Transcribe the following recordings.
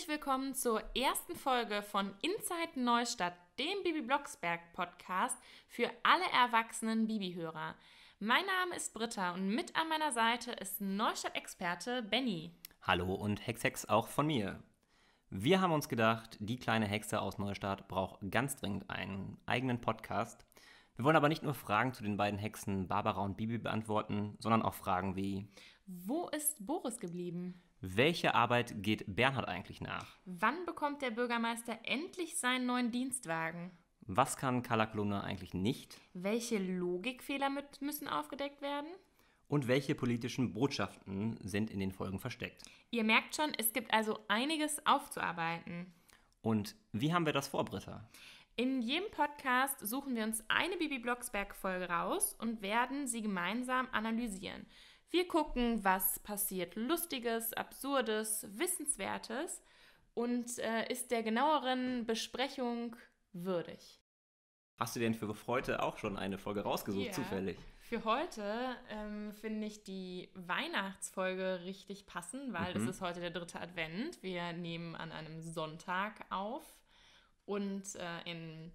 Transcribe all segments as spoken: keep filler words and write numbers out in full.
Herzlich willkommen zur ersten Folge von Inside Neustadt, dem Bibi Blocksberg Podcast für alle erwachsenen Bibi-Hörer. Mein Name ist Britta und mit an meiner Seite ist Neustadt-Experte Benny. Hallo und Hex Hex auch von mir. Wir haben uns gedacht, die kleine Hexe aus Neustadt braucht ganz dringend einen eigenen Podcast. Wir wollen aber nicht nur Fragen zu den beiden Hexen Barbara und Bibi beantworten, sondern auch Fragen wie: Wo ist Boris geblieben? Welche Arbeit geht Bernhard eigentlich nach? Wann bekommt der Bürgermeister endlich seinen neuen Dienstwagen? Was kann Carla Kolumna eigentlich nicht? Welche Logikfehler mit müssen aufgedeckt werden? Und welche politischen Botschaften sind in den Folgen versteckt? Ihr merkt schon, es gibt also einiges aufzuarbeiten. Und wie haben wir das vor, Britta? In jedem Podcast suchen wir uns eine Bibi Blocksberg-Folge raus und werden sie gemeinsam analysieren. Wir gucken, was passiert Lustiges, Absurdes, Wissenswertes und äh, ist der genaueren Besprechung würdig. Hast du denn für heute auch schon eine Folge rausgesucht, Ja. zufällig? Für heute ähm, finde ich die Weihnachtsfolge richtig passend, weil Mhm. es ist heute der dritte Advent. Wir nehmen an einem Sonntag auf und äh, in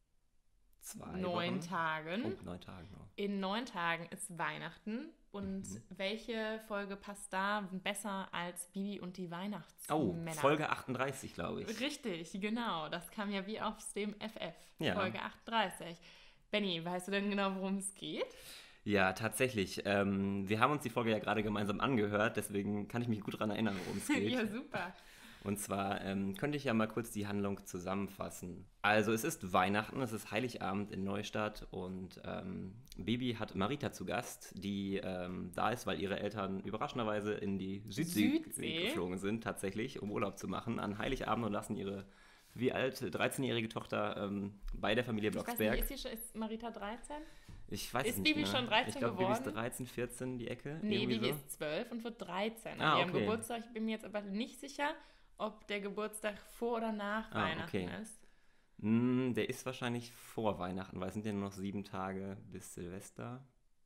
Zwei neun Wochen. Tagen. Oh, neun Tagen noch. In neun Tagen ist Weihnachten. Und Mhm. welche Folge passt da besser als Bibi und die Oh, Weihnachtsmänner? Folge achtunddreißig, glaube ich. Richtig, genau. Das kam ja wie aus dem F F. Ja. Folge achtunddreißig. Benni, weißt du denn genau, worum es geht? Ja, tatsächlich. Ähm, wir haben uns die Folge ja gerade gemeinsam angehört, deswegen kann ich mich gut daran erinnern, worum es geht. Ja, super. Und zwar ähm, könnte ich ja mal kurz die Handlung zusammenfassen. Also es ist Weihnachten, es ist Heiligabend in Neustadt und ähm, Bibi hat Marita zu Gast, die ähm, da ist, weil ihre Eltern überraschenderweise in die Südsee, Südsee? geflogen sind, tatsächlich, um Urlaub zu machen an Heiligabend und lassen ihre, wie alt, dreizehnjährige Tochter ähm, bei der Familie Ich weiß Blocksberg. nicht, ist, die schon, ist Marita dreizehn? Ich weiß Ist es nicht Bibi mehr. schon dreizehn Ich glaube, Bibi ist geworden? dreizehn, vierzehn, die Ecke. Nee, irgendwie Bibi so. ist zwölf und wird dreizehn. Ah, An ihrem okay. Geburtstag, ich bin mir jetzt aber nicht sicher, ob der Geburtstag vor oder nach Ah, Weihnachten okay. ist. Mm, der ist wahrscheinlich vor Weihnachten, weil es sind ja nur noch sieben Tage bis Silvester.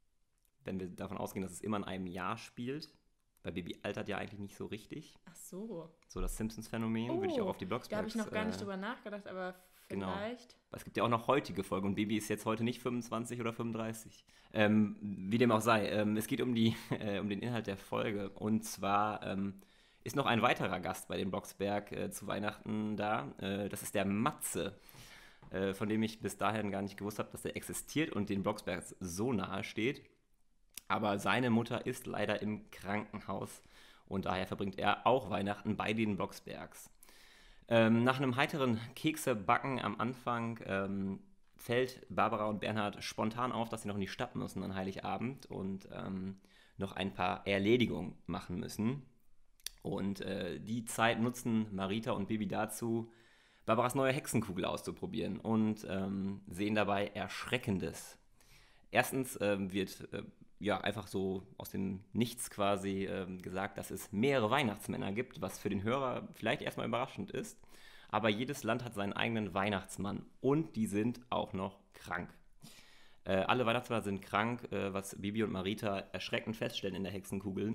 Wenn wir davon ausgehen, dass es immer in einem Jahr spielt. Weil Bibi altert ja eigentlich nicht so richtig. Ach so. So das Simpsons-Phänomen würde ich auch auf die Da Blocksbergs... habe ich noch gar nicht äh, drüber nachgedacht, aber genau. vielleicht. Es gibt ja auch noch heutige Folgen und Bibi ist jetzt heute nicht fünfundzwanzig oder fünfunddreißig. Ähm, wie dem auch sei. Ähm, es geht um, die, äh, um den Inhalt der Folge. Und zwar ähm, ist noch ein weiterer Gast bei den Blocksberg äh, zu Weihnachten da. Äh, das ist der Matze, äh, von dem ich bis dahin gar nicht gewusst habe, dass er existiert und den Blocksbergs so nahe steht. Aber seine Mutter ist leider im Krankenhaus und daher verbringt er auch Weihnachten bei den Blocksbergs. Ähm, nach einem heiteren Keksebacken am Anfang ähm, fällt Barbara und Bernhard spontan auf, dass sie noch in die Stadt müssen an Heiligabend und ähm, noch ein paar Erledigungen machen müssen. Und äh, die Zeit nutzen Marita und Bibi dazu, Barbaras neue Hexenkugel auszuprobieren und ähm, sehen dabei Erschreckendes. Erstens ähm, wird äh, ja einfach so aus dem Nichts quasi ähm, gesagt, dass es mehrere Weihnachtsmänner gibt, was für den Hörer vielleicht erstmal überraschend ist. Aber jedes Land hat seinen eigenen Weihnachtsmann und die sind auch noch krank. Äh, alle Weihnachtsmänner sind krank, äh, was Bibi und Marita erschreckend feststellen in der Hexenkugel.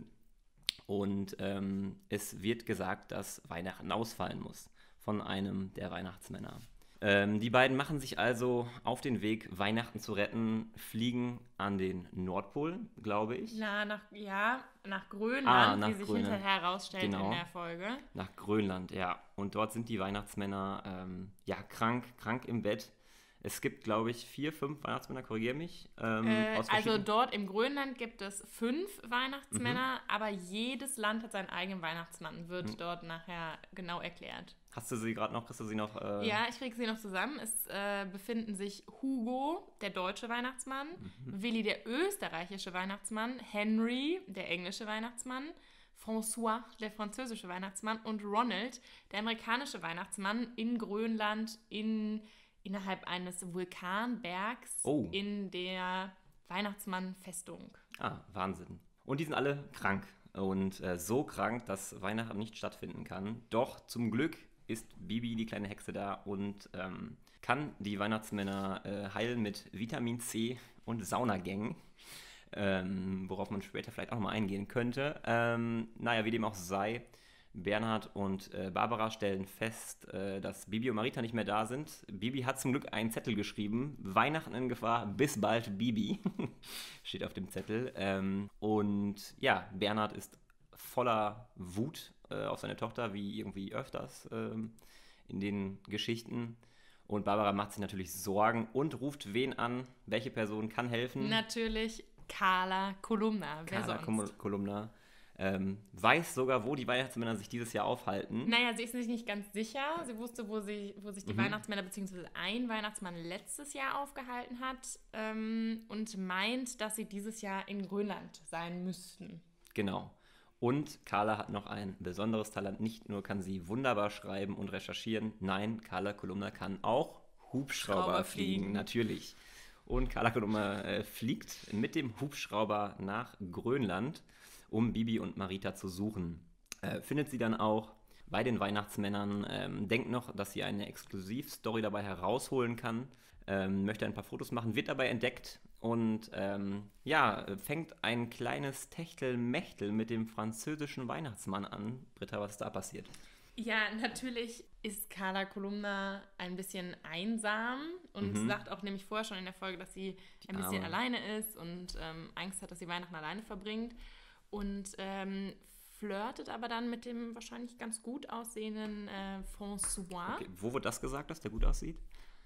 Und ähm, es wird gesagt, dass Weihnachten ausfallen muss von einem der Weihnachtsmänner. Ähm, die beiden machen sich also auf den Weg, Weihnachten zu retten, fliegen an den Nordpol, glaube ich. Na, nach, ja, nach Grönland, Ah, nach wie sich Grönland. hinterher herausstellt Genau. in der Folge. Nach Grönland, ja. Und dort sind die Weihnachtsmänner ähm, ja krank, krank im Bett. Es gibt, glaube ich, vier, fünf Weihnachtsmänner, korrigiere mich. Ähm, Äh, aus also verschiedenen- dort im Grönland gibt es fünf Weihnachtsmänner, aber jedes Land hat seinen eigenen Weihnachtsmann, wird Mhm. dort nachher genau erklärt. Hast du sie gerade noch, kriegst du sie noch? Äh, Ja, ich kriege sie noch zusammen. Es äh, befinden sich Hugo, der deutsche Weihnachtsmann, Mhm. Willi, der österreichische Weihnachtsmann, Henry, der englische Weihnachtsmann, François, der französische Weihnachtsmann und Ronald, der amerikanische Weihnachtsmann in Grönland in, innerhalb eines Vulkanbergs Oh. in der Weihnachtsmann-Festung. Ah, Wahnsinn. Und die sind alle krank. Und äh, so krank, dass Weihnachten nicht stattfinden kann. Doch zum Glück ist Bibi, die kleine Hexe, da und ähm, kann die Weihnachtsmänner äh, heilen mit Vitamin C und Saunagängen. Ähm, worauf man später vielleicht auch nochmal eingehen könnte. Ähm, naja, wie dem auch sei, Bernhard und äh, Barbara stellen fest, äh, dass Bibi und Marita nicht mehr da sind. Bibi hat zum Glück einen Zettel geschrieben. Weihnachten in Gefahr, bis bald, Bibi. Steht auf dem Zettel. Ähm, und ja, Bernhard ist voller Wut äh, auf seine Tochter, wie irgendwie öfters ähm, in den Geschichten. Und Barbara macht sich natürlich Sorgen und ruft wen an? Welche Person kann helfen? Natürlich Carla Kolumna. Wer Carla sonst? Kolumna. Ähm, weiß sogar, wo die Weihnachtsmänner sich dieses Jahr aufhalten. Naja, sie ist sich nicht ganz sicher. Sie wusste, wo, sie, wo sich die mhm. Weihnachtsmänner bzw. ein Weihnachtsmann letztes Jahr aufgehalten hat ähm, und meint, dass sie dieses Jahr in Grönland sein müssten. Genau. Und Carla hat noch ein besonderes Talent. Nicht nur kann sie wunderbar schreiben und recherchieren, nein, Carla Kolumna kann auch Hubschrauber fliegen. fliegen, natürlich. Und Carla Kolumna äh, fliegt mit dem Hubschrauber nach Grönland, um Bibi und Marita zu suchen. Äh, findet sie dann auch bei den Weihnachtsmännern, ähm, denkt noch, dass sie eine Exklusivstory dabei herausholen kann, ähm, möchte ein paar Fotos machen, wird dabei entdeckt und ähm, ja, fängt ein kleines Techtelmechtel mit dem französischen Weihnachtsmann an. Britta, was ist da passiert? Ja, natürlich ist Carla Kolumna ein bisschen einsam und mhm. sagt auch nämlich vorher schon in der Folge, dass sie die ein bisschen Arme. alleine ist und ähm, Angst hat, dass sie Weihnachten alleine verbringt. Und ähm, flirtet aber dann mit dem wahrscheinlich ganz gut aussehenden äh, François. Okay. Wo wird das gesagt, dass der gut aussieht?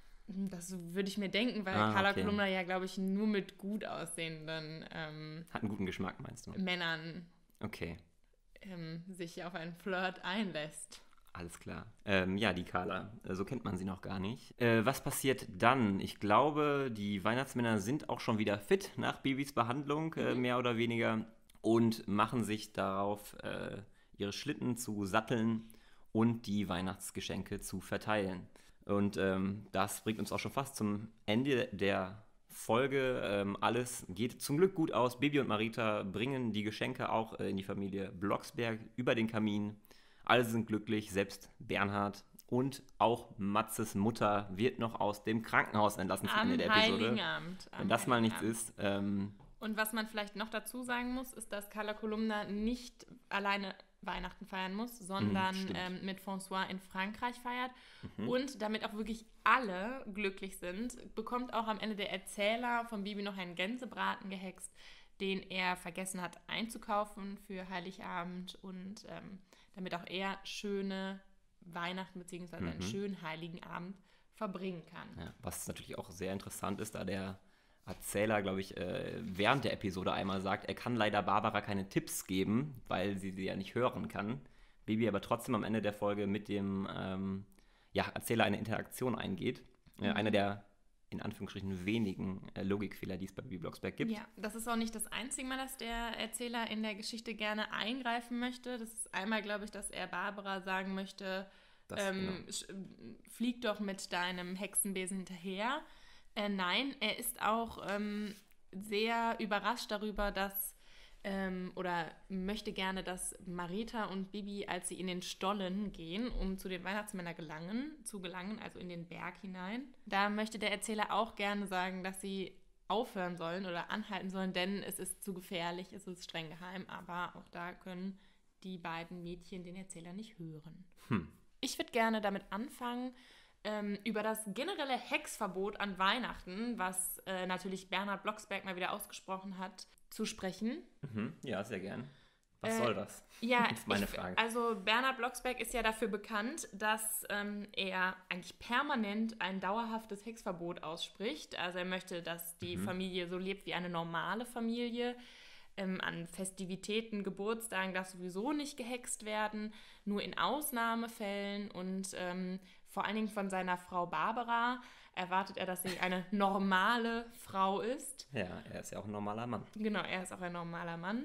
Das würde ich mir denken, weil ah, Carla okay. Kolumna ja, glaube ich, nur mit gut aussehenden ähm, Hat einen guten Geschmack, meinst du? Männern okay. ähm, sich auf einen Flirt einlässt. Alles klar. Ähm, ja, die Carla. So kennt man sie noch gar nicht. Äh, was passiert dann? Ich glaube, die Weihnachtsmänner sind auch schon wieder fit nach Bibis Behandlung, mhm. äh, mehr oder weniger. Und machen sich darauf, äh, ihre Schlitten zu satteln und die Weihnachtsgeschenke zu verteilen. Und ähm, das bringt uns auch schon fast zum Ende der Folge. Ähm, alles geht zum Glück gut aus. Bibi und Marita bringen die Geschenke auch äh, in die Familie Blocksberg über den Kamin. Alle sind glücklich, selbst Bernhard. Und auch Matzes Mutter wird noch aus dem Krankenhaus entlassen zum Ende der Episode. Heiligen Abend. Wenn das mal nichts ist. Ähm, Und was man vielleicht noch dazu sagen muss, ist, dass Carla Kolumna nicht alleine Weihnachten feiern muss, sondern mm, ähm, mit François in Frankreich feiert. Mhm. Und damit auch wirklich alle glücklich sind, bekommt auch am Ende der Erzähler von Bibi noch einen Gänsebraten gehext, den er vergessen hat einzukaufen für Heiligabend und ähm, damit auch er schöne Weihnachten bzw. Mhm. einen schönen Heiligen Abend verbringen kann. Ja, was natürlich auch sehr interessant ist, da der Erzähler, glaube ich, äh, während der Episode einmal sagt, er kann leider Barbara keine Tipps geben, weil sie sie ja nicht hören kann. Bibi aber trotzdem am Ende der Folge mit dem ähm, ja, Erzähler eine Interaktion eingeht. Äh, mhm. Einer der, in Anführungsstrichen, wenigen äh, Logikfehler, die es bei Bibi Blocksberg gibt. Ja, das ist auch nicht das einzige Mal, dass der Erzähler in der Geschichte gerne eingreifen möchte. Das ist einmal, glaube ich, dass er Barbara sagen möchte, das, ähm, genau. flieg doch mit deinem Hexenbesen hinterher. Äh, nein, er ist auch ähm, sehr überrascht darüber, dass ähm, oder möchte gerne, dass Marita und Bibi, als sie in den Stollen gehen, um zu den Weihnachtsmännern gelangen, zu gelangen, also in den Berg hinein, da möchte der Erzähler auch gerne sagen, dass sie aufhören sollen oder anhalten sollen, denn es ist zu gefährlich, es ist streng geheim, aber auch da können die beiden Mädchen den Erzähler nicht hören. Hm. Ich würde gerne damit anfangen, ähm, über das generelle Hexverbot an Weihnachten, was äh, natürlich Bernhard Blocksberg mal wieder ausgesprochen hat, zu sprechen. Mhm. Ja, sehr gern. Was äh, soll das? Ja, das ist meine ich, Frage. Also Bernhard Blocksberg ist ja dafür bekannt, dass ähm, er eigentlich permanent ein dauerhaftes Hexverbot ausspricht. Also er möchte, dass die mhm. Familie so lebt wie eine normale Familie. Ähm, an Festivitäten, Geburtstagen darf sowieso nicht gehext werden, nur in Ausnahmefällen und ähm, vor allen Dingen von seiner Frau Barbara erwartet er, dass sie eine normale Frau ist. Ja, er ist ja auch ein normaler Mann. Genau, er ist auch ein normaler Mann.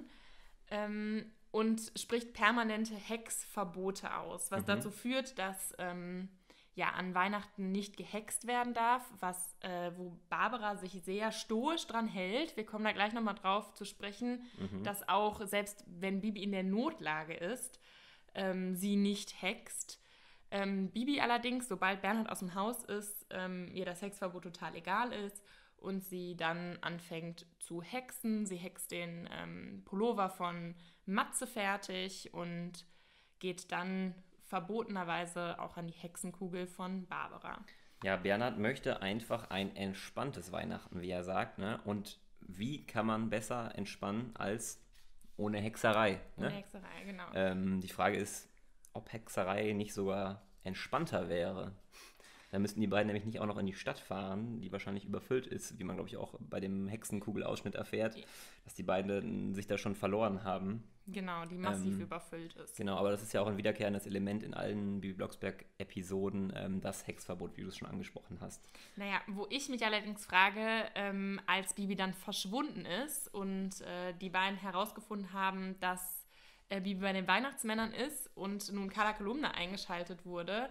Ähm, und spricht permanente Hexverbote aus, was mhm. dazu führt, dass ähm, ja, an Weihnachten nicht gehext werden darf, was, äh, wo Barbara sich sehr stoisch dran hält. Wir kommen da gleich nochmal drauf zu sprechen, mhm. dass auch, selbst wenn Bibi in der Notlage ist, ähm, sie nicht hext. Ähm, Bibi allerdings, sobald Bernhard aus dem Haus ist, ähm, ihr das Hexverbot total egal ist und sie dann anfängt zu hexen. Sie hext den ähm, Pullover von Matze fertig und geht dann verbotenerweise auch an die Hexenkugel von Barbara. Ja, Bernhard möchte einfach ein entspanntes Weihnachten, wie er sagt, ne? Und wie kann man besser entspannen als ohne Hexerei? Ne? Ohne Hexerei, genau. Ähm, die Frage ist, ob Hexerei nicht sogar entspannter wäre. Da müssten die beiden nämlich nicht auch noch in die Stadt fahren, die wahrscheinlich überfüllt ist, wie man, glaube ich, auch bei dem Hexenkugelausschnitt erfährt, dass die beiden sich da schon verloren haben. Genau, die massiv ähm, überfüllt ist. Genau, aber das ist ja auch ein wiederkehrendes Element in allen Bibi Blocksberg-Episoden, ähm, das Hexverbot, wie du es schon angesprochen hast. Naja, wo ich mich allerdings frage, ähm, als Bibi dann verschwunden ist und äh, die beiden herausgefunden haben, dass äh, Bibi bei den Weihnachtsmännern ist und nun Carla Kolumna eingeschaltet wurde,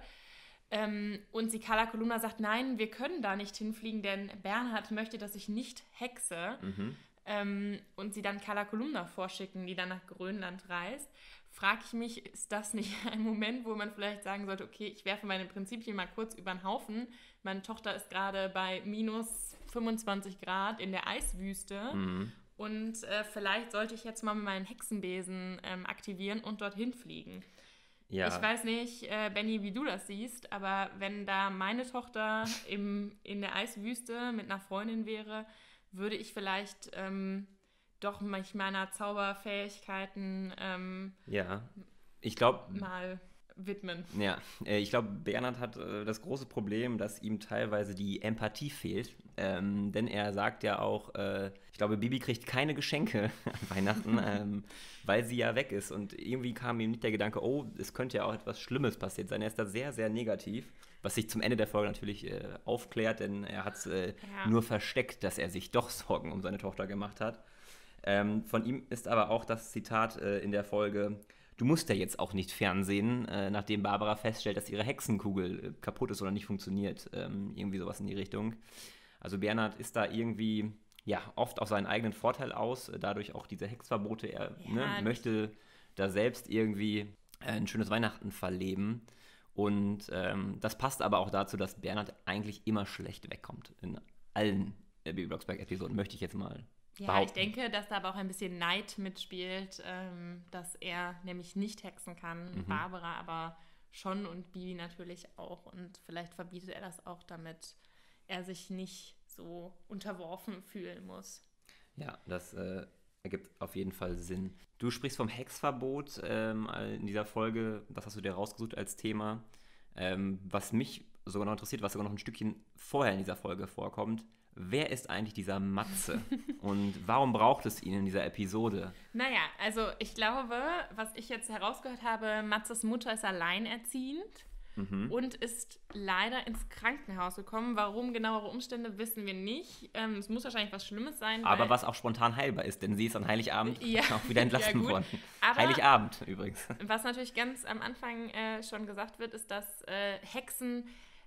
ähm, und sie Carla Kolumna sagt, nein, wir können da nicht hinfliegen, denn Bernhard möchte, dass ich nicht hexe. Mhm. Ähm, und sie dann Carla Kolumna vorschicken, die dann nach Grönland reist, frage ich mich, ist das nicht ein Moment, wo man vielleicht sagen sollte, okay, ich werfe meine Prinzipien mal kurz über den Haufen. Meine Tochter ist gerade bei minus fünfundzwanzig Grad in der Eiswüste Mhm. und äh, vielleicht sollte ich jetzt mal meinen Hexenbesen ähm, aktivieren und dorthin fliegen. Ja. Ich weiß nicht, äh, Benni, wie du das siehst, aber wenn da meine Tochter im, in der Eiswüste mit einer Freundin wäre, würde ich vielleicht ähm, doch mich meiner Zauberfähigkeiten ähm, Ja, ich glaube, mal widmen. ja, äh, ich glaube, Bernhard hat äh, das große Problem, dass ihm teilweise die Empathie fehlt. Ähm, denn er sagt ja auch, äh, ich glaube, Bibi kriegt keine Geschenke an Weihnachten, ähm, weil sie ja weg ist. Und irgendwie kam ihm nicht der Gedanke, oh, es könnte ja auch etwas Schlimmes passiert sein. Er ist da sehr, sehr negativ, was sich zum Ende der Folge natürlich äh, aufklärt, denn er hat es äh, Ja. nur versteckt, dass er sich doch Sorgen um seine Tochter gemacht hat. Ähm, von ihm ist aber auch das Zitat äh, in der Folge: Du musst ja jetzt auch nicht fernsehen, äh, nachdem Barbara feststellt, dass ihre Hexenkugel äh, kaputt ist oder nicht funktioniert. Ähm, irgendwie sowas in die Richtung. Also Bernhard ist da irgendwie ja oft auf seinen eigenen Vorteil aus, äh, dadurch auch diese Hexverbote. Er Ja, ne, nicht- möchte da selbst irgendwie äh, ein schönes Weihnachten verleben. Und ähm, das passt aber auch dazu, dass Bernhard eigentlich immer schlecht wegkommt. In allen äh, Bibi Blocksberg-Episoden, möchte ich jetzt mal Ja, behaupten. ich denke, dass da aber auch ein bisschen Neid mitspielt, ähm, dass er nämlich nicht hexen kann, Mhm. Barbara aber schon und Bibi natürlich auch. Und vielleicht verbietet er das auch, damit er sich nicht so unterworfen fühlen muss. Ja, das äh, ergibt auf jeden Fall Sinn. Du sprichst vom Hexverbot ähm, in dieser Folge. Das hast du dir rausgesucht als Thema. Ähm, was mich sogar noch interessiert, was sogar noch ein Stückchen vorher in dieser Folge vorkommt. Wer ist eigentlich dieser Matze? Und warum braucht es ihn in dieser Episode? Naja, also ich glaube, was ich jetzt herausgehört habe, Matzes Mutter ist alleinerziehend Mhm. und ist leider ins Krankenhaus gekommen. Warum, genauere Umstände, wissen wir nicht. Ähm, es muss wahrscheinlich was Schlimmes sein. Aber weil, was auch spontan heilbar ist, denn sie ist an Heiligabend Ja, auch wieder entlassen ja gut. worden. Aber- Heiligabend übrigens. Was natürlich ganz am Anfang äh, schon gesagt wird, ist, dass äh, Hexen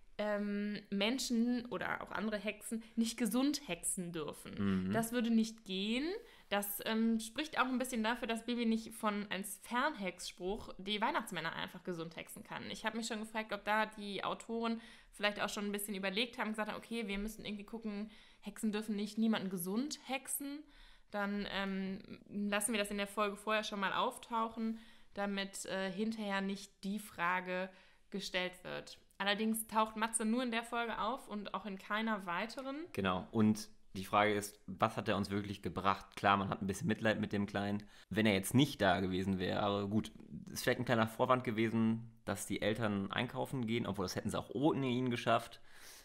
ähm, Menschen oder auch andere Hexen nicht gesund hexen dürfen. Mhm. Das würde nicht gehen. Das ähm, spricht auch ein bisschen dafür, dass Bibi nicht von als Fernhexspruch die Weihnachtsmänner einfach gesund hexen kann. Ich habe mich schon gefragt, ob da die Autoren vielleicht auch schon ein bisschen überlegt haben, gesagt haben, okay, wir müssen irgendwie gucken, Hexen dürfen nicht niemanden gesund hexen. Dann ähm, lassen wir das in der Folge vorher schon mal auftauchen, damit äh, hinterher nicht die Frage gestellt wird. Allerdings taucht Matze nur in der Folge auf und auch in keiner weiteren. Genau. Und die Frage ist, was hat er uns wirklich gebracht? Klar, man hat ein bisschen Mitleid mit dem Kleinen. Wenn er jetzt nicht da gewesen wäre, gut, ist vielleicht ein kleiner Vorwand gewesen, dass die Eltern einkaufen gehen, obwohl das hätten sie auch ohne ihn geschafft.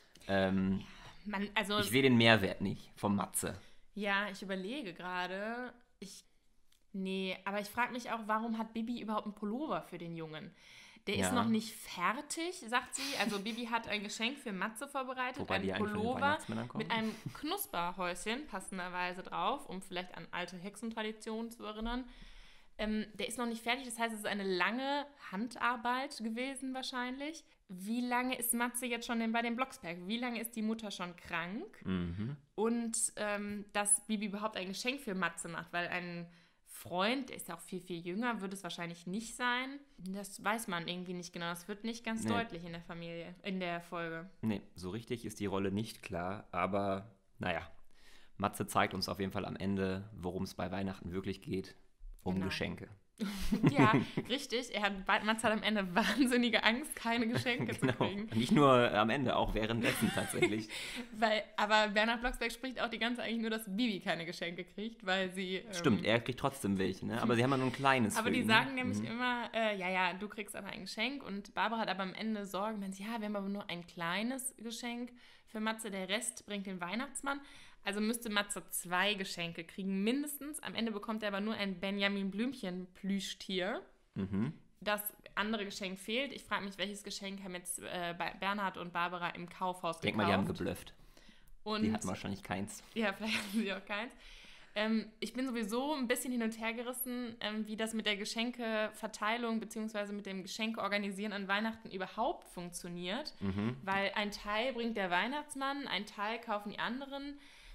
Ähm, Man, also, ich sehe den Mehrwert nicht vom Matze. ja, ich überlege gerade. Ich, nee, aber ich frage mich auch, warum hat Bibi überhaupt einen Pullover für den Jungen? Der Ja. ist noch nicht fertig, sagt sie. Also Bibi hat ein Geschenk für Matze vorbereitet, Wobei die einen eigentlich von den Pullover Weihnachtsmännern kommen. mit einem Knusperhäuschen passenderweise drauf, um vielleicht an alte Hexentraditionen zu erinnern. Ähm, der ist noch nicht fertig, das heißt, es ist eine lange Handarbeit gewesen wahrscheinlich. Wie lange ist Matze jetzt schon denn bei den Blocksberg? Wie lange ist die Mutter schon krank? Mhm. Und ähm, dass Bibi überhaupt ein Geschenk für Matze macht, weil ein Freund, der ist ja auch viel, viel jünger, wird es wahrscheinlich nicht sein. Das weiß man irgendwie nicht genau. Das wird nicht ganz Nee. deutlich in der Familie, in der Folge. Nee, so richtig ist die Rolle nicht klar, aber naja, Matze zeigt uns auf jeden Fall am Ende, worum es bei Weihnachten wirklich geht, um Genau. Geschenke. Ja, richtig. Er hat, Matze hat am Ende wahnsinnige Angst, keine Geschenke Genau. zu kriegen. Nicht nur am Ende, auch währenddessen tatsächlich. Weil, aber Bernhard Blocksberg spricht auch die ganze Zeit eigentlich nur, dass Bibi keine Geschenke kriegt, weil sie... Ähm, Stimmt, er kriegt trotzdem welche, ne? Aber sie haben ja nur ein kleines Aber für die ihn. sagen nämlich Mhm. immer, äh, ja, ja, du kriegst aber ein Geschenk und Barbara hat aber am Ende Sorgen, wenn sie, ja, wir haben aber nur ein kleines Geschenk für Matze, der Rest bringt den Weihnachtsmann. Also müsste Matze zwei Geschenke kriegen, mindestens. Am Ende bekommt er aber nur ein Benjamin Blümchen-Plüschtier. Mhm. Das andere Geschenk fehlt. Ich frage mich, welches Geschenk haben jetzt äh, bei Bernhard und Barbara im Kaufhaus Ich denke gekauft. mal, die haben geblufft. Und Die hatten wahrscheinlich keins. ja, vielleicht hatten sie auch keins. Ähm, ich bin sowieso ein bisschen hin und her gerissen, ähm, wie das mit der Geschenkeverteilung bzw. mit dem Geschenkeorganisieren an Weihnachten überhaupt funktioniert. Mhm. Weil ein Teil bringt der Weihnachtsmann, ein Teil kaufen die anderen.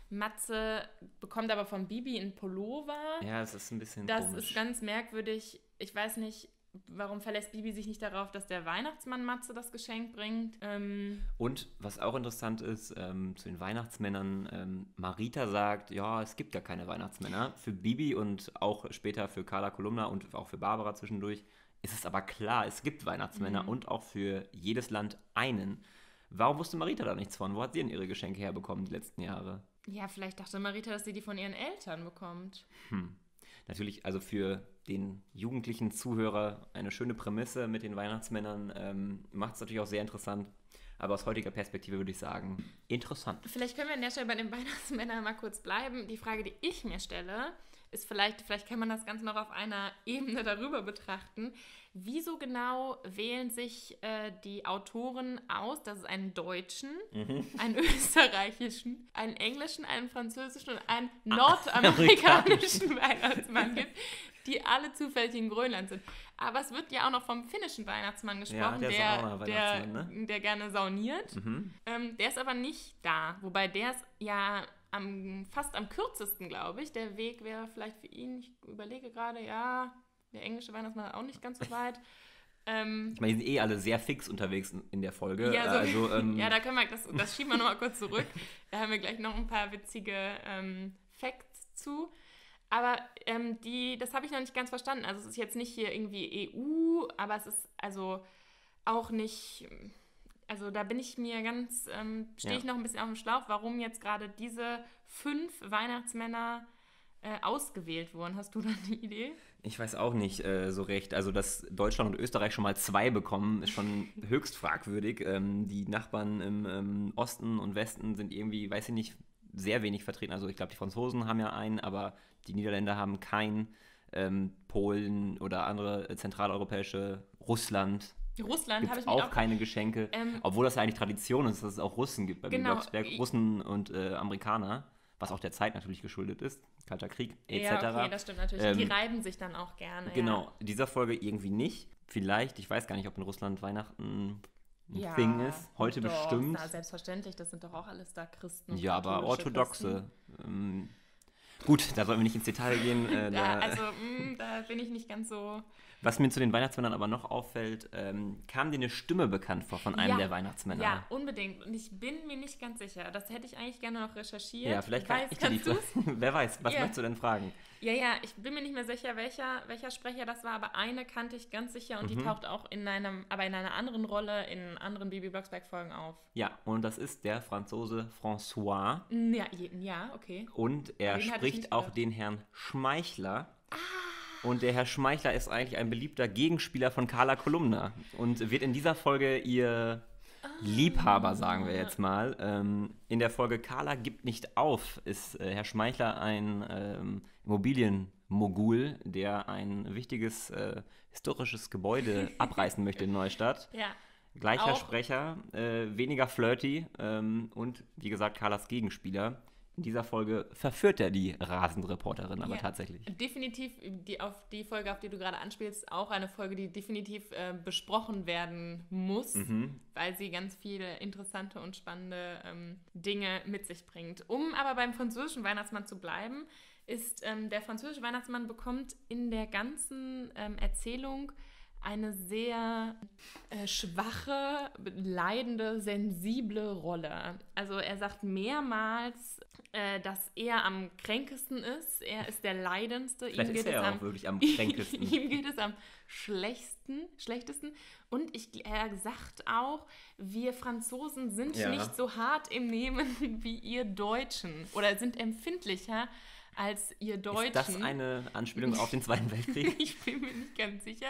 Matze bekommt aber von Bibi einen Pullover. Ja, es ist ein bisschen Das komisch. ist ganz merkwürdig. Ich weiß nicht, warum verlässt Bibi sich nicht darauf, dass der Weihnachtsmann Matze das Geschenk bringt. Ähm, Und was auch interessant ist, ähm, zu den Weihnachtsmännern, ähm, Marita sagt, ja, es gibt gar keine Weihnachtsmänner. Für Bibi und auch später für Carla Kolumna und auch für Barbara zwischendurch ist es aber klar, es gibt Weihnachtsmänner Mhm. und auch für jedes Land einen. Warum wusste Marita da nichts von? Wo hat sie denn ihre Geschenke herbekommen die letzten Jahre? ja, vielleicht dachte Marita, dass sie die von ihren Eltern bekommt. Hm. Natürlich, also für den jugendlichen Zuhörer eine schöne Prämisse mit den Weihnachtsmännern. Ähm, macht es natürlich auch sehr interessant. Aber aus heutiger Perspektive würde ich sagen, interessant. Vielleicht können wir an der Stelle bei den Weihnachtsmännern mal kurz bleiben. Die Frage, die ich mir stelle, ist vielleicht, vielleicht kann man das Ganze noch auf einer Ebene darüber betrachten. Wieso genau wählen sich äh, die Autoren aus, dass es einen deutschen, Mhm. einen österreichischen, einen englischen, einen französischen und einen nordamerikanischen Weihnachtsmann gibt, die alle zufällig in Grönland sind. Aber es wird ja auch noch vom finnischen Weihnachtsmann gesprochen, der ist der, auch noch ein der, Weihnachtsmann, ne? der gerne sauniert. Mhm. Ähm, der ist aber nicht da, wobei der ist ja am, fast am kürzesten, glaube ich. Der Weg wäre vielleicht für ihn, ich überlege gerade, ja, der englische Weihnachtsmann auch nicht ganz so weit. Ähm, Ich meine, die sind eh alle sehr fix unterwegs in- in der Folge. ja, so, also, ähm, ja, da können wir, das, das schieben wir nochmal kurz zurück. Da haben wir gleich noch ein paar witzige ähm, Facts zu. Aber ähm, die, das habe ich noch nicht ganz verstanden. Also es ist jetzt nicht hier irgendwie E U, aber es ist also auch nicht, also da bin ich mir ganz, ähm, stehe Ja. ich noch ein bisschen auf dem Schlauch, warum jetzt gerade diese fünf Weihnachtsmänner äh, ausgewählt wurden. Hast du da eine Idee? ich weiß auch nicht äh, so recht. Also, dass Deutschland und Österreich schon mal zwei bekommen, ist schon höchst fragwürdig. Ähm, die Nachbarn im ähm, Osten und Westen sind irgendwie, weiß ich nicht, sehr wenig vertreten. Also, ich glaube, die Franzosen haben ja einen, aber die Niederländer haben keinen. Ähm, Polen oder andere äh, zentraleuropäische, Russland. Russland habe Gibt ich mir auch auch keine Geschenke. Ähm, Obwohl das ja eigentlich Tradition ist, dass es auch Russen gibt bei Genau. Blocksberg. Russen und äh, Amerikaner, was auch der Zeit natürlich geschuldet ist. Kalter Krieg et Ja, cetera. okay, das stimmt natürlich. Ähm, die reiben sich dann auch gerne. Genau, in dieser Folge irgendwie nicht. Vielleicht, ich weiß gar nicht, ob in Russland Weihnachten ein ja. Thing ist. Heute doch, bestimmt. Na, selbstverständlich, das sind doch auch alles da Christen. und Ja, aber katholische orthodoxe. Ähm, gut, da sollen wir nicht ins Detail gehen. Äh, Christen. da, Ja, also mh, da bin ich nicht ganz so... was mir zu den Weihnachtsmännern aber noch auffällt, ähm, kam dir eine Stimme bekannt vor von einem Ja, der Weihnachtsmänner? Ja, unbedingt. Und ich bin mir nicht ganz sicher. Das hätte ich eigentlich gerne noch recherchiert. Ja, vielleicht kann Weiß, ich dir die... kannst du's? Wer weiß, was Ja. möchtest du denn fragen? Ja, ja, ich bin mir nicht mehr sicher, welcher, welcher Sprecher das war, aber eine kannte ich ganz sicher und die Mhm. taucht auch in einem, aber in einer anderen Rolle in anderen Bibi Blocksberg-Folgen auf. Ja, und das ist der Franzose François. Ja, je- ja, okay. Und er Den hatte ich spricht nicht auch gedacht. den Herrn Schmeichler. Und der Herr Schmeichler ist eigentlich ein beliebter Gegenspieler von Carla Kolumna und wird in dieser Folge ihr Liebhaber, sagen wir jetzt mal. Ähm, in der Folge Carla gibt nicht auf ist äh, Herr Schmeichler ein ähm, Immobilienmogul, der ein wichtiges äh, historisches Gebäude abreißen möchte in Neustadt. Ja. Gleicher Auch- Sprecher, äh, weniger flirty ähm, und wie gesagt Carlas Gegenspieler. In dieser Folge verführt er die Rasenreporterin aber Ja. tatsächlich. Definitiv die, auf die Folge, auf die du gerade anspielst, auch eine Folge, die definitiv äh, besprochen werden muss, Mhm. weil sie ganz viele interessante und spannende ähm, Dinge mit sich bringt. Um aber beim französischen Weihnachtsmann zu bleiben, ist ähm, der französische Weihnachtsmann bekommt in der ganzen ähm, Erzählung eine sehr äh, schwache, leidende, sensible Rolle. Also er sagt mehrmals, äh, dass er am kränkesten ist. Er ist der Leidendste. Vielleicht ihm ist geht er es ja am, auch wirklich am kränkesten. ihm geht es am schlechtesten, schlechtesten. Und ich, er sagt auch, wir Franzosen sind Ja. nicht so hart im Nehmen wie ihr Deutschen oder sind empfindlicher als ihr Deutschen. Ist das eine Anspielung auf den Zweiten Weltkrieg? Ich bin mir nicht ganz sicher.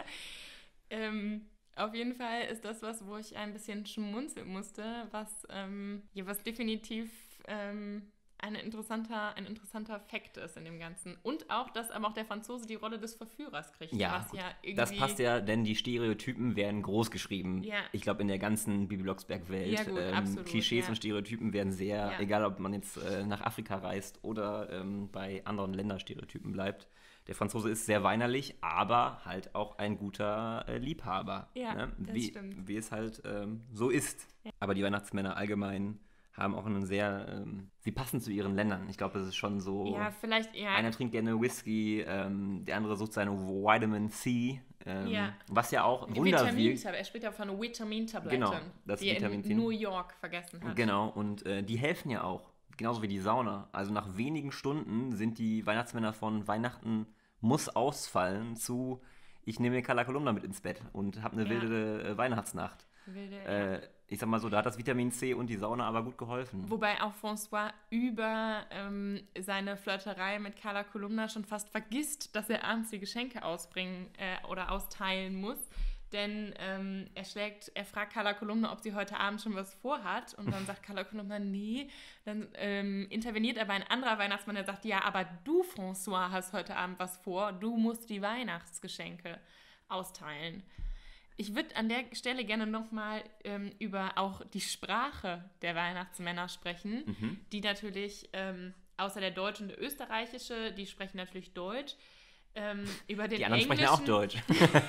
Ähm, auf jeden Fall ist das was, wo ich ein bisschen schmunzeln musste, was, ähm, ja, was definitiv ähm, ein interessanter, ein interessanter Fakt ist in dem Ganzen. Und auch, dass aber auch der Franzose die Rolle des Verführers kriegt. Ja, was ja irgendwie, das passt ja, denn die Stereotypen werden groß geschrieben. Ja. Ich glaube, in der ganzen Bibi Blocksberg-Welt. Ja, gut, absolut, Klischees ja. und Stereotypen werden sehr, Ja. egal ob man jetzt äh, nach Afrika reist oder ähm, bei anderen Länderstereotypen bleibt. Der Franzose ist sehr weinerlich, aber halt auch ein guter äh, Liebhaber. Ja, ne? das wie, stimmt. wie es halt ähm, so ist. Ja. Aber die Weihnachtsmänner allgemein haben auch einen sehr, ähm, sie passen zu ihren Ländern. Ich glaube, das ist schon so, Ja, vielleicht eher. einer trinkt gerne Whisky, ähm, der andere sucht seine Vitamin C, ähm, Ja. was ja auch Wunder wirkt. Vitamintabletten. Er spricht ja von Vitamintabletten, Genau, das die er Vitamin C. in New York vergessen hat. Genau, und äh, die helfen ja auch, genauso wie die Sauna. Also nach wenigen Stunden sind die Weihnachtsmänner von Weihnachten muss ausfallen zu, ich nehme mir Kala Kolumna mit ins Bett und habe eine Ja. wilde äh, Weihnachtsnacht. Wilde, ja. Äh, ich sag mal so, da hat das Vitamin C und die Sauna aber gut geholfen. Wobei auch François über ähm, seine Flirterei mit Carla Kolumna schon fast vergisst, dass er abends die Geschenke ausbringen äh, oder austeilen muss. Denn ähm, er schlägt, er fragt Carla Kolumna, ob sie heute Abend schon was vorhat. Und dann sagt Carla Kolumna, nee. Dann ähm, interveniert aber ein anderer Weihnachtsmann, der sagt, ja, aber du, François, hast heute Abend was vor. Du musst die Weihnachtsgeschenke austeilen. Ich würde an der Stelle gerne nochmal ähm, über auch die Sprache der Weihnachtsmänner sprechen, Mhm. die natürlich, ähm, außer der deutsche und der österreichische, die sprechen natürlich Deutsch, ähm, über den Die anderen englischen, sprechen ja auch Deutsch,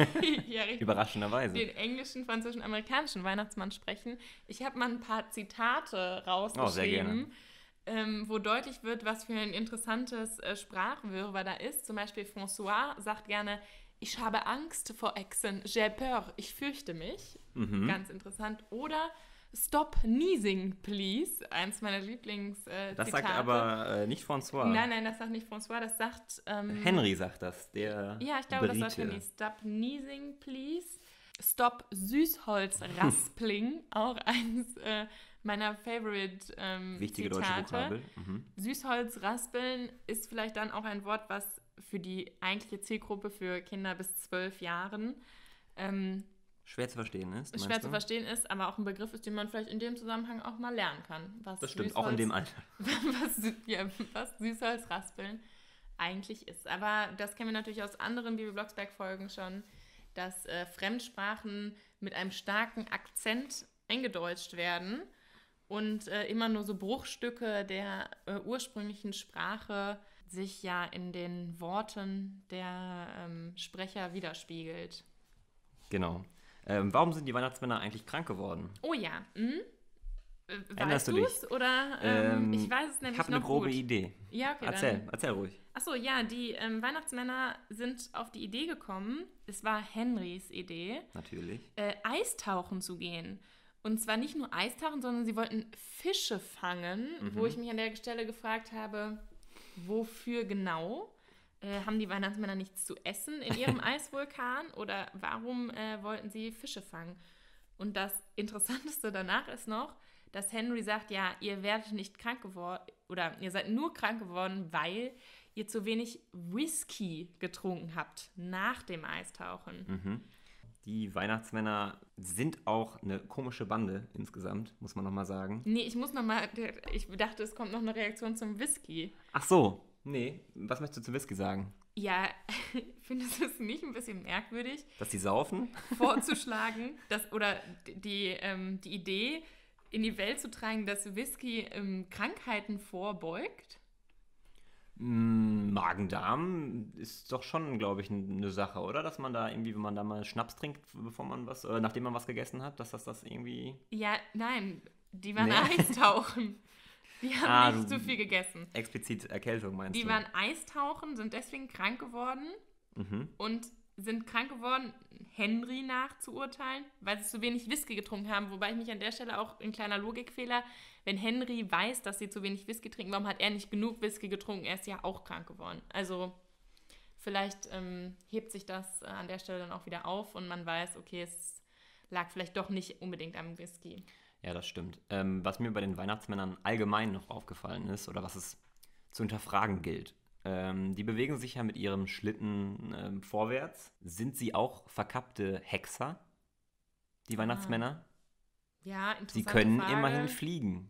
ja, richtig, überraschenderweise. den englischen, französischen, amerikanischen Weihnachtsmann sprechen. Ich habe mal ein paar Zitate Oh, sehr rausgeschrieben, ähm, wo deutlich wird, was für ein interessantes äh, Sprachwirrwarr da ist. Zum Beispiel François sagt gerne, ich habe Angst vor Echsen, j'ai peur, ich fürchte mich. Mhm. Ganz interessant. Oder Stop Sneezing, please, eins meiner Lieblingszitate. Das sagt aber äh, nicht François. Nein, nein, das sagt nicht François, das sagt... Ähm, Henry sagt das, der Ja, ich glaube, Brite. das sagt Henry. Stop Sneezing, please. Stop Süßholz-Raspling, auch eines äh, meiner Favorite ähm, Wichtige deutsche Zitate. Vokabel. Mhm. Süßholz-Raspeln ist vielleicht dann auch ein Wort, was für die eigentliche Zielgruppe für Kinder bis zwölf Jahren ähm, Schwer zu verstehen ist, schwer meinst zu du? verstehen ist, aber auch ein Begriff ist, den man vielleicht in dem Zusammenhang auch mal lernen kann. Was Das stimmt, Süßholz- auch in dem Alter. was, ja, was Süßholzraspeln eigentlich ist. Aber das kennen wir natürlich aus anderen Bibi Blocksberg-Folgen schon, dass äh, Fremdsprachen mit einem starken Akzent eingedeutscht werden und äh, immer nur so Bruchstücke der äh, ursprünglichen Sprache sich ja in den Worten der ähm, Sprecher widerspiegelt. Genau. Ähm, warum sind die Weihnachtsmänner eigentlich krank geworden? Oh ja, hm? Äh, Erinnerst weißt du du dich? es? Oder ähm, Ähm, ich weiß es nämlich Ich habe noch eine grobe gut. Idee. Ja, okay, Erzähl, dann. erzähl ruhig. Achso, ja, die ähm, Weihnachtsmänner sind auf die Idee gekommen, es war Henrys Idee, Natürlich. äh, Eistauchen zu gehen. Und zwar nicht nur Eistauchen, sondern sie wollten Fische fangen, Mhm. wo ich mich an der Stelle gefragt habe, wofür genau? Äh, haben die Weihnachtsmänner nichts zu essen in ihrem Eisvulkan oder warum äh, wollten sie Fische fangen? Und das Interessanteste danach ist noch, dass Henry sagt, ja, ihr werdet nicht krank geworden oder ihr seid nur krank geworden, weil ihr zu wenig Whisky getrunken habt nach dem Eistauchen. Mhm. Die Weihnachtsmänner sind auch eine komische Bande insgesamt, muss man nochmal sagen. Nee, ich muss nochmal, ich dachte, es kommt noch eine Reaktion zum Whisky. Ach so, nee. Was möchtest du zum Whisky sagen? Ja, findest du es nicht ein bisschen merkwürdig, Dass die saufen? vorzuschlagen, dass, oder die, ähm, die Idee in die Welt zu tragen, dass Whisky ähm, Krankheiten vorbeugt? Mm, Magen-Darm ist doch schon, glaube ich, eine Sache, oder? Dass man da irgendwie, wenn man da mal Schnaps trinkt, bevor man was, oder nachdem man was gegessen hat, dass das das irgendwie... Ja, nein, die waren Nee. Eistauchen. Die haben Ah, nicht du- so viel gegessen. Explizit Erkältung meinst Die du? waren Eistauchen, sind deswegen krank geworden Mhm. und sind krank geworden, Henry nachzuurteilen, weil sie zu wenig Whisky getrunken haben. Wobei ich mich an der Stelle auch, ein kleiner Logikfehler, wenn Henry weiß, dass sie zu wenig Whisky trinken, warum hat er nicht genug Whisky getrunken? Er ist ja auch krank geworden. Also vielleicht ähm, hebt sich das äh, an der Stelle dann auch wieder auf und man weiß, okay, es lag vielleicht doch nicht unbedingt am Whisky. Ja, das stimmt. Ähm, was mir bei den Weihnachtsmännern allgemein noch aufgefallen ist oder was es zu hinterfragen gilt, ähm, die bewegen sich ja mit ihrem Schlitten ähm, vorwärts. Sind sie auch verkappte Hexer, die ah. Weihnachtsmänner? Ja, interessante Sie können Frage. immerhin fliegen.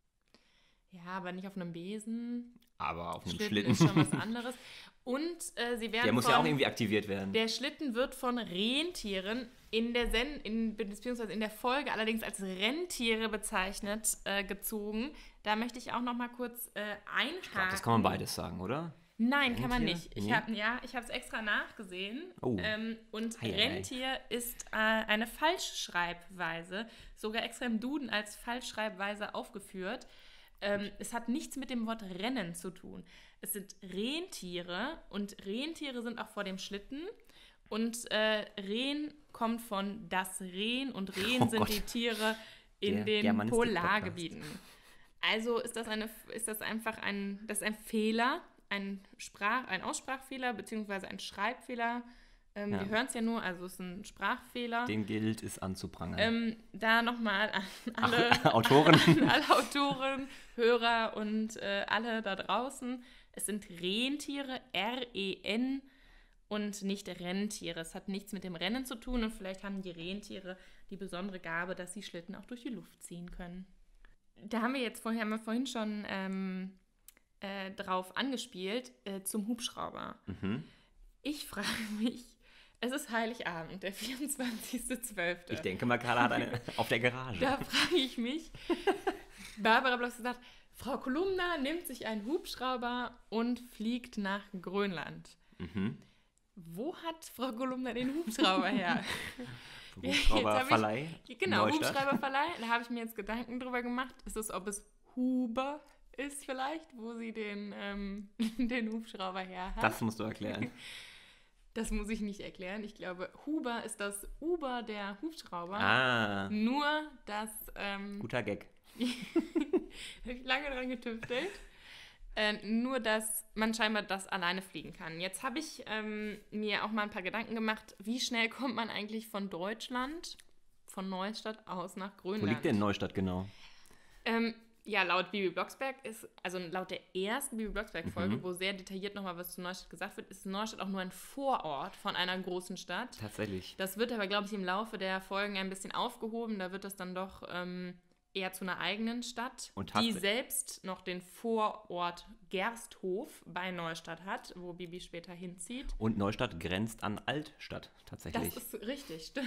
Ja, aber nicht auf einem Besen. Aber auf einem Schlitten Schlitten. ist schon was anderes. Und äh, sie werden Der muss von, ja auch irgendwie aktiviert werden. Der Schlitten wird von Rentieren in der Sen in, beziehungsweise in der Folge allerdings als Rentiere bezeichnet, äh, gezogen. Da möchte ich auch noch mal kurz äh, einhaken. Ich glaube, das kann man beides sagen, oder? Nein, Rentier? kann man nicht. Ich Nee. hab, ja, ich habe es extra nachgesehen. Oh. Ähm, und Ei, ei, ei. Rentier ist äh, eine Falschschreibweise, sogar extra im Duden als Falschschreibweise aufgeführt. Ähm, es hat nichts mit dem Wort Rennen zu tun. Es sind Rentiere und Rentiere sind auch vor dem Schlitten. Und äh, Rehen kommt von das Rehen und Rehen Oh sind Gott. die Tiere in Der den Germanistik-Podcast. Polargebieten. Also ist das, eine, ist das einfach ein, das ist ein Fehler, ein, Sprach, ein Aussprachfehler beziehungsweise ein Schreibfehler. Ähm, Ja. Wir hören es ja nur, also es ist ein Sprachfehler. Den gilt es anzuprangern. Ähm, da nochmal an alle, Ach, Autoren. an alle Autoren, Hörer und äh, alle da draußen. Es sind Rentiere, R E N und nicht Rentiere. Es hat nichts mit dem Rennen zu tun und vielleicht haben die Rentiere die besondere Gabe, dass sie Schlitten auch durch die Luft ziehen können. Da haben wir jetzt vorher, haben wir vorhin schon ähm, äh, drauf angespielt, äh, zum Hubschrauber. Mhm. Ich frage mich, es ist Heiligabend, der vierundzwanzigster zwölfte Ich denke mal, Carla hat eine auf der Garage. Da frage ich mich, Barbara Bloss gesagt, Frau Kolumna nimmt sich einen Hubschrauber und fliegt nach Grönland. Mhm. Wo hat Frau Kolumna den Hubschrauber her? Hubschrauberverleih. Ich, genau, Neustadt. Hubschrauberverleih. Da habe ich mir jetzt Gedanken drüber gemacht. Ist es, ob es Huber ist vielleicht, wo sie den, ähm, den Hubschrauber her hat? Das musst du erklären. Das muss ich nicht erklären. Ich glaube, Huber ist das Uber der Hubschrauber. Ah, Nur, dass... Ähm, guter Gag. habe ich lange dran getüftelt. Äh, nur, dass man scheinbar das alleine fliegen kann. Jetzt habe ich ähm, mir auch mal ein paar Gedanken gemacht, wie schnell kommt man eigentlich von Deutschland, von Neustadt aus nach Grönland? Wo liegt denn Neustadt genau? Ähm, ja, laut Bibi Blocksberg ist, also laut der ersten Bibi Blocksberg-Folge, Mhm. wo sehr detailliert nochmal was zu Neustadt gesagt wird, ist Neustadt auch nur ein Vorort von einer großen Stadt. Tatsächlich. Das wird aber, glaube ich, im Laufe der Folgen ein bisschen aufgehoben. Da wird das dann doch ähm, eher zu einer eigenen Stadt, Und die tats- selbst noch den Vorort Gersthof bei Neustadt hat, wo Bibi später hinzieht. Und Neustadt grenzt an Altstadt, Das tatsächlich. ist richtig, stimmt.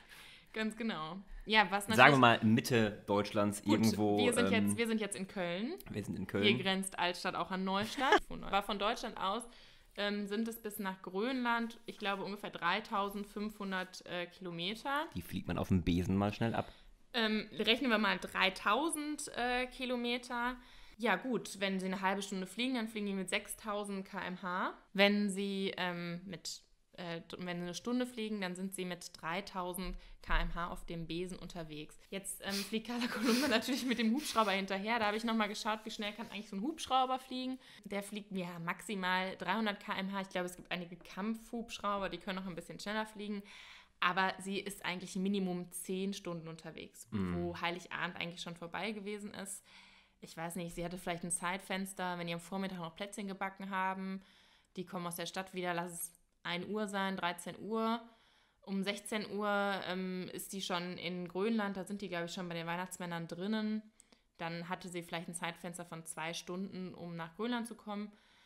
Ganz genau. Ja, was natürlich... Sagen wir mal Mitte Deutschlands gut, irgendwo. wir sind, ähm, jetzt, wir sind jetzt in Köln. wir sind in Hier Köln. grenzt Altstadt auch an Neustadt. Aber von Deutschland aus ähm, sind es bis nach Grönland, ich glaube, ungefähr dreitausendfünfhundert äh, Kilometer. Die fliegt man auf dem Besen mal schnell ab. Ähm, rechnen wir mal dreitausend äh, Kilometer. Ja gut, wenn Sie eine halbe Stunde fliegen, dann fliegen die mit sechstausend Kilometer pro Stunde. Wenn Sie ähm, mit äh, wenn Sie eine Stunde fliegen, dann sind Sie mit dreitausend Kilometer pro Stunde auf dem Besen unterwegs. Jetzt ähm, fliegt Carla Kolumna natürlich mit dem Hubschrauber hinterher. Da habe ich nochmal geschaut, wie schnell kann eigentlich so ein Hubschrauber fliegen. Der fliegt ja maximal dreihundert Kilometer pro Stunde. Ich glaube, es gibt einige Kampfhubschrauber, die können noch ein bisschen schneller fliegen. Aber sie ist eigentlich Minimum zehn Stunden unterwegs, Mhm. wo Heiligabend eigentlich schon vorbei gewesen ist. Ich weiß nicht, sie hatte vielleicht ein Zeitfenster, wenn die am Vormittag noch Plätzchen gebacken haben. Die kommen aus der Stadt wieder, lass es ein Uhr sein, dreizehn Uhr. Um sechzehn Uhr ähm, ist die schon in Grönland, da sind die, glaube ich, schon bei den Weihnachtsmännern drinnen. Dann hatte sie vielleicht ein Zeitfenster von zwei Stunden, um nach Grönland zu kommen.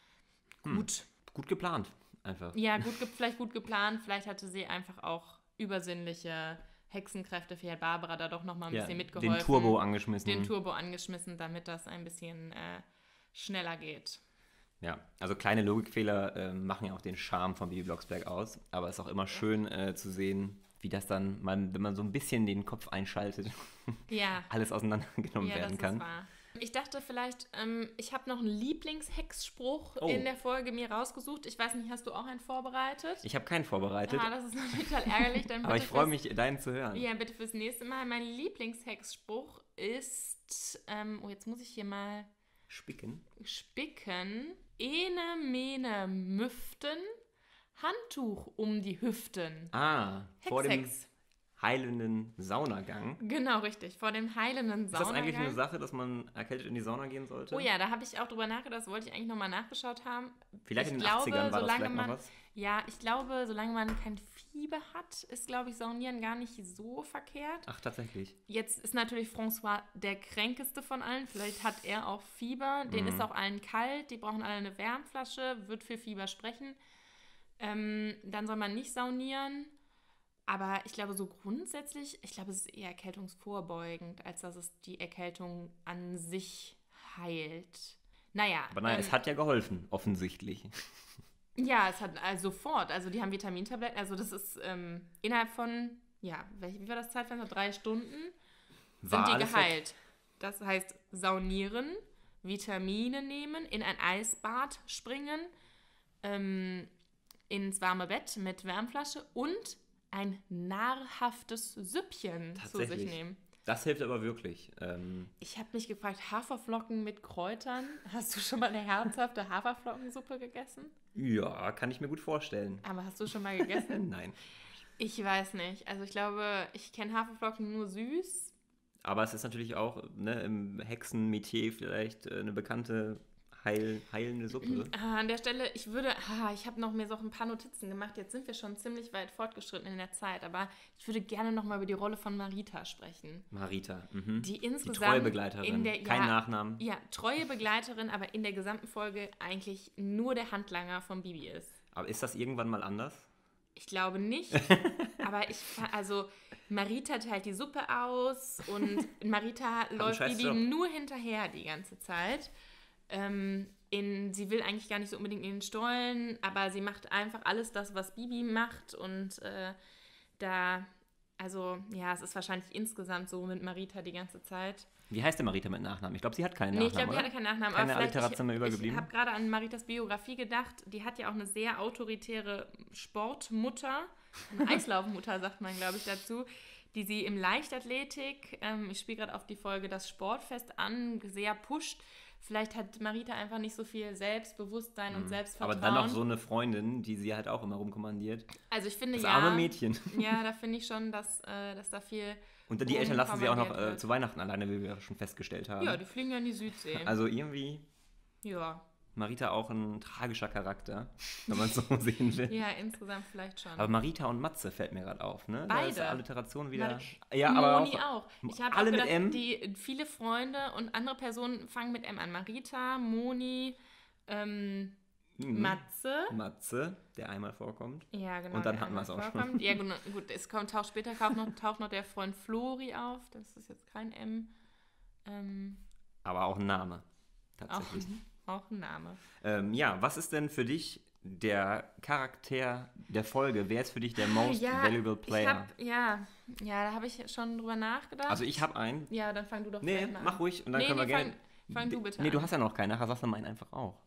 Hm. Gut. Gut geplant, einfach. Ja, gut, ge- vielleicht gut geplant. Vielleicht hatte sie einfach auch übersinnliche Hexenkräfte. Vielleicht hat Barbara da doch nochmal ein Ja, bisschen mitgeholfen. den Turbo angeschmissen. Den Turbo angeschmissen, damit das ein bisschen äh, schneller geht. Ja, also kleine Logikfehler äh, machen ja auch den Charme von Bibi Blocksberg aus. Aber es ist auch immer schön äh, zu sehen, wie das dann, man, wenn man so ein bisschen den Kopf einschaltet, Ja, alles auseinandergenommen ja, das werden ist kann. wahr. Ich dachte vielleicht, ähm, ich habe noch einen Lieblingshexspruch Oh. in der Folge mir rausgesucht. Ich weiß nicht, hast du auch einen vorbereitet? Ich habe keinen vorbereitet, Ah, das ist natürlich total ärgerlich. Dann aber bitte ich freue fürs- mich, deinen zu hören. Ja, bitte fürs nächste Mal. Mein Lieblingshexspruch ist, ähm, oh, jetzt muss ich hier mal Spicken. spicken. Ene, mene, müften, Handtuch um die Hüften. Ah, Hex, vor dem Hex. heilenden Saunagang. Genau, richtig. Vor dem heilenden Ist das Saunagang. eigentlich eine Sache, dass man erkältet in die Sauna gehen sollte? Oh ja, da habe ich auch drüber nachgedacht, das wollte ich eigentlich nochmal nachgeschaut haben. Vielleicht ich in den glaube, achtzigern war das solange vielleicht man, noch was. Ja, ich glaube, solange man kein Fieber hat, ist, glaube ich, Saunieren gar nicht so verkehrt. Ach, tatsächlich. Jetzt ist natürlich François der kränkeste von allen. Vielleicht hat er auch Fieber. Den Mhm. ist auch allen kalt. Die brauchen alle eine Wärmflasche. Wird für Fieber sprechen. Ähm, dann soll man nicht saunieren. Aber ich glaube, so grundsätzlich, ich glaube, es ist eher erkältungsvorbeugend, als dass es die Erkältung an sich heilt. Naja. Aber naja, ähm, es hat ja geholfen, offensichtlich. Ja, es hat also sofort. Also die haben Vitamintabletten. Also das ist ähm, innerhalb von, ja, welch- wie war das Zeitfenster? Drei Stunden War sind die alles geheilt. Das heißt saunieren, Vitamine nehmen, in ein Eisbad springen, ähm, ins warme Bett mit Wärmflasche und ein nahrhaftes Süppchen zu sich Tatsächlich. nehmen. Das hilft aber wirklich. Ähm, Ich habe mich gefragt, Haferflocken mit Kräutern. Hast du schon mal eine herzhafte Haferflockensuppe gegessen? ja, kann ich mir gut vorstellen. Aber hast du schon mal gegessen? Nein. Ich weiß nicht. Also ich glaube, ich kenne Haferflocken nur süß. Aber es ist natürlich auch ne, im Hexenmetier vielleicht äh, eine bekannte heil, heilende Suppe. Ah, an der Stelle, ich würde, ah, ich habe noch mir so ein paar Notizen gemacht. Jetzt sind wir schon ziemlich weit fortgeschritten in der Zeit. Aber ich würde gerne noch mal über die Rolle von Marita sprechen. Marita. Mhm. Die Die insgesamt treue Begleiterin. in der, Kein ja, Nachnamen. Ja, treue Begleiterin, aber in der gesamten Folge eigentlich nur der Handlanger von Bibi ist. Aber ist das irgendwann mal anders? Ich glaube nicht, aber ich, fa- also Marita teilt die Suppe aus und Marita läuft scheiß Bibi Job. nur hinterher die ganze Zeit. Ähm, in, sie will eigentlich gar nicht so unbedingt in den Stollen, aber sie macht einfach alles das, was Bibi macht und äh, da, also ja, es ist wahrscheinlich insgesamt so mit Marita die ganze Zeit. Wie heißt denn Marita mit Nachnamen? Ich glaube, sie hat keinen Nee, ich Nachnamen, glaube, die oder? hatte keinen Nachnamen. Keine aber vielleicht- Alliteration mehr ich, übergeblieben? Ich habe gerade an Maritas Biografie gedacht. Die hat ja auch eine sehr autoritäre Sportmutter, eine Eislaufmutter, sagt man, glaube ich, dazu, die sie im Leichtathletik, ähm, ich spiele gerade auf die Folge das Sportfest an, sehr pusht. Vielleicht hat Marita einfach nicht so viel Selbstbewusstsein und Selbstvertrauen. Aber dann noch so eine Freundin, die sie halt auch immer rumkommandiert. Also ich finde, Das ja, arme Mädchen. ja, da finde ich schon, dass, äh, dass da viel Und die Eltern lassen sie auch noch rumkommandiert äh, wird. zu Weihnachten alleine, wie wir schon festgestellt haben. Ja, die fliegen ja in die Südsee. Also irgendwie ja. Marita auch ein tragischer Charakter, wenn man es so sehen will. ja, insgesamt vielleicht schon. Aber Marita und Matze fällt mir gerade auf, ne? Da ist Beide. Alliteration wieder. Mari- ja, aber Moni auch, auch. Ich habe alle auch mit gedacht, M? die viele Freunde und andere Personen fangen mit M an. Marita, Moni, ähm, Mhm. Matze. Matze, der einmal vorkommt. Ja, genau. Und dann der hatten wir es einmal auch schon. vorkommt. Ja, genau, gut, es kommt, taucht später taucht noch, taucht noch der Freund Flori auf. Das ist jetzt kein M. Ähm, Aber auch ein Name. auch, Tatsächlich. auch ein Name. Ähm, ja, was ist denn für dich der Charakter der Folge? Wer ist für dich der most ja, valuable Ich player? hab, ja, ja, da habe ich schon drüber nachgedacht. Also ich habe einen. Ja, dann fang du doch Nee, vielleicht mal mach an. ruhig und dann nee, können wir nee, gerne. Fang, fang du bitte Nee, an. du hast ja noch keinen, nachher sagst du meinen einfach auch.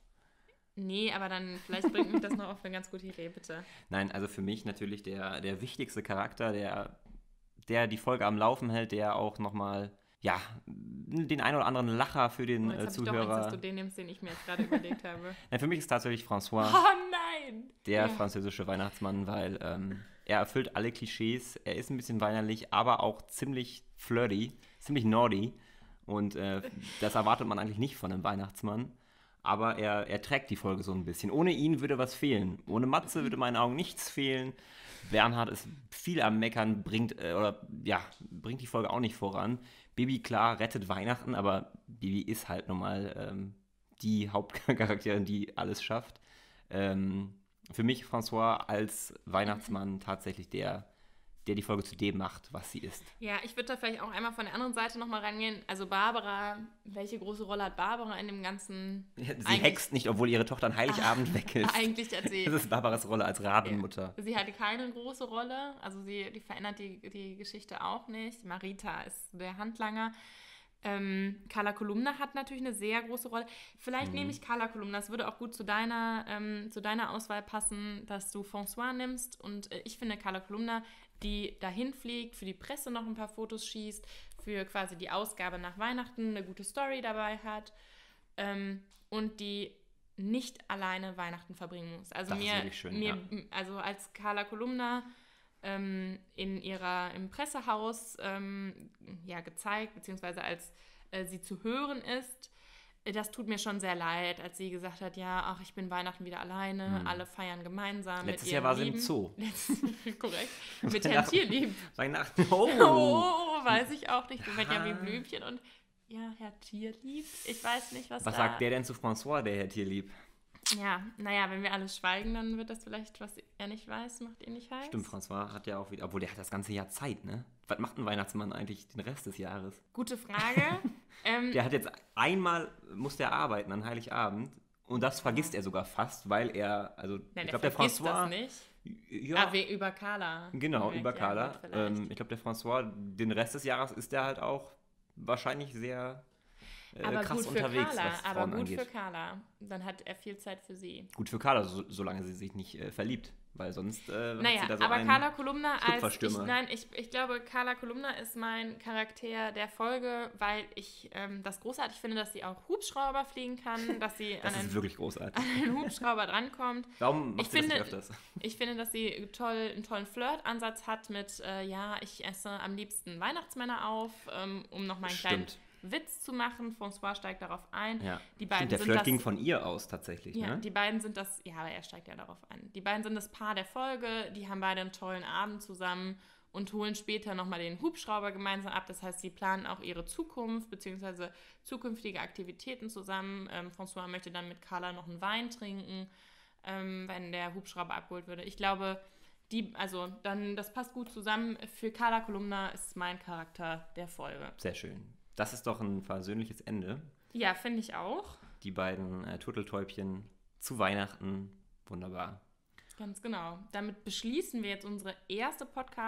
Nee, aber dann vielleicht bringt mich das noch auf eine ganz gute Idee, bitte. Nein, also für mich natürlich der, der wichtigste Charakter, der, der die Folge am Laufen hält, der auch nochmal, ja, den ein oder anderen Lacher für den Oh, jetzt äh, habe ich doch Angst, Zuhörer. dass du den nimmst, den ich mir jetzt gerade überlegt habe. Nein, für mich ist tatsächlich François Oh nein! der Ja. französische Weihnachtsmann, weil ähm, er erfüllt alle Klischees, er ist ein bisschen weinerlich, aber auch ziemlich flirty, ziemlich naughty und äh, das erwartet man eigentlich nicht von einem Weihnachtsmann. Aber er, er trägt die Folge so ein bisschen. Ohne ihn würde was fehlen. Ohne Matze würde in meinen Augen nichts fehlen. Bernhard ist viel am Meckern, bringt, äh, oder, ja, bringt die Folge auch nicht voran. Bibi, klar, rettet Weihnachten, aber Bibi ist halt nun mal ähm, die Hauptcharakterin, die alles schafft. Ähm, für mich François als Weihnachtsmann tatsächlich der, der die Folge zu dem macht, was sie ist. Ja, ich würde da vielleicht auch einmal von der anderen Seite nochmal rangehen. Also Barbara, welche große Rolle hat Barbara in dem ganzen... Sie Eigentlich- hext nicht, obwohl ihre Tochter an Heiligabend weg ist. Eigentlich hat sie... Das ist Barbaras Rolle als Rabenmutter. Sie hatte keine große Rolle, also sie die verändert die, die Geschichte auch nicht. Marita ist der Handlanger. Ähm, Carla Kolumna hat natürlich eine sehr große Rolle. Vielleicht mhm. nehme ich Carla Kolumna. Das würde auch gut zu deiner, ähm, zu deiner Auswahl passen, dass du François nimmst. Und äh, ich finde Carla Kolumna, die dahin fliegt, für die Presse noch ein paar Fotos schießt, für quasi die Ausgabe nach Weihnachten eine gute Story dabei hat ähm, und die nicht alleine Weihnachten verbringen muss. Also das mir, ist wirklich schön, mir ja. also als Carla Kolumna ähm, in ihrer im Pressehaus ähm, ja, gezeigt, beziehungsweise als äh, sie zu hören ist, äh, das tut mir schon sehr leid, als sie gesagt hat, ja, ach, ich bin Weihnachten wieder alleine, hm. alle feiern gemeinsam Letztes mit Jahr war sie Lieben. im Zoo. Letztes, korrekt. Mit Herrn Tierlieb. Weihnachten, oh. oh, weiß ich auch nicht, mit Benjamin Blümchen und ja, Herr Tierlieb. Ich weiß nicht, was Was da... sagt der denn zu François, der Herr Tierlieb? Ja, naja, wenn wir alle schweigen, dann wird das vielleicht, was er nicht weiß, macht ihr nicht heiß. Stimmt, François hat ja auch wieder, obwohl der hat das ganze Jahr Zeit, ne? Was macht ein Weihnachtsmann eigentlich den Rest des Jahres? Gute Frage. ähm, der hat jetzt einmal, muss der arbeiten an Heiligabend und das vergisst er sogar fast, weil er, also Nein, ich glaube der François... das nicht. Ja, ah, über Carla. Genau, ja, über Carla. Gut, ähm, ich glaube der François, den Rest des Jahres ist der halt auch wahrscheinlich sehr... Äh, aber krass gut für unterwegs, Carla, was aber Frauen gut angeht. für Carla. Dann hat er viel Zeit für sie. Gut für Carla, so, solange sie sich nicht äh, verliebt, weil sonst äh, naja, hat sie da so aber einen Carla Kolumna als ich, Schlüpferstürmer. nein, ich, ich glaube, Carla Kolumna ist mein Charakter der Folge, weil ich ähm, das großartig finde, dass sie auch Hubschrauber fliegen kann, dass sie das an, ist einen, wirklich großartig. an einen Hubschrauber drankommt. Warum macht ich sie finde, das nicht öfters? Ich finde, dass sie toll, einen tollen Flirt-Ansatz hat mit, äh, ja, ich esse am liebsten Weihnachtsmänner auf, ähm, um noch mal einen kleinen Witz zu machen. François steigt darauf ein. Ja. Die beiden Stimmt, der sind Flirt das, ging von ihr aus tatsächlich. Ja, ne? die beiden sind das, ja, aber er steigt ja darauf ein. Die beiden sind das Paar der Folge, die haben beide einen tollen Abend zusammen und holen später nochmal den Hubschrauber gemeinsam ab. Das heißt, sie planen auch ihre Zukunft bzw. zukünftige Aktivitäten zusammen. Ähm, François möchte dann mit Carla noch einen Wein trinken, ähm, wenn der Hubschrauber abgeholt würde. Ich glaube, die, also dann, das passt gut zusammen. Für Carla Kolumna ist mein Charakter der Folge. Sehr schön. Das ist doch ein versöhnliches Ende. Ja, finde ich auch. Die beiden äh, Turteltäubchen zu Weihnachten. Wunderbar. Ganz genau. Damit beschließen wir jetzt unsere erste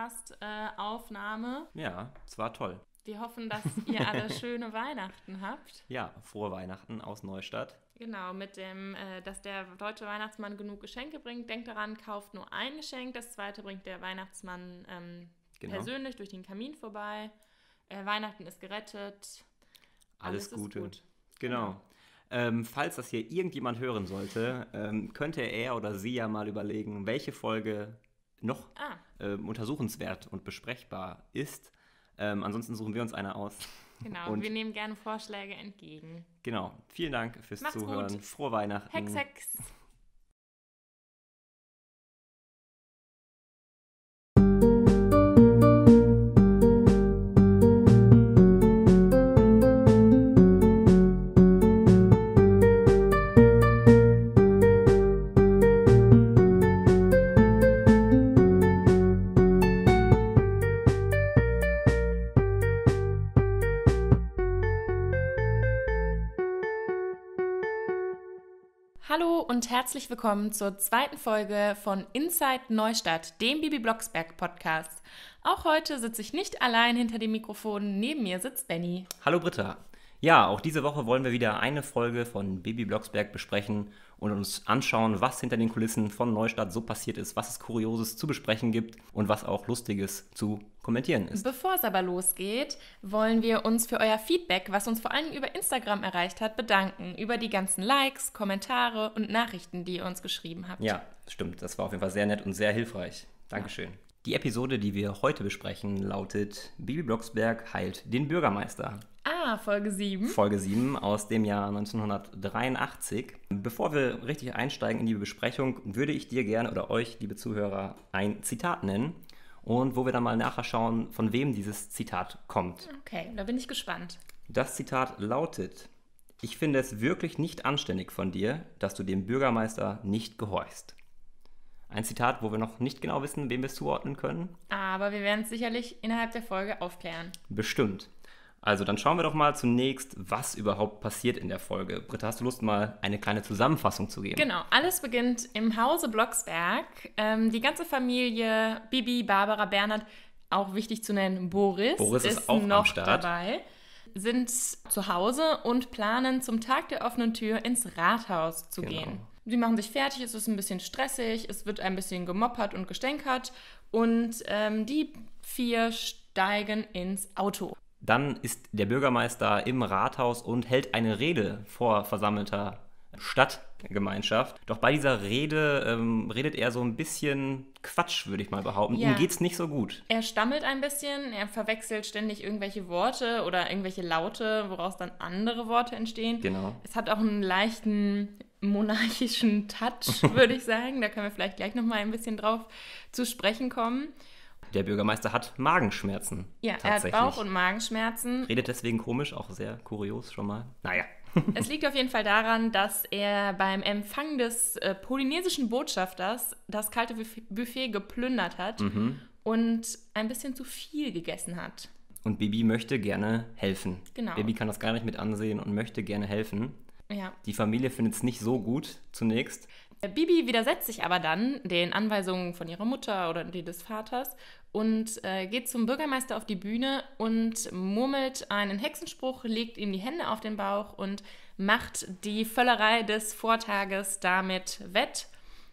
Podcast-Aufnahme. Äh, ja, es war toll. Wir hoffen, dass ihr alle schöne Weihnachten habt. Ja, frohe Weihnachten aus Neustadt. Genau, mit dem, äh, dass der deutsche Weihnachtsmann genug Geschenke bringt. Denkt daran, kauft nur ein Geschenk. Das zweite bringt der Weihnachtsmann ähm, genau. persönlich durch den Kamin vorbei. Äh, Weihnachten ist gerettet. Alles, Alles Gute. Gut. Genau. genau. Ähm, falls das hier irgendjemand hören sollte, ähm, könnte er oder sie ja mal überlegen, welche Folge noch ah. ähm, untersuchenswert und besprechbar ist. Ähm, ansonsten suchen wir uns eine aus. Genau, und wir nehmen gerne Vorschläge entgegen. Genau. Vielen Dank fürs Macht's Zuhören. Gut. Frohe Weihnachten. Hex, Hex. Hallo und herzlich willkommen zur zweiten Folge von Inside Neustadt, dem Bibi Blocksberg Podcast. Auch heute sitze ich nicht allein hinter dem Mikrofon, neben mir sitzt Benny. Hallo Britta. Ja, auch diese Woche wollen wir wieder eine Folge von Bibi Blocksberg besprechen und uns anschauen, was hinter den Kulissen von Neustadt so passiert ist, was es Kurioses zu besprechen gibt und was auch Lustiges zu kommentieren ist. Bevor es aber losgeht, wollen wir uns für euer Feedback, was uns vor allem über Instagram erreicht hat, bedanken. Über die ganzen Likes, Kommentare und Nachrichten, die ihr uns geschrieben habt. Ja, stimmt. Das war auf jeden Fall sehr nett und sehr hilfreich. Dankeschön. Ja. Die Episode, die wir heute besprechen, lautet Bibi Blocksberg heilt den Bürgermeister. Ah, Folge sieben. Folge sieben aus dem Jahr neunzehnhundertdreiundachtzig. Bevor wir richtig einsteigen in die Besprechung, würde ich dir gerne oder euch, liebe Zuhörer, ein Zitat nennen. Und wo wir dann mal nachher schauen, von wem dieses Zitat kommt. Okay, da bin ich gespannt. Das Zitat lautet: Ich finde es wirklich nicht anständig von dir, dass du dem Bürgermeister nicht gehorchst. Ein Zitat, wo wir noch nicht genau wissen, wem wir es zuordnen können. Aber wir werden es sicherlich innerhalb der Folge aufklären. Bestimmt. Also dann schauen wir doch mal zunächst, was überhaupt passiert in der Folge. Britta, hast du Lust, mal eine kleine Zusammenfassung zu geben? Genau, alles beginnt im Hause Blocksberg. Ähm, die ganze Familie, Bibi, Barbara, Bernhard, auch wichtig zu nennen, Boris, Boris ist, ist auch noch am Start. dabei. sind zu Hause und planen zum Tag der offenen Tür ins Rathaus zu Genau. gehen. Sie machen sich fertig, es ist ein bisschen stressig, es wird ein bisschen gemoppert und gestänkert und ähm, die vier steigen ins Auto. Dann ist der Bürgermeister im Rathaus und hält eine Rede vor versammelter Stadtgemeinschaft. Doch bei dieser Rede ähm, redet er so ein bisschen Quatsch, würde ich mal behaupten. Ja. Ihm geht's nicht so gut. Er stammelt ein bisschen, er verwechselt ständig irgendwelche Worte oder irgendwelche Laute, woraus dann andere Worte entstehen. Genau. Es hat auch einen leichten monarchischen Touch, würde ich sagen. Da können wir vielleicht gleich nochmal ein bisschen drauf zu sprechen kommen. Der Bürgermeister hat Magenschmerzen. Ja, er hat tatsächlich. Bauch- und Magenschmerzen. Redet deswegen komisch, auch sehr kurios schon mal. Naja. Es liegt auf jeden Fall daran, dass er beim Empfang des äh, polynesischen Botschafters das kalte Buff- Buffet geplündert hat Mhm. und ein bisschen zu viel gegessen hat. Und Bibi möchte gerne helfen. Genau. Bibi kann das gar nicht mit ansehen und möchte gerne helfen. Ja. Die Familie findet es nicht so gut zunächst. Bibi widersetzt sich aber dann den Anweisungen von ihrer Mutter oder die des Vaters und äh, geht zum Bürgermeister auf die Bühne und murmelt einen Hexenspruch, legt ihm die Hände auf den Bauch und macht die Völlerei des Vortages damit wett.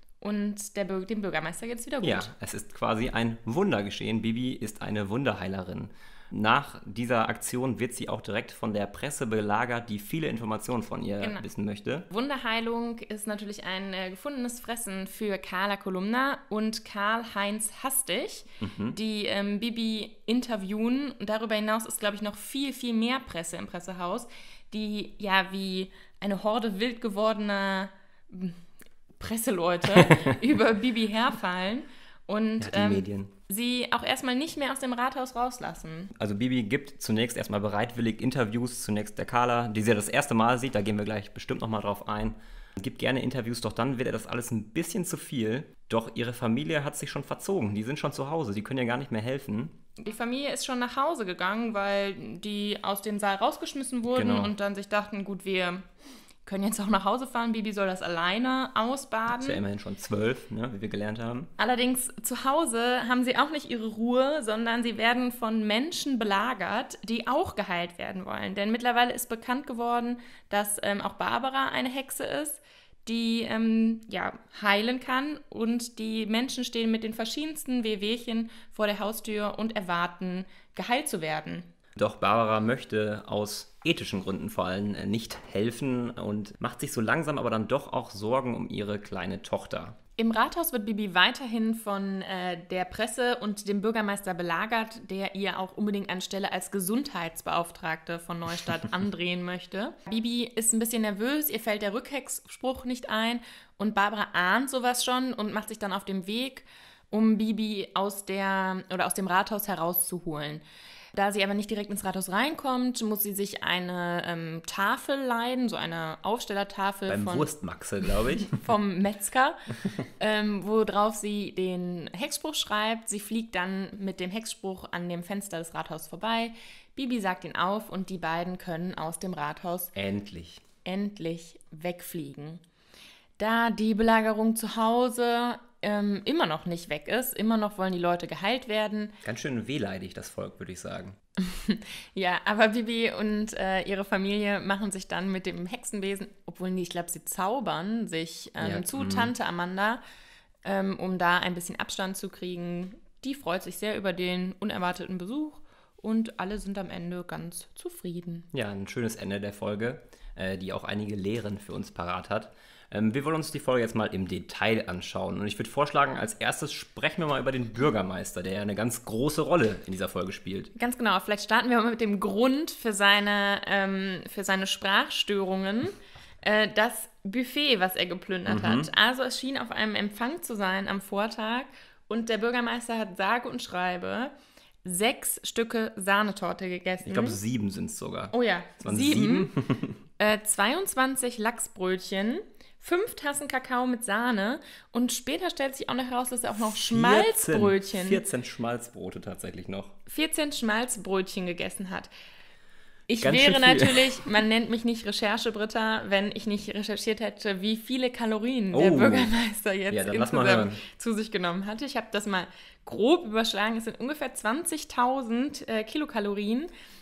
Und der Bür- dem Bürgermeister geht es wieder gut. Ja, es ist quasi ein Wunder geschehen. Bibi ist eine Wunderheilerin. Nach dieser Aktion wird sie auch direkt von der Presse belagert, die viele Informationen von ihr Genau. wissen möchte. Wunderheilung ist natürlich ein äh, gefundenes Fressen für Carla Kolumna und Karl-Heinz Hastig, die ähm, Bibi interviewen. Und darüber hinaus ist, glaube ich, noch viel, viel mehr Presse im Pressehaus, die ja wie eine Horde wild gewordener m, Presseleute über Bibi herfallen und Ja, die ähm, Medien. sie auch erstmal nicht mehr aus dem Rathaus rauslassen. Also Bibi gibt zunächst erstmal bereitwillig Interviews, zunächst der Carla, die sie ja das erste Mal sieht, da gehen wir gleich bestimmt nochmal drauf ein. Gibt gerne Interviews, doch dann wird ihr das alles ein bisschen zu viel. Doch ihre Familie hat sich schon verzogen, die sind schon zu Hause, die können ihr gar nicht mehr helfen. Die Familie ist schon nach Hause gegangen, weil die aus dem Saal rausgeschmissen wurden Genau. und dann sich dachten, gut, wir können jetzt auch nach Hause fahren. Bibi soll das alleine ausbaden. Ist ja immerhin schon zwölf, ne, wie wir gelernt haben. Allerdings zu Hause haben sie auch nicht ihre Ruhe, sondern sie werden von Menschen belagert, die auch geheilt werden wollen. Denn mittlerweile ist bekannt geworden, dass ähm, auch Barbara eine Hexe ist, die ähm, ja, heilen kann. Und die Menschen stehen mit den verschiedensten Wehwehchen vor der Haustür und erwarten, geheilt zu werden. Doch Barbara möchte aus ethischen Gründen vor allem äh, nicht helfen und macht sich so langsam aber dann doch auch Sorgen um ihre kleine Tochter. Im Rathaus wird Bibi weiterhin von äh, der Presse und dem Bürgermeister belagert, der ihr auch unbedingt eine Stelle als Gesundheitsbeauftragte von Neustadt andrehen möchte. Bibi ist ein bisschen nervös, ihr fällt der Rückhexspruch nicht ein und Barbara ahnt sowas schon und macht sich dann auf den Weg, um Bibi aus der oder aus dem Rathaus herauszuholen. Da sie aber nicht direkt ins Rathaus reinkommt, muss sie sich eine ähm, Tafel leihen, so eine Aufstellertafel Beim von Wurstmaxe, glaube ich. vom Metzger, ähm, worauf sie den Hexspruch schreibt. Sie fliegt dann mit dem Hexspruch an dem Fenster des Rathauses vorbei. Bibi sagt ihn auf und die beiden können aus dem Rathaus Endlich. endlich wegfliegen. Da die Belagerung zu Hause ähm, immer noch nicht weg ist, immer noch wollen die Leute geheilt werden. Ganz schön wehleidig, das Volk, würde ich sagen. Ja, aber Bibi und äh, ihre Familie machen sich dann mit dem Hexenwesen, obwohl nee, ich glaube, sie zaubern sich ähm, Ja, zu mhm. Tante Amanda, ähm, um da ein bisschen Abstand zu kriegen. Die freut sich sehr über den unerwarteten Besuch und alle sind am Ende ganz zufrieden. Ja, ein schönes Ende der Folge, äh, die auch einige Lehren für uns parat hat. Ähm, wir wollen uns die Folge jetzt mal im Detail anschauen. Und ich würde vorschlagen, als erstes sprechen wir mal über den Bürgermeister, der ja eine ganz große Rolle in dieser Folge spielt. Ganz genau, vielleicht starten wir mal mit dem Grund für seine, ähm, für seine Sprachstörungen. Äh, das Buffet, was er geplündert Mhm. hat. Also es schien auf einem Empfang zu sein am Vortag und der Bürgermeister hat sage und schreibe sechs Stücke Sahnetorte gegessen. Ich glaube, sieben sind es sogar. oh ja, Es waren sieben. sieben. Äh, zweiundzwanzig Lachsbrötchen, fünf Tassen Kakao mit Sahne und später stellt sich auch noch heraus, dass er auch noch Schmalzbrötchen, vierzehn Schmalzbrote tatsächlich noch. vierzehn Schmalzbrötchen gegessen hat. Ich Ganz wäre schön viel. natürlich, man nennt mich nicht Recherchebritta, wenn ich nicht recherchiert hätte, wie viele Kalorien der Oh. Bürgermeister jetzt Ja, dann lass mal insgesamt hören. zu sich genommen hatte. Ich habe das mal grob überschlagen. Es sind ungefähr zwanzigtausend äh, Kilokalorien,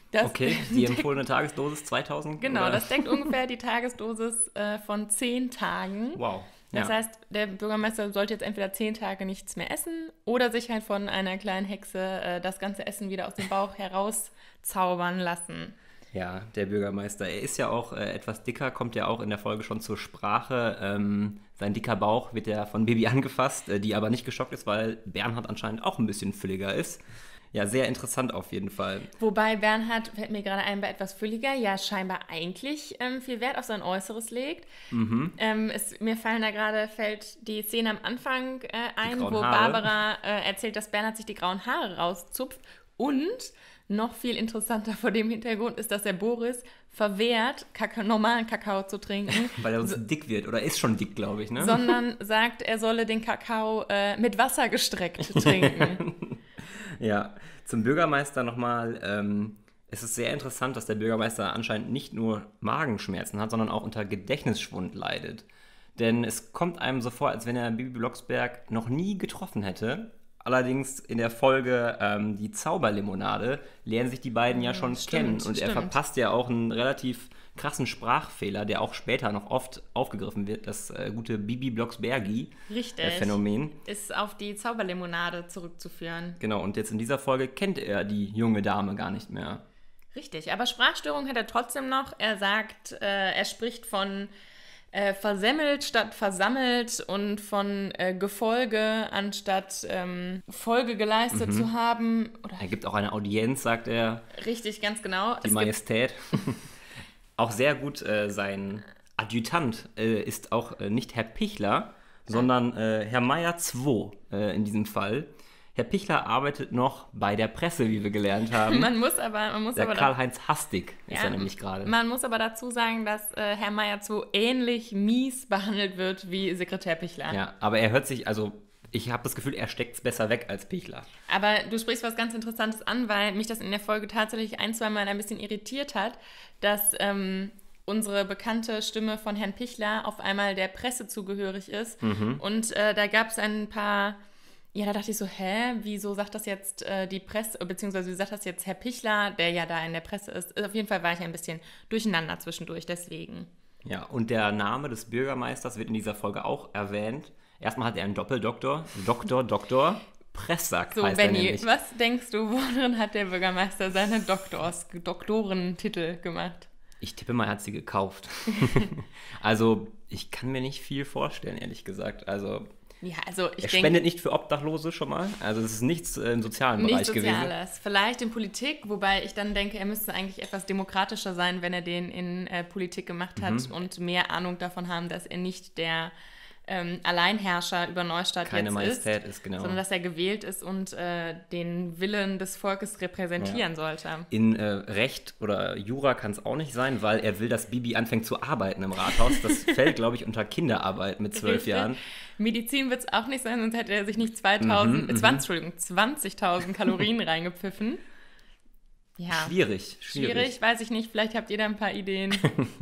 Das okay, die empfohlene Tagesdosis zweitausend? Genau, oder? das deckt ungefähr die Tagesdosis äh, von zehn Tagen. Wow. Das ja. heißt, der Bürgermeister sollte jetzt entweder zehn Tage nichts mehr essen oder sich halt von einer kleinen Hexe äh, das ganze Essen wieder aus dem Bauch herauszaubern lassen. Ja, der Bürgermeister. Er ist ja auch äh, etwas dicker, kommt ja auch in der Folge schon zur Sprache. Ähm, sein dicker Bauch wird ja von Bibi angefasst, äh, die aber nicht geschockt ist, weil Bernhard anscheinend auch ein bisschen fülliger ist. Ja, sehr interessant auf jeden Fall. Wobei Bernhard, fällt mir gerade ein, bei etwas fülliger, ja scheinbar eigentlich ähm, viel Wert auf sein Äußeres legt. Mhm. Ähm, es, mir fallen da gerade, fällt die Szene am Anfang äh, ein, wo Haare. Barbara äh, erzählt, dass Bernhard sich die grauen Haare rauszupft. Und noch viel interessanter vor dem Hintergrund ist, dass der Boris verwehrt, Kaka- normalen Kakao zu trinken. Weil er uns so dick wird, oder ist schon dick, glaube ich, ne? Sondern sagt, er solle den Kakao äh, mit Wasser gestreckt trinken. Ja, zum Bürgermeister nochmal. Ähm, es ist sehr interessant, dass der Bürgermeister anscheinend nicht nur Magenschmerzen hat, sondern auch unter Gedächtnisschwund leidet. Denn es kommt einem so vor, als wenn er Bibi Blocksberg noch nie getroffen hätte. Allerdings in der Folge ähm, die Zauberlimonade lernen sich die beiden ja schon Stimmt, kennen. Und er stimmt. verpasst ja auch einen relativ krassen Sprachfehler, der auch später noch oft aufgegriffen wird, das äh, gute Bibi Blocksbergi Richtig. äh, Phänomen. Ist auf die Zauberlimonade zurückzuführen. Genau, und jetzt in dieser Folge kennt er die junge Dame gar nicht mehr. Richtig, aber Sprachstörung hat er trotzdem noch. Er sagt, äh, er spricht von äh, versemmelt statt versammelt und von äh, Gefolge anstatt ähm, Folge geleistet Mhm. zu haben. Oder Er gibt auch eine Audienz, sagt er, richtig, ganz genau. die Es gibt, Majestät. Auch sehr gut, äh, sein Adjutant äh, ist auch äh, nicht Herr Pichler, sondern äh, Herr Meier zwei äh, in diesem Fall. Herr Pichler arbeitet noch bei der Presse, wie wir gelernt haben. man muss aber, man muss Der aber da- Karl-Heinz Hastig ist Ja, er nämlich gerade. Man muss aber dazu sagen, dass äh, Herr Meier so ähnlich mies behandelt wird wie Sekretär Pichler. Ja, aber er hört sich, also ich habe das Gefühl, er steckt es besser weg als Pichler. Aber du sprichst was ganz Interessantes an, weil mich das in der Folge tatsächlich ein, zwei Mal ein bisschen irritiert hat, dass ähm, unsere bekannte Stimme von Herrn Pichler auf einmal der Presse zugehörig ist. Mhm. Und äh, da gab es ein paar, ja, da dachte ich so, hä, wieso sagt das jetzt äh, die Presse, beziehungsweise wie sagt das jetzt Herr Pichler, der ja da in der Presse ist. Auf jeden Fall war ich ein bisschen durcheinander zwischendurch, deswegen. Ja, und der Name des Bürgermeisters wird in dieser Folge auch erwähnt. Erstmal hat er einen Doppeldoktor, Doktor, Doktor, Pressack So, heißt er Benni, nämlich. was denkst du, worin hat der Bürgermeister seine Doktors, Doktorentitel gemacht? Ich tippe mal, er hat sie gekauft. Also, ich kann mir nicht viel vorstellen, ehrlich gesagt. Also, Ja, also ich er denke, spendet nicht für Obdachlose schon mal. Also, es ist nichts äh, im sozialen nichts Bereich gewesen. Soziales. Vielleicht in Politik, wobei ich dann denke, er müsste eigentlich etwas demokratischer sein, wenn er den in äh, Politik gemacht hat Mhm. und mehr Ahnung davon haben, dass er nicht der ähm, Alleinherrscher über Neustadt Keine jetzt Majestät ist, ist, genau. sondern dass er gewählt ist und äh, den Willen des Volkes repräsentieren sollte. In äh, Recht oder Jura kann es auch nicht sein, weil er will, dass Bibi anfängt zu arbeiten im Rathaus. Das fällt, glaube ich, unter Kinderarbeit mit zwölf Richtig. Jahren. Medizin wird es auch nicht sein, sonst hätte er sich nicht zweitausend, Mhm, äh, mhm. zwanzig, Entschuldigung, zwanzigtausend Kalorien reingepfiffen. Ja, Schwierig, schwierig. schwierig, weiß ich nicht. Vielleicht habt ihr da ein paar Ideen.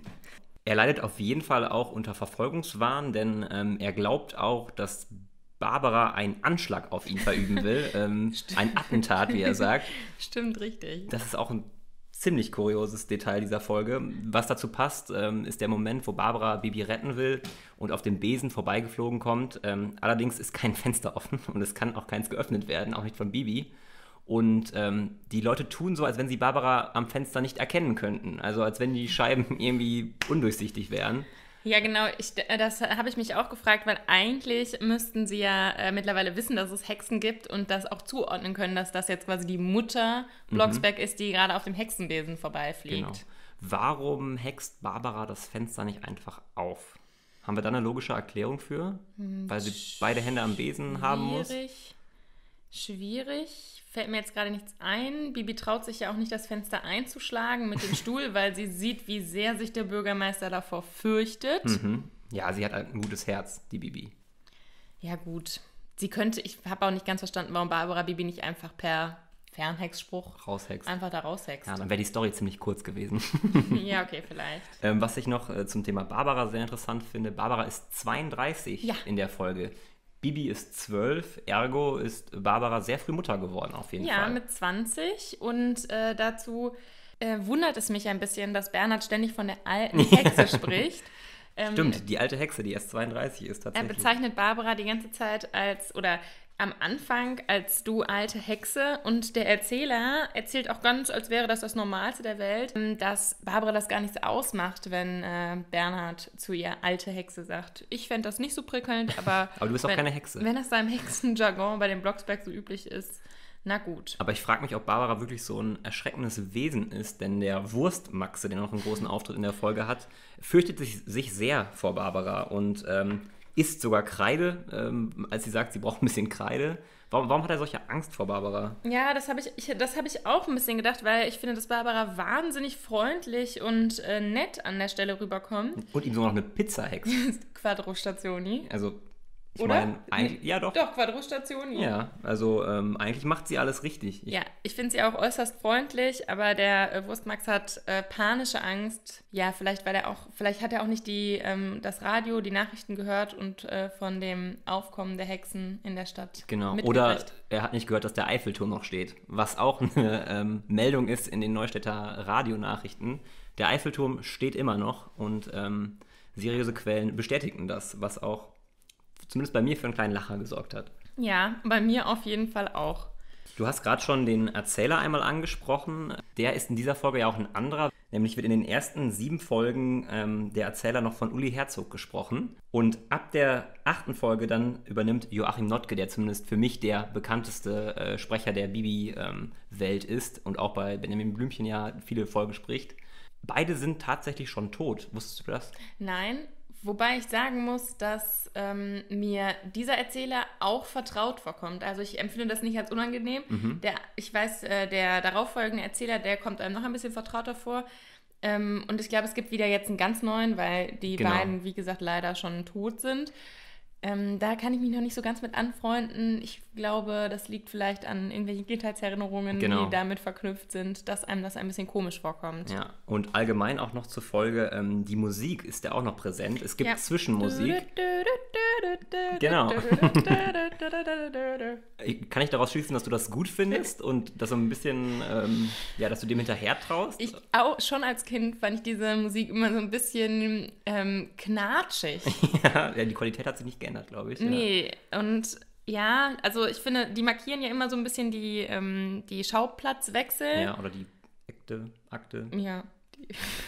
Er leidet auf jeden Fall auch unter Verfolgungswahn, denn ähm, er glaubt auch, dass Barbara einen Anschlag auf ihn verüben will. ähm, ein Attentat, wie er sagt. Stimmt, richtig. Das ist auch ein ziemlich kurioses Detail dieser Folge. Was dazu passt, ähm, ist der Moment, wo Barbara Bibi retten will und auf dem Besen vorbeigeflogen kommt. Ähm, allerdings ist kein Fenster offen und es kann auch keins geöffnet werden, auch nicht von Bibi. Und ähm, die Leute tun so, als wenn sie Barbara am Fenster nicht erkennen könnten. Also als wenn die Scheiben irgendwie undurchsichtig wären. Ja, genau. Ich, äh, das habe ich mich auch gefragt, weil eigentlich müssten sie ja äh, mittlerweile wissen, dass es Hexen gibt und das auch zuordnen können, dass das jetzt quasi die Mutter Blocksberg ist, die gerade auf dem Hexenbesen vorbeifliegt. Genau. Warum hext Barbara das Fenster nicht einfach auf? Haben wir da eine logische Erklärung für? Weil sie beide Hände am Besen haben muss? Schwierig. Schwierig. Fällt mir jetzt gerade nichts ein. Bibi traut sich ja auch nicht, das Fenster einzuschlagen mit dem Stuhl, weil sie sieht, wie sehr sich der Bürgermeister davor fürchtet. Mhm. Ja, sie hat ein gutes Herz, die Bibi. Ja, gut. Sie könnte, ich habe auch nicht ganz verstanden, warum Barbara Bibi nicht einfach per Fernhexspruch Raushext. einfach da raushext. Ja, dann wäre die Story ziemlich kurz gewesen. Ja, okay, vielleicht. ähm, was ich noch äh, zum Thema Barbara sehr interessant finde, Barbara ist zweiunddreißig Ja. in der Folge. Bibi ist zwölf, ergo ist Barbara sehr früh Mutter geworden, auf jeden Ja, Fall. mit zwanzig und äh, dazu äh, wundert es mich ein bisschen, dass Bernhard ständig von der alten Hexe spricht. Ähm, Stimmt, die alte Hexe, die erst zweiunddreißig ist Er tatsächlich. bezeichnet Barbara die ganze Zeit als, oder am Anfang als du alte Hexe, und der Erzähler erzählt auch ganz, als wäre das das Normalste der Welt, dass Barbara das gar nicht so ausmacht, wenn äh, Bernhard zu ihr alte Hexe sagt. Ich fände das nicht so prickelnd, aber, Aber du bist auch wenn, keine Hexe. wenn das da im Hexenjargon bei den Blocksberg so üblich ist, na gut. Aber ich frage mich, ob Barbara wirklich so ein erschreckendes Wesen ist, denn der Wurstmaxe, der noch einen großen Auftritt in der Folge hat, fürchtet sich, sich sehr vor Barbara und ähm, isst sogar Kreide, ähm, als sie sagt, sie braucht ein bisschen Kreide. Warum, warum hat er solche Angst vor Barbara? Ja, das habe ich, ich, das hab ich auch ein bisschen gedacht, weil ich finde, dass Barbara wahnsinnig freundlich und äh, nett an der Stelle rüberkommt. Und ihm sogar noch eine Pizza hext. Quadro-Stationi. Also, ich Oder? meine, eigentlich, ja doch. Doch, Quadro-Stationi. Ja, also ähm, eigentlich macht sie alles richtig. Ich, Ja, ich finde sie auch äußerst freundlich, aber der äh, Wurstmax hat äh, panische Angst. Ja, vielleicht, weil er auch, vielleicht hat er auch nicht die, ähm, das Radio, die Nachrichten gehört und äh, von dem Aufkommen der Hexen in der Stadt Genau. mitgekriegt. Oder er hat nicht gehört, dass der Eiffelturm noch steht. Was auch eine ähm, Meldung ist in den Neustädter Radionachrichten. Der Eiffelturm steht immer noch und ähm, seriöse Quellen bestätigen das, was auch zumindest bei mir für einen kleinen Lacher gesorgt hat. Ja, bei mir auf jeden Fall auch. Du hast gerade schon den Erzähler einmal angesprochen. Der ist in dieser Folge ja auch ein anderer. Nämlich wird in den ersten sieben Folgen ähm, der Erzähler noch von Uli Herzog gesprochen. Und ab der achten Folge dann übernimmt Joachim Notke, der zumindest für mich der bekannteste äh, Sprecher der Bibi-Welt ähm, ist und auch bei Benjamin Blümchen ja viele Folgen spricht. Beide sind tatsächlich schon tot. Wusstest du das? Nein, wobei ich sagen muss, dass ähm, mir dieser Erzähler auch vertraut vorkommt. Also ich empfinde das nicht als unangenehm. Mhm. Der, ich weiß, äh, der darauffolgende Erzähler, der kommt einem noch ein bisschen vertrauter vor. Ähm, und ich glaube, es gibt wieder jetzt einen ganz neuen, weil die Genau. beiden, wie gesagt, leider schon tot sind. Ähm, da kann ich mich noch nicht so ganz mit anfreunden. Ich glaube, das liegt vielleicht an irgendwelchen Kindheitserinnerungen, Genau. die damit verknüpft sind, dass einem das ein bisschen komisch vorkommt. Ja, und allgemein auch noch zur Folge, ähm, die Musik ist ja auch noch präsent. Es gibt Ja. Zwischenmusik. Genau. Kann ich daraus schließen, dass du das gut findest und dass so ein bisschen, ähm, ja, dass du dem hinterher traust? Ich auch schon als Kind fand ich diese Musik immer so ein bisschen ähm, knatschig. ja, ja, die Qualität hat sich nicht geändert, glaube ich. Ja. Nee, und ja, also ich finde, die markieren ja immer so ein bisschen die, ähm, die Schauplatzwechsel. Ja, oder die Akte, Akte. Ja. Die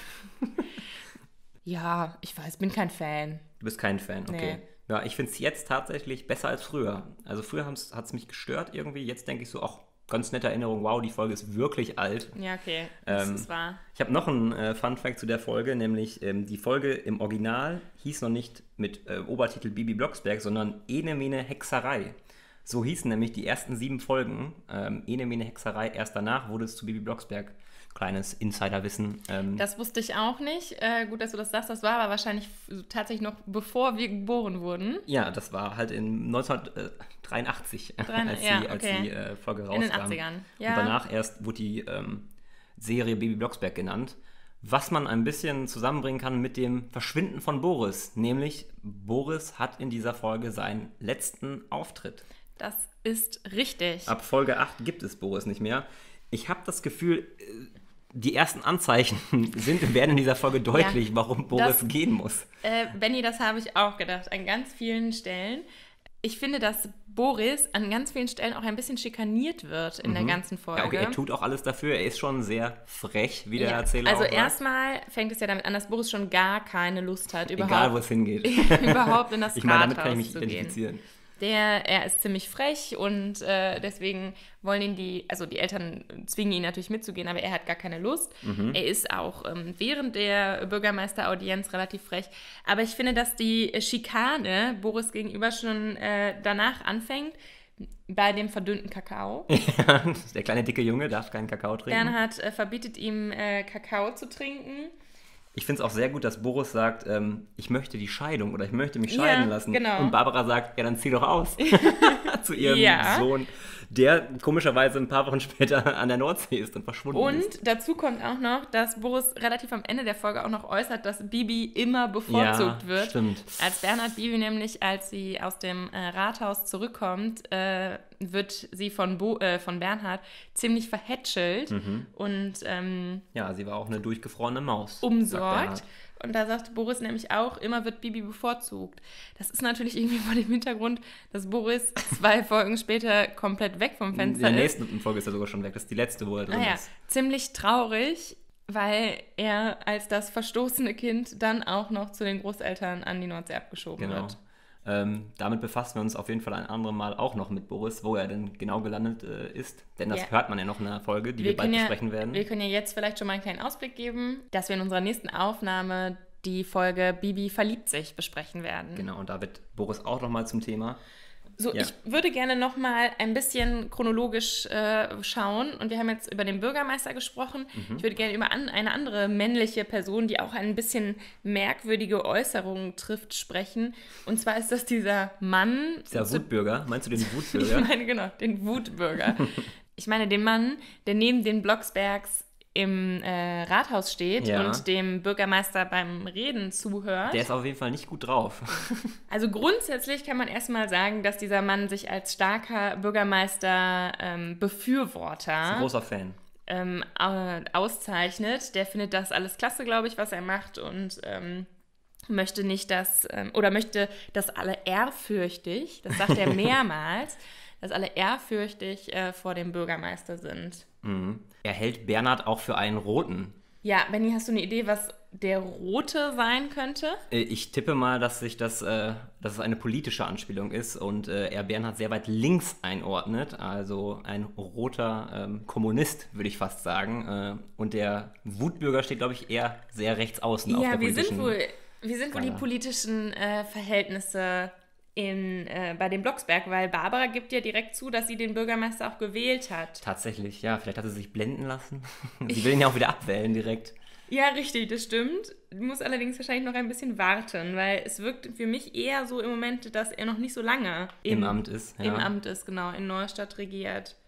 ja, ich weiß, bin kein Fan. Du bist kein Fan, okay. Nee. Ja, ich finde es jetzt tatsächlich besser als früher. Also früher hat es mich gestört irgendwie. Jetzt denke ich so, ach, ganz nette Erinnerung. Wow, die Folge ist wirklich alt. Ja, okay, das Ähm, ist wahr. Ich habe noch einen äh, Fun-Fact zu der Folge, nämlich ähm, die Folge im Original hieß noch nicht mit äh, Obertitel Bibi Blocksberg, sondern Ene Mene Hexerei. So hießen nämlich die ersten sieben Folgen. Ähm, Ene Mene Hexerei, erst danach wurde es zu Bibi Blocksberg. Kleines Insiderwissen. Ähm, Das wusste ich auch nicht. Äh, gut, dass du das sagst. Das war aber wahrscheinlich f- tatsächlich noch bevor wir geboren wurden. ja, das war halt in neunzehnhundertdreiundachtzig, Drein- als ja, die, als okay. die äh, Folge rauskam. In den achtzigern. Ja. Und danach erst wurde die ähm, Serie Bibi Blocksberg genannt. Was man ein bisschen zusammenbringen kann mit dem Verschwinden von Boris. Nämlich, Boris hat in dieser Folge seinen letzten Auftritt. Das ist richtig. Ab Folge acht gibt es Boris nicht mehr. Ich habe das Gefühl, äh, die ersten Anzeichen sind, werden in dieser Folge deutlich, Ja, warum Boris das- gehen muss. Äh, Benni, das habe ich auch gedacht, an ganz vielen Stellen. Ich finde, dass Boris an ganz vielen Stellen auch ein bisschen schikaniert wird in der ganzen Folge. Ja, okay, er tut auch alles dafür. Er ist schon sehr frech, wie der Ja, Erzähler also auch sagt. erstmal fängt es ja damit an, dass Boris schon gar keine Lust hat, Egal, wo überhaupt, es hingeht. überhaupt in das Ich meine, damit kann ich Rathaus mich zu gehen. identifizieren. Der, er ist ziemlich frech und äh, deswegen wollen ihn die, also die Eltern zwingen ihn natürlich mitzugehen, aber er hat gar keine Lust. Mhm. Er ist auch ähm, während der Bürgermeisteraudienz relativ frech. Aber ich finde, dass die Schikane Boris gegenüber schon äh, danach anfängt, bei dem verdünnten Kakao. Der kleine dicke Junge darf keinen Kakao trinken. Bernhard äh, verbietet ihm, äh, Kakao zu trinken. Ich finde es auch sehr gut, dass Boris sagt, ähm, ich möchte die Scheidung oder ich möchte mich Ja, scheiden lassen. genau. Und Barbara sagt, ja, dann zieh doch aus. Zu ihrem Ja. Sohn, der komischerweise ein paar Wochen später an der Nordsee ist und verschwunden ist. Und dazu kommt auch noch, dass Boris relativ am Ende der Folge auch noch äußert, dass Bibi immer bevorzugt Ja, wird. stimmt. Als Bernhard Bibi nämlich, als sie aus dem äh, Rathaus zurückkommt, äh, wird sie von, Bo, äh, von Bernhard ziemlich verhätschelt Mhm. und ähm, Ja, sie war auch eine durchgefrorene Maus. sagt umsorgt. Bernhard. Und da sagt Boris nämlich auch, immer wird Bibi bevorzugt. Das ist natürlich irgendwie vor dem Hintergrund, dass Boris zwei Folgen später komplett weg vom In Fenster der ist. nächsten Folge ist er sogar schon weg. Das ist die letzte, wo er drin Naja, ist. ziemlich traurig, weil er als das verstoßene Kind dann auch noch zu den Großeltern an die Nordsee abgeschoben Genau. wird. Ähm, damit befassen wir uns auf jeden Fall ein anderes Mal auch noch mit Boris, wo er denn genau gelandet äh, ist. Denn das Ja. hört man ja noch in einer Folge, die wir, bald können besprechen ja, werden. Wir können ja jetzt vielleicht schon mal einen kleinen Ausblick geben, dass wir in unserer nächsten Aufnahme die Folge Bibi verliebt sich besprechen werden. Genau, und da wird Boris auch nochmal zum Thema. So, Ja. ich würde gerne noch mal ein bisschen chronologisch äh, schauen. Und wir haben jetzt über den Bürgermeister gesprochen. Mhm. Ich würde gerne über an, eine andere männliche Person, die auch ein bisschen merkwürdige Äußerungen trifft, sprechen. Und zwar ist das dieser Mann. Dieser zu- Wutbürger, meinst du den Ich Wutbürger? meine, genau, den Wutbürger. Ich meine den Mann, der neben den Blocksbergs im äh, Rathaus steht Ja. und dem Bürgermeister beim Reden zuhört. Der ist auf jeden Fall nicht gut drauf. Also grundsätzlich kann man erstmal sagen, dass dieser Mann sich als starker Bürgermeister ähm, Ist ein Befürworter großer Fan. ähm, au- auszeichnet. Der findet das alles klasse, glaube ich, was er macht und ähm, möchte nicht, dass, ähm, oder möchte, dass alle ehrfürchtig, das sagt er mehrmals, dass alle ehrfürchtig äh, vor dem Bürgermeister sind. Mhm. Er hält Bernhard auch für einen Roten. Ja, Benni, hast du eine Idee, was der Rote sein könnte? Äh, Ich tippe mal, dass sich das, äh, dass es eine politische Anspielung ist und äh, er Bernhard sehr weit links einordnet, also ein roter ähm, Kommunist, würde ich fast sagen. Äh, und der Wutbürger steht, glaube ich, eher sehr rechts außen auf Ja, der wie sind politischen. wohl, wie sind wohl die Skala. politischen äh, Verhältnisse in, äh, bei den Blocksberg? Weil Barbara gibt ja direkt zu, dass sie den Bürgermeister auch gewählt hat. Tatsächlich, ja, vielleicht hat sie sich blenden lassen. Sie will ihn ja auch wieder abwählen direkt. Ja, richtig, das stimmt. Muss allerdings wahrscheinlich noch ein bisschen warten, weil es wirkt für mich eher so im Moment, dass er noch nicht so lange Im Amt ist, ja. Im Amt ist, genau, in Neustadt regiert.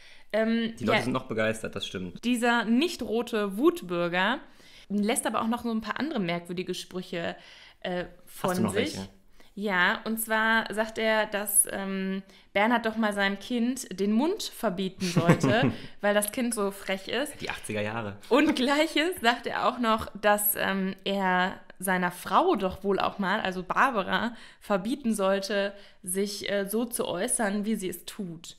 Ähm, Die Leute ja, sind noch begeistert, das stimmt. Dieser nicht rote Wutbürger lässt aber auch noch so ein paar andere merkwürdige Sprüche äh, von Hast du noch sich. welche? Ja, und zwar sagt er, dass ähm, Bernhard doch mal seinem Kind den Mund verbieten sollte, weil das Kind so frech ist. Die achtziger Jahre. Und Gleiches sagt er auch noch, dass ähm, er seiner Frau doch wohl auch mal, also Barbara, verbieten sollte, sich äh, so zu äußern, wie sie es tut.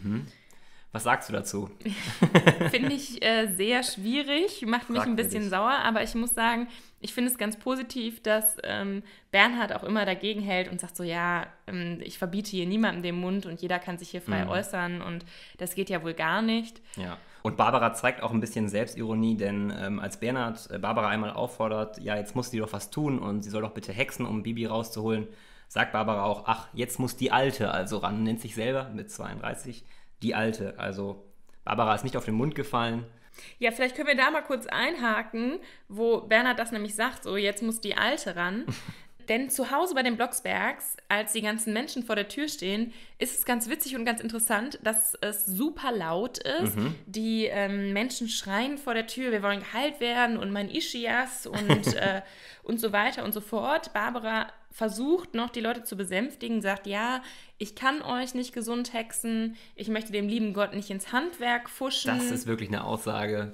Was sagst du dazu? Finde ich äh, sehr schwierig, macht mich ein bisschen Fragwürdig. sauer, aber ich muss sagen, ich finde es ganz positiv, dass ähm, Bernhard auch immer dagegen hält und sagt so, ja, ähm, ich verbiete hier niemandem den Mund und jeder kann sich hier frei Mhm. äußern und das geht ja wohl gar nicht. Ja. Und Barbara zeigt auch ein bisschen Selbstironie, denn ähm, als Bernhard äh, Barbara einmal auffordert, ja, jetzt muss die doch was tun und sie soll doch bitte hexen, um Bibi rauszuholen, sagt Barbara auch, ach, jetzt muss die Alte also ran, nennt sich selber mit zweiunddreißig die Alte. Also Barbara ist nicht auf den Mund gefallen. Ja, vielleicht können wir da mal kurz einhaken, wo Bernhard das nämlich sagt, so jetzt muss die Alte ran. Denn zu Hause bei den Blocksbergs, als die ganzen Menschen vor der Tür stehen, ist es ganz witzig und ganz interessant, dass es super laut ist. Mhm. Die ähm, Menschen schreien vor der Tür, wir wollen geheilt werden und mein Ischias und, äh, und so weiter und so fort. Barbara versucht noch, die Leute zu besänftigen, sagt, ja, ich kann euch nicht gesund hexen, ich möchte dem lieben Gott nicht ins Handwerk fuschen. Das ist wirklich eine Aussage.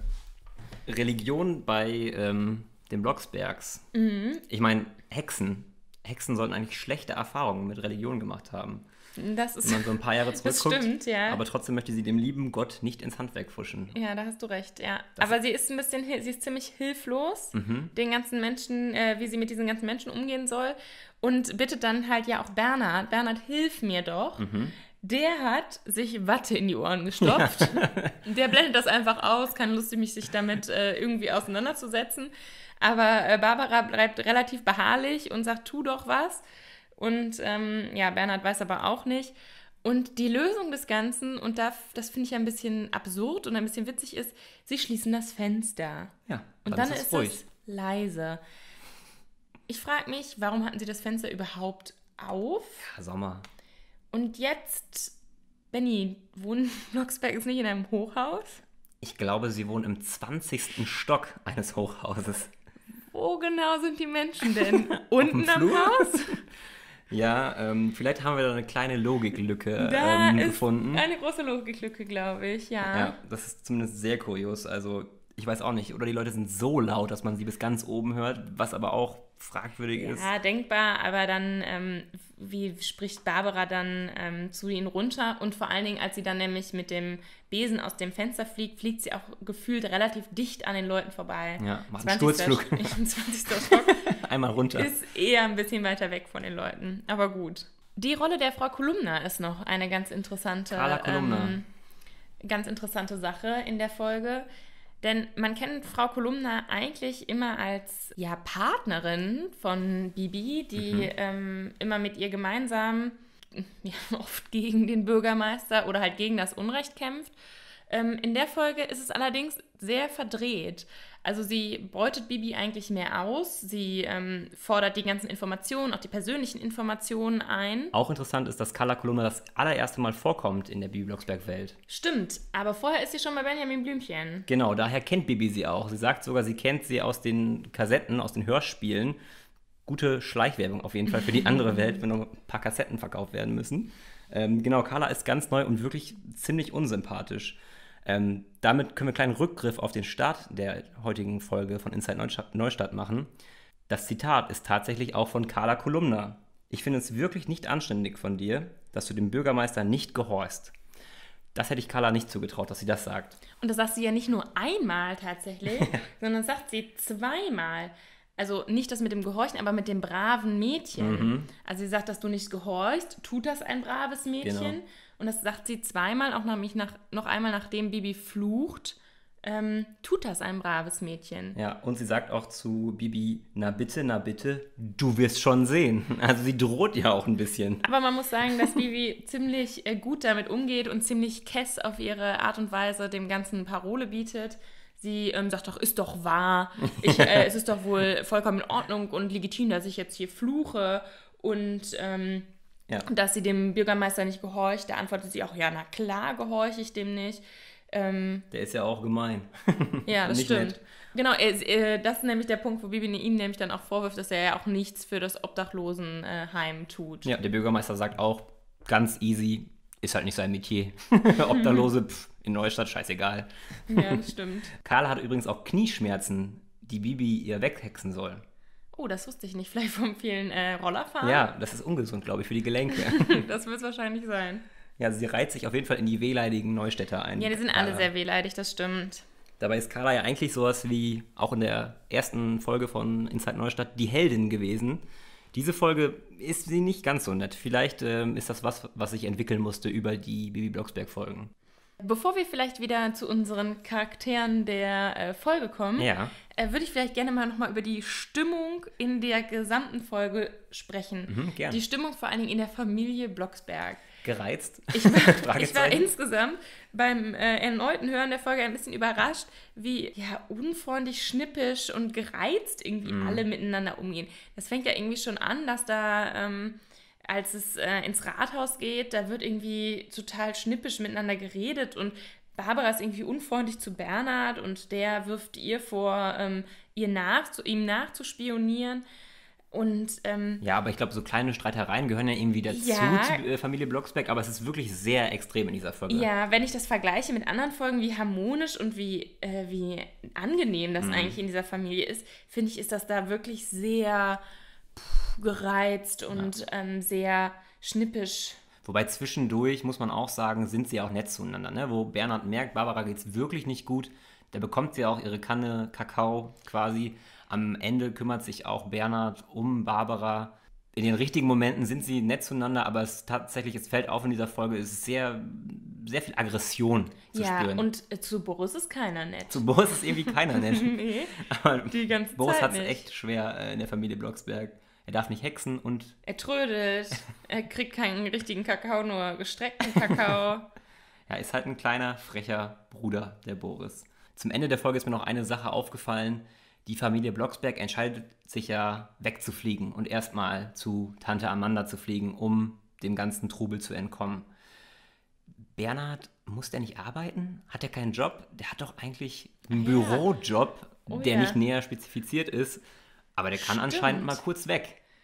Religion bei ähm, den Blocksbergs. Mhm. Ich meine, Hexen. Hexen sollten eigentlich schlechte Erfahrungen mit Religion gemacht haben. Das ist, Wenn man so ein paar Jahre das zurückguckt. stimmt, ja. Aber trotzdem möchte sie dem lieben Gott nicht ins Handwerk fuschen. Ja, da hast du recht, ja. Das- Aber sie ist ein bisschen, hil- sie ist ziemlich hilflos, Mhm. den ganzen Menschen, äh, wie sie mit diesen ganzen Menschen umgehen soll. Und bittet dann halt ja auch Bernhard, Bernhard, hilf mir doch. Mhm. Der hat sich Watte in die Ohren gestopft. Der blendet das einfach aus, keine Lust, mich sich damit äh, irgendwie auseinanderzusetzen. Aber äh, Barbara bleibt relativ beharrlich und sagt, tu doch was. Und ähm, ja, Bernhard weiß aber auch nicht. Und die Lösung des Ganzen, und da, das finde ich ein bisschen absurd und ein bisschen witzig ist, sie schließen das Fenster. Ja, Und dann, es ist es leise. Ich frage mich, warum hatten sie das Fenster überhaupt auf? Ja, Sommer. Und jetzt, Benni, wohnen Blocksberg ist nicht in einem Hochhaus? Ich glaube, sie wohnen im zwanzigsten Stock eines Hochhauses. Wo genau sind die Menschen denn? Unten am Flur? Haus? Ja, ähm, vielleicht haben wir da eine kleine Logiklücke Da ähm, ist gefunden. eine große Logiklücke, glaube ich, ja. Ja, das ist zumindest sehr kurios. Also, ich weiß auch nicht. Oder die Leute sind so laut, dass man sie bis ganz oben hört, was aber auch fragwürdig ist. Ja, denkbar, aber dann, ähm, wie spricht Barbara dann ähm, zu ihnen runter? Und vor allen Dingen, als sie dann nämlich mit dem Besen aus dem Fenster fliegt, fliegt sie auch gefühlt relativ dicht an den Leuten vorbei. Ja, macht einen zwanzigster Sturzflug. zwanzigster Stock Einmal runter. ist eher ein bisschen weiter weg von den Leuten, aber gut. Die Rolle der Frau Kolumna ist noch eine ganz interessante, Carla Kolumna. ähm, ganz interessante Sache in der Folge. Denn man kennt Frau Kolumna eigentlich immer als ja, Partnerin von Bibi, die Mhm. ähm, immer mit ihr gemeinsam ja, oft gegen den Bürgermeister oder halt gegen das Unrecht kämpft. Ähm, in der Folge ist es allerdings sehr verdreht. Also sie beutet Bibi eigentlich mehr aus. Sie ähm, fordert die ganzen Informationen, auch die persönlichen Informationen ein. Auch interessant ist, dass Carla Kolumna das allererste Mal vorkommt in der Bibi Blocksberg-Welt. Stimmt, aber vorher ist sie schon bei Benjamin Blümchen. Genau, daher kennt Bibi sie auch. Sie sagt sogar, sie kennt sie aus den Kassetten, aus den Hörspielen. Gute Schleichwerbung auf jeden Fall für die andere Welt, wenn noch ein paar Kassetten verkauft werden müssen. Ähm, genau, Carla ist ganz neu und wirklich ziemlich unsympathisch. Ähm, damit können wir einen kleinen Rückgriff auf den Start der heutigen Folge von Inside Neustadt, Neustadt machen. Das Zitat ist tatsächlich auch von Carla Kolumna. Ich finde es wirklich nicht anständig von dir, dass du dem Bürgermeister nicht gehorchst. Das hätte ich Carla nicht zugetraut, dass sie das sagt. Und das sagt sie ja nicht nur einmal tatsächlich, sondern das sagt sie zweimal. Also nicht das mit dem Gehorchen, aber mit dem braven Mädchen. Mhm. Also sie sagt, dass du nicht gehorchst, tut das ein braves Mädchen. Genau. Und das sagt sie zweimal, auch nämlich nach, noch einmal, nachdem Bibi flucht, ähm, tut das ein braves Mädchen. Ja, und sie sagt auch zu Bibi, na bitte, na bitte, du wirst schon sehen. Also sie droht ja auch ein bisschen. Aber man muss sagen, dass Bibi ziemlich äh, gut damit umgeht und ziemlich kess auf ihre Art und Weise dem Ganzen Parole bietet. Sie ähm, sagt doch, ist doch wahr, ich, äh, es ist doch wohl vollkommen in Ordnung und legitim, dass ich jetzt hier fluche und ähm, Ja. dass sie dem Bürgermeister nicht gehorcht. Da antwortet sie auch, ja, na klar gehorche ich dem nicht. Ähm, Der ist ja auch gemein. ja, das Nicht stimmt. nett. Genau, er, äh, das ist nämlich der Punkt, wo Bibi ihm nämlich dann auch vorwirft, dass er ja auch nichts für das Obdachlosenheim tut. Ja, der Bürgermeister sagt auch, ganz easy, ist halt nicht sein Metier. Obdachlose, pff, in Neustadt, scheißegal. Ja, das stimmt. Carla hat übrigens auch Knieschmerzen, die Bibi ihr weghexen soll. Oh, das wusste ich nicht. Vielleicht vom vielen äh, Rollerfahren? Ja, das ist ungesund, glaube ich, für die Gelenke. Das wird es wahrscheinlich sein. Ja, sie reiht sich auf jeden Fall in die wehleidigen Neustädter ein. Ja, die sind Carla. alle sehr wehleidig, das stimmt. Dabei ist Carla ja eigentlich sowas wie, auch in der ersten Folge von Inside Neustadt, die Heldin gewesen. Diese Folge ist sie nicht ganz so nett. Vielleicht ähm, ist das was, was sich entwickeln musste über die Bibi Blocksberg-Folgen. Bevor wir vielleicht wieder zu unseren Charakteren der äh, Folge kommen, Ja. äh, würde ich vielleicht gerne mal nochmal über die Stimmung in der gesamten Folge sprechen. Mhm, gern. Die Stimmung vor allen Dingen in der Familie Blocksberg. Gereizt? Ich war, ich war Fragezeichen. insgesamt beim äh, erneuten Hören der Folge ein bisschen überrascht, wie ja, unfreundlich, schnippisch und gereizt irgendwie Mhm. alle miteinander umgehen. Das fängt ja irgendwie schon an, dass da, ähm, als es äh, ins Rathaus geht, da wird irgendwie total schnippisch miteinander geredet und Barbara ist irgendwie unfreundlich zu Bernhard und der wirft ihr vor, ähm, ihr nach, zu, ihm nachzuspionieren. Und ähm, Ja, aber ich glaube, so kleine Streitereien gehören ja irgendwie dazu Ja. zu äh, Familie Blocksberg, aber es ist wirklich sehr extrem in dieser Folge. ja, wenn ich das vergleiche mit anderen Folgen, wie harmonisch und wie, äh, wie angenehm das eigentlich in dieser Familie ist, finde ich, ist das da wirklich sehr pff, gereizt und ähm, sehr schnippisch. Wobei zwischendurch, muss man auch sagen, sind sie auch nett zueinander. Ne? Wo Bernhard merkt, Barbara geht's wirklich nicht gut, da bekommt sie auch ihre Kanne Kakao quasi. Am Ende kümmert sich auch Bernhard um Barbara. In den richtigen Momenten sind sie nett zueinander, aber es tatsächlich, es fällt auf in dieser Folge, es ist sehr, sehr viel Aggression zu Ja, spüren. und äh, zu Boris ist keiner nett. Zu Boris ist irgendwie keiner nett. nee, Aber die ganze Boris Zeit hat es nicht. echt schwer äh, in der Familie Blocksberg. Er darf nicht hexen und Er trödelt, er kriegt keinen richtigen Kakao, nur gestreckten Kakao. ja, ist halt ein kleiner, frecher Bruder, der Boris. Zum Ende der Folge ist mir noch eine Sache aufgefallen. Die Familie Blocksberg entscheidet sich ja wegzufliegen und erstmal zu Tante Amanda zu fliegen, um dem ganzen Trubel zu entkommen. Bernhard, muss der nicht arbeiten? Hat er keinen Job? Der hat doch eigentlich einen Ja. Bürojob, Oh der ja. nicht näher spezifiziert ist. Aber der kann Stimmt. anscheinend mal kurz weg.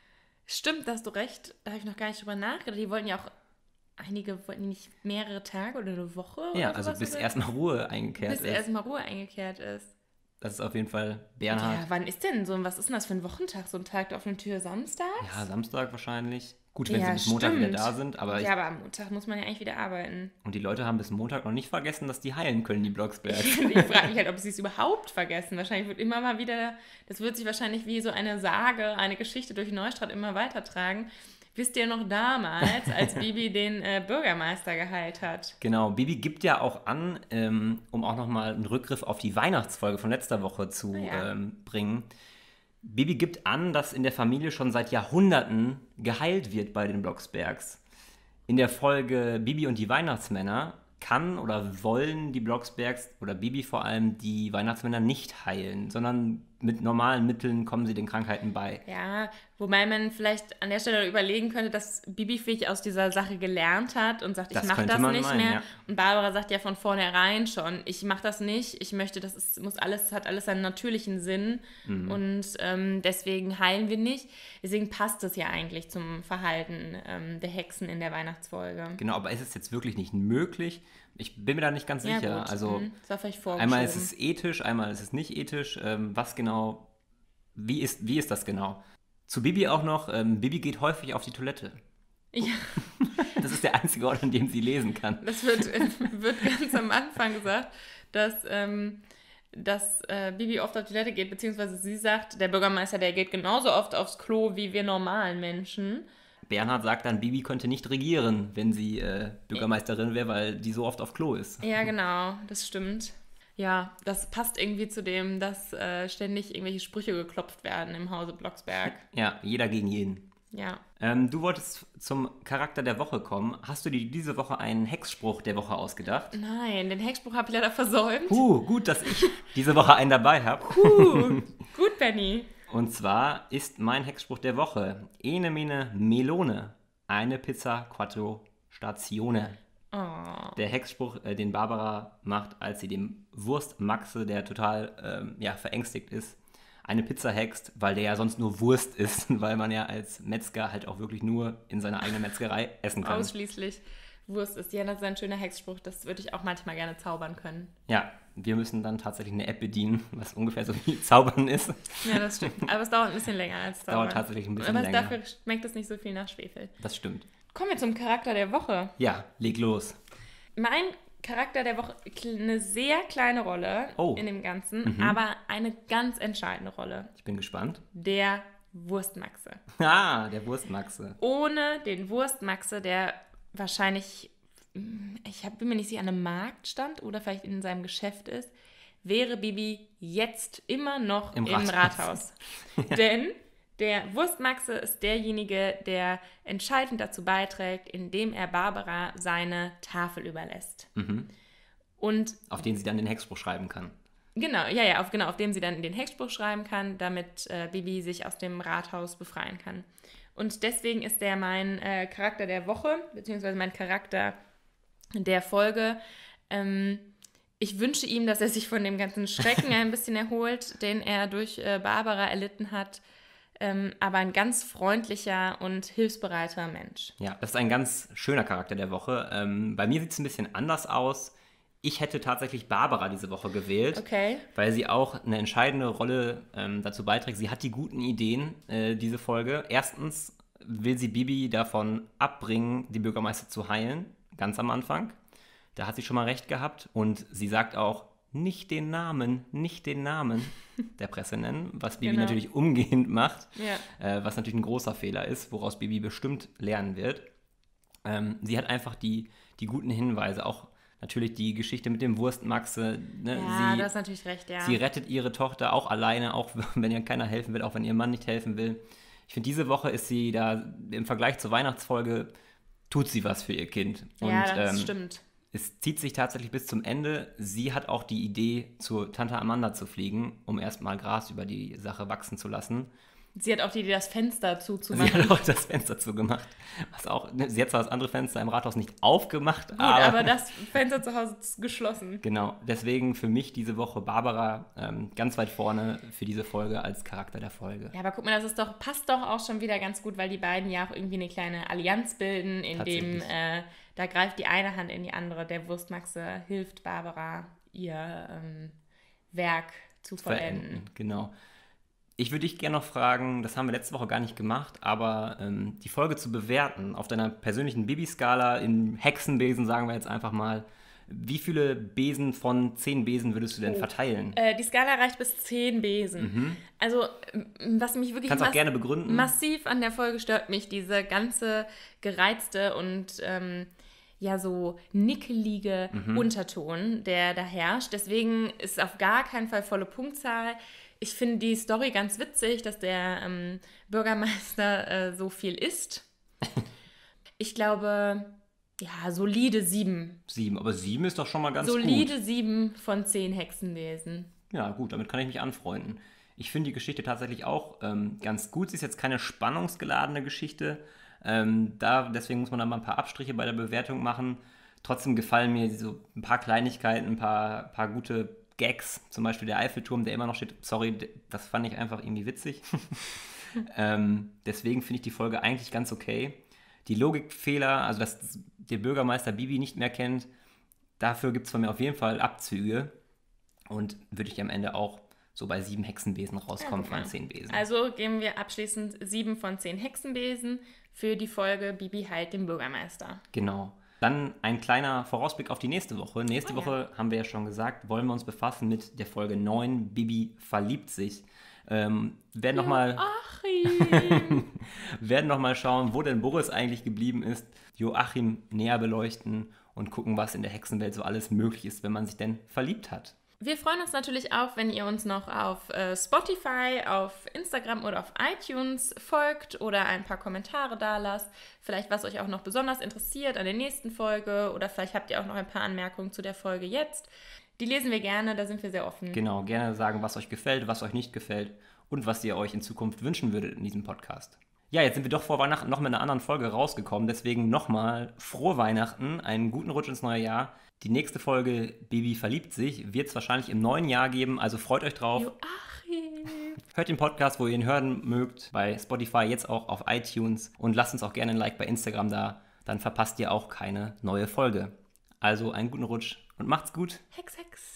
Stimmt, da hast du recht. Da habe ich noch gar nicht drüber nachgedacht. Die wollten ja auch, einige wollten nicht mehrere Tage oder eine Woche oder Ja, also sowas, bis oder? erstmal Ruhe eingekehrt Bis ist. erstmal Ruhe eingekehrt ist. Das ist auf jeden Fall Bernhard. Ja, wann ist denn so, was ist denn das für ein Wochentag? So ein Tag der offenen Tür samstags? Ja, Samstag wahrscheinlich. Gut, wenn Ja, sie bis Montag wieder stimmt. da sind, aber ich, Ja, aber am Montag muss man ja eigentlich wieder arbeiten. und die Leute haben bis Montag noch nicht vergessen, dass die heilen können, die Blocksbergs. Ich frage mich halt, ob sie es überhaupt vergessen. Wahrscheinlich wird immer mal wieder, das wird sich wahrscheinlich wie so eine Sage, eine Geschichte durch Neustadt immer weitertragen. Wisst ihr noch damals, als Bibi den äh, Bürgermeister geheilt hat? Genau, Bibi gibt ja auch an, ähm, um auch nochmal einen Rückgriff auf die Weihnachtsfolge von letzter Woche zu Ah ja. ähm, bringen. Bibi gibt an, dass in der Familie schon seit Jahrhunderten geheilt wird bei den Blocksbergs. In der Folge Bibi und die Weihnachtsmänner kann oder wollen die Blocksbergs oder Bibi vor allem die Weihnachtsmänner nicht heilen, sondern mit normalen Mitteln kommen sie den Krankheiten bei. Ja, wobei man vielleicht an der Stelle überlegen könnte, dass Bibi vielleicht aus dieser Sache gelernt hat und sagt, Das ich mache könnte das man nicht meinen, mehr. ja. Und Barbara sagt ja von vornherein schon, ich mache das nicht, ich möchte, das ist, muss alles, hat alles seinen natürlichen Sinn Mhm. und ähm, deswegen heilen wir nicht. Deswegen passt es ja eigentlich zum Verhalten ähm, der Hexen in der Weihnachtsfolge. Genau, aber ist es jetzt wirklich nicht möglich? Ich bin mir da nicht ganz sicher. Ja, gut. Also mhm. Das war vielleicht vorgeschoben. einmal ist es ethisch, einmal ist es nicht ethisch. Ähm, was genau, wie ist, wie ist das genau? Zu Bibi auch noch, ähm, Bibi geht häufig auf die Toilette. Ja. Das ist der einzige Ort, an dem sie lesen kann. Das wird, wird ganz am Anfang gesagt, dass, ähm, dass äh, Bibi oft auf die Toilette geht, beziehungsweise sie sagt, der Bürgermeister, der geht genauso oft aufs Klo wie wir normalen Menschen. Bernhard sagt dann, Bibi könnte nicht regieren, wenn sie äh, Bürgermeisterin wäre, weil die so oft auf Klo ist. Ja, genau, das stimmt. Ja, das passt irgendwie zu dem, dass äh, ständig irgendwelche Sprüche geklopft werden im Hause Blocksberg. Ja, jeder gegen jeden. Ja. Ähm, du wolltest zum Charakter der Woche kommen. Hast du dir diese Woche einen Hexspruch der Woche ausgedacht? Nein, den Hexspruch habe ich leider versäumt. Puh, gut, dass ich diese Woche einen dabei habe. Puh, gut, Benny. Und zwar ist mein Hexspruch der Woche Ene mene melone, eine Pizza quattro stazione. Oh. Der Hexspruch, äh, den Barbara macht, als sie dem Wurstmaxe, der total ähm, ja, verängstigt ist, eine Pizza hext, weil der ja sonst nur Wurst ist, weil man ja als Metzger halt auch wirklich nur in seiner eigenen Metzgerei essen kann. Ausschließlich Wurst ist. Ja, das ist ein schöner Hexspruch. Das würde ich auch manchmal gerne zaubern können. Ja, wir müssen dann tatsächlich eine App bedienen, was ungefähr so wie Zaubern ist. Ja, das stimmt. Aber es dauert ein bisschen länger als zaubern. Dauert tatsächlich ein bisschen Aber länger. dafür schmeckt es nicht so viel nach Schwefel. Das stimmt. Kommen wir zum Charakter der Woche. Ja, leg los. Mein Charakter der Woche, eine sehr kleine Rolle Oh. in dem Ganzen, Mhm. aber eine ganz entscheidende Rolle. Ich bin gespannt. Der Wurstmaxe. Ah, der Wurstmaxe. Ohne den Wurstmaxe, der wahrscheinlich, ich hab, bin mir nicht sicher, an einem Markt stand oder vielleicht in seinem Geschäft ist, wäre Bibi jetzt immer noch Im im, Rathaus. Rathaus. Denn der Wurstmaxe ist derjenige, der entscheidend dazu beiträgt, indem er Barbara seine Tafel überlässt. Mhm. Und Auf den sie dann den Hexspruch schreiben kann. genau, ja, ja, auf, genau, auf dem sie dann den Hexspruch schreiben kann, damit äh, Bibi sich aus dem Rathaus befreien kann. Und deswegen ist der mein äh, Charakter der Woche, beziehungsweise mein Charakter der Folge. Ähm, ich wünsche ihm, dass er sich von dem ganzen Schrecken ein bisschen erholt, den er durch äh, Barbara erlitten hat. Ähm, aber ein ganz freundlicher und hilfsbereiter Mensch. Ja, das ist ein ganz schöner Charakter der Woche. Ähm, bei mir sieht es ein bisschen anders aus. Ich hätte tatsächlich Barbara diese Woche gewählt, Okay. weil sie auch eine entscheidende Rolle ähm, dazu beiträgt. Sie hat die guten Ideen, äh, diese Folge. Erstens will sie Bibi davon abbringen, die Bürgermeister zu heilen, ganz am Anfang. Da hat sie schon mal recht gehabt. Und sie sagt auch, nicht den Namen, nicht den Namen der Presse nennen, was Bibi Genau. natürlich umgehend macht, Ja. äh, was natürlich ein großer Fehler ist, woraus Bibi bestimmt lernen wird. Ähm, sie hat einfach die, die guten Hinweise, auch natürlich die Geschichte mit dem Wurstmaxe. Ne? Ja, sie, du hast natürlich recht, ja. sie rettet ihre Tochter auch alleine, auch wenn ihr keiner helfen will, auch wenn ihr Mann nicht helfen will. Ich finde, diese Woche ist sie da im Vergleich zur Weihnachtsfolge, tut sie was für ihr Kind. Und, ja, das ähm, stimmt. es zieht sich tatsächlich bis zum Ende. Sie hat auch die Idee, zur Tante Amanda zu fliegen, um erstmal Gras über die Sache wachsen zu lassen. Sie hat auch die Idee, das Fenster Sie zuzumachen. hat auch das Fenster zugemacht. Was auch, ne, sie hat zwar das andere Fenster im Rathaus nicht aufgemacht, Gut, aber, aber das Fenster zu Hause ist geschlossen. Genau, deswegen für mich diese Woche Barbara ähm, ganz weit vorne für diese Folge als Charakter der Folge. Ja, aber guck mal, das ist doch, passt doch auch schon wieder ganz gut, weil die beiden ja auch irgendwie eine kleine Allianz bilden, in dem äh, da greift die eine Hand in die andere. Der Wurstmaxe hilft Barbara, ihr ähm, Werk zu vollenden. Verenden, genau. Ich würde dich gerne noch fragen, das haben wir letzte Woche gar nicht gemacht, aber ähm, die Folge zu bewerten auf deiner persönlichen Bibi-Skala in Hexenbesen, sagen wir jetzt einfach mal, wie viele Besen von zehn Besen würdest du denn Oh. verteilen? Äh, die Skala reicht bis zehn Besen. Mhm. Also, m- was mich wirklich Kannst auch mass- gerne begründen. massiv an der Folge stört mich, diese ganze gereizte und ähm, ja so nickelige Mhm. Unterton, der da herrscht. Deswegen ist auf gar keinen Fall volle Punktzahl. Ich finde die Story ganz witzig, dass der ähm, Bürgermeister äh, so viel isst. Ich glaube, ja, solide sieben. Sieben, aber sieben ist doch schon mal ganz solide gut. sieben von zehn Hexenwesen. Ja, gut, damit kann ich mich anfreunden. Ich finde die Geschichte tatsächlich auch ähm, ganz gut. Sie ist jetzt keine spannungsgeladene Geschichte. Ähm, da, deswegen muss man da mal ein paar Abstriche bei der Bewertung machen. Trotzdem gefallen mir so ein paar Kleinigkeiten, ein paar, paar gute Gags. Zum Beispiel der Eiffelturm, der immer noch steht. Sorry, d- das fand ich einfach irgendwie witzig. ähm, deswegen finde ich die Folge eigentlich ganz okay. Die Logikfehler, also dass der Bürgermeister Bibi nicht mehr kennt, dafür gibt es von mir auf jeden Fall Abzüge. Und würde ich am Ende auch so bei sieben Hexenbesen rauskommen guck mal. von zehn Besen. Also geben wir abschließend sieben von zehn Hexenbesen für die Folge Bibi heilt den Bürgermeister. Genau. Dann ein kleiner Vorausblick auf die nächste Woche. Nächste Oh ja. Woche, haben wir ja schon gesagt, wollen wir uns befassen mit der Folge neun, Bibi verliebt sich. Ähm, werden nochmal Joachim! werden noch mal schauen, wo denn Boris eigentlich geblieben ist, Joachim näher beleuchten und gucken, was in der Hexenwelt so alles möglich ist, wenn man sich denn verliebt hat. Wir freuen uns natürlich auch, wenn ihr uns noch auf äh, Spotify, auf Instagram oder auf iTunes folgt oder ein paar Kommentare da lasst. Vielleicht, was euch auch noch besonders interessiert an der nächsten Folge oder vielleicht habt ihr auch noch ein paar Anmerkungen zu der Folge jetzt. Die lesen wir gerne, da sind wir sehr offen. Genau, gerne sagen, was euch gefällt, was euch nicht gefällt und was ihr euch in Zukunft wünschen würdet in diesem Podcast. Ja, jetzt sind wir doch vor Weihnachten noch mit einer anderen Folge rausgekommen, deswegen nochmal frohe Weihnachten, einen guten Rutsch ins neue Jahr. Die nächste Folge Bibi verliebt sich wird es wahrscheinlich im neuen Jahr geben, also freut euch drauf. Joachim! Hört den Podcast, wo ihr ihn hören mögt, bei Spotify, jetzt auch auf iTunes und lasst uns auch gerne ein Like bei Instagram da, dann verpasst ihr auch keine neue Folge. Also einen guten Rutsch und macht's gut. Hex, Hex!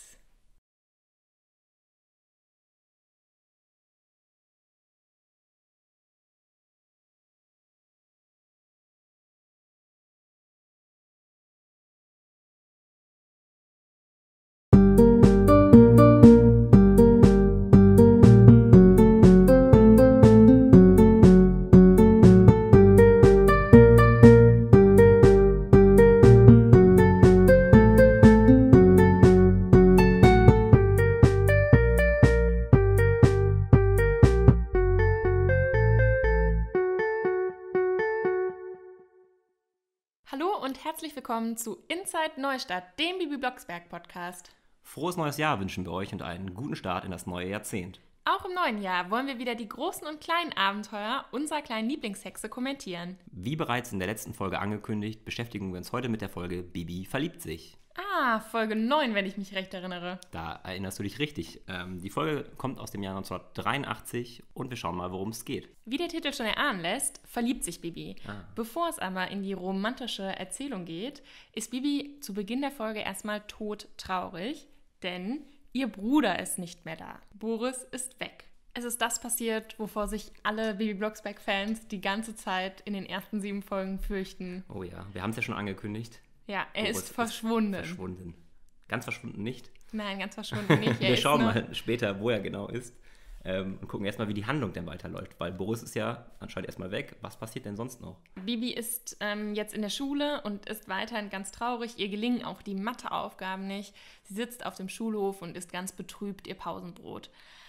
Hallo und herzlich willkommen zu Inside Neustadt, dem Bibi Blocksberg Podcast. Frohes neues Jahr wünschen wir euch und einen guten Start in das neue Jahrzehnt. Auch im neuen Jahr wollen wir wieder die großen und kleinen Abenteuer unserer kleinen Lieblingshexe kommentieren. Wie bereits in der letzten Folge angekündigt, beschäftigen wir uns heute mit der Folge Bibi verliebt sich. Ah, Folge neun, wenn ich mich recht erinnere. Da erinnerst du dich richtig. Ähm, die Folge kommt aus dem Jahr neunzehnhundertdreiundachtzig und wir schauen mal, worum es geht. Wie der Titel schon erahnen lässt, verliebt sich Bibi. Ah. Bevor es aber in die romantische Erzählung geht, ist Bibi zu Beginn der Folge erstmal todtraurig, denn ihr Bruder ist nicht mehr da. Boris ist weg. Es ist das passiert, wovor sich alle Bibi Blocksberg-Fans die ganze Zeit in den ersten sieben Folgen fürchten. Oh ja, wir haben es ja schon angekündigt. Ja, er Boris ist verschwunden. verschwunden. Ganz verschwunden nicht. Nein, ganz verschwunden nicht. Er Wir ist schauen nur- mal später, wo er genau ist. Ähm, und gucken erstmal, wie die Handlung denn weiterläuft. Weil Boris ist ja anscheinend erstmal weg. Was passiert denn sonst noch? Bibi ist ähm, jetzt in der Schule und ist weiterhin ganz traurig. Ihr gelingen auch die Matheaufgaben nicht. Sie sitzt auf dem Schulhof und isst ganz betrübt ihr Pausenbrot.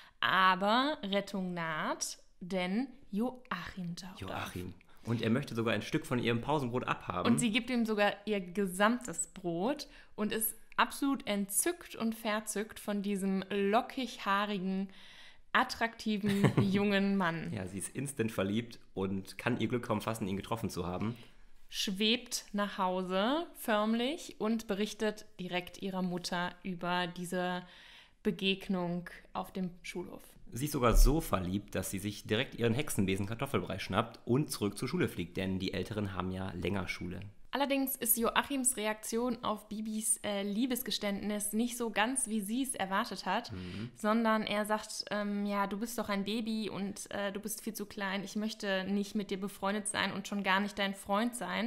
Aber Rettung naht, denn Joachim taucht auf. Joachim. Und er möchte sogar ein Stück von ihrem Pausenbrot abhaben. Und sie gibt ihm sogar ihr gesamtes Brot und ist absolut entzückt und verzückt von diesem lockig-haarigen attraktiven jungen Mann. Ja, sie ist instant verliebt und kann ihr Glück kaum fassen, ihn getroffen zu haben. Schwebt nach Hause förmlich und berichtet direkt ihrer Mutter über diese Begegnung auf dem Schulhof. Sie ist sogar so verliebt, dass sie sich direkt ihren Hexenbesen Kartoffelbrei schnappt und zurück zur Schule fliegt, denn die Älteren haben ja länger Schule. Allerdings ist Joachims Reaktion auf Bibis äh, Liebesgeständnis nicht so ganz, wie sie es erwartet hat, mhm. sondern er sagt, ähm, ja, du bist doch ein Baby und äh, du bist viel zu klein, ich möchte nicht mit dir befreundet sein und schon gar nicht dein Freund sein.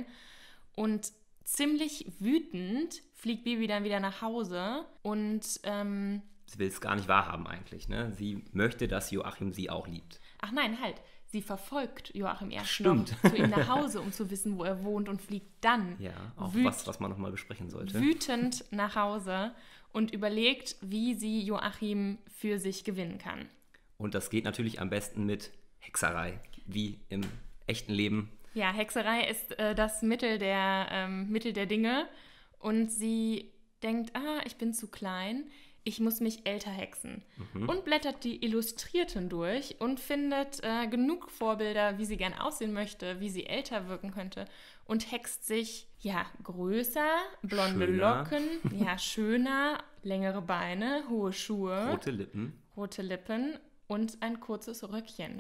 Und ziemlich wütend fliegt Bibi dann wieder nach Hause und ähm, sie will es gar nicht wahrhaben eigentlich, ne? Sie möchte, dass Joachim sie auch liebt. Ach nein, halt. Sie verfolgt Joachim erst Stimmt. noch zu ihm nach Hause, um zu wissen, wo er wohnt und fliegt dann ja, auch wüt- was, was man nochmal besprechen sollte. wütend nach Hause und überlegt, wie sie Joachim für sich gewinnen kann. Und das geht natürlich am besten mit Hexerei, wie im echten Leben. Ja, Hexerei ist äh, das Mittel der, ähm, Mittel der Dinge und sie denkt, ah, ich bin zu klein, ich muss mich älter hexen. Mhm. Und blättert die Illustrierten durch und findet äh, genug Vorbilder, wie sie gern aussehen möchte, wie sie älter wirken könnte. Und hext sich, ja, größer, blonde schöner. Locken, ja, schöner, längere Beine, hohe Schuhe. Rote Lippen. Rote Lippen und ein kurzes Röckchen.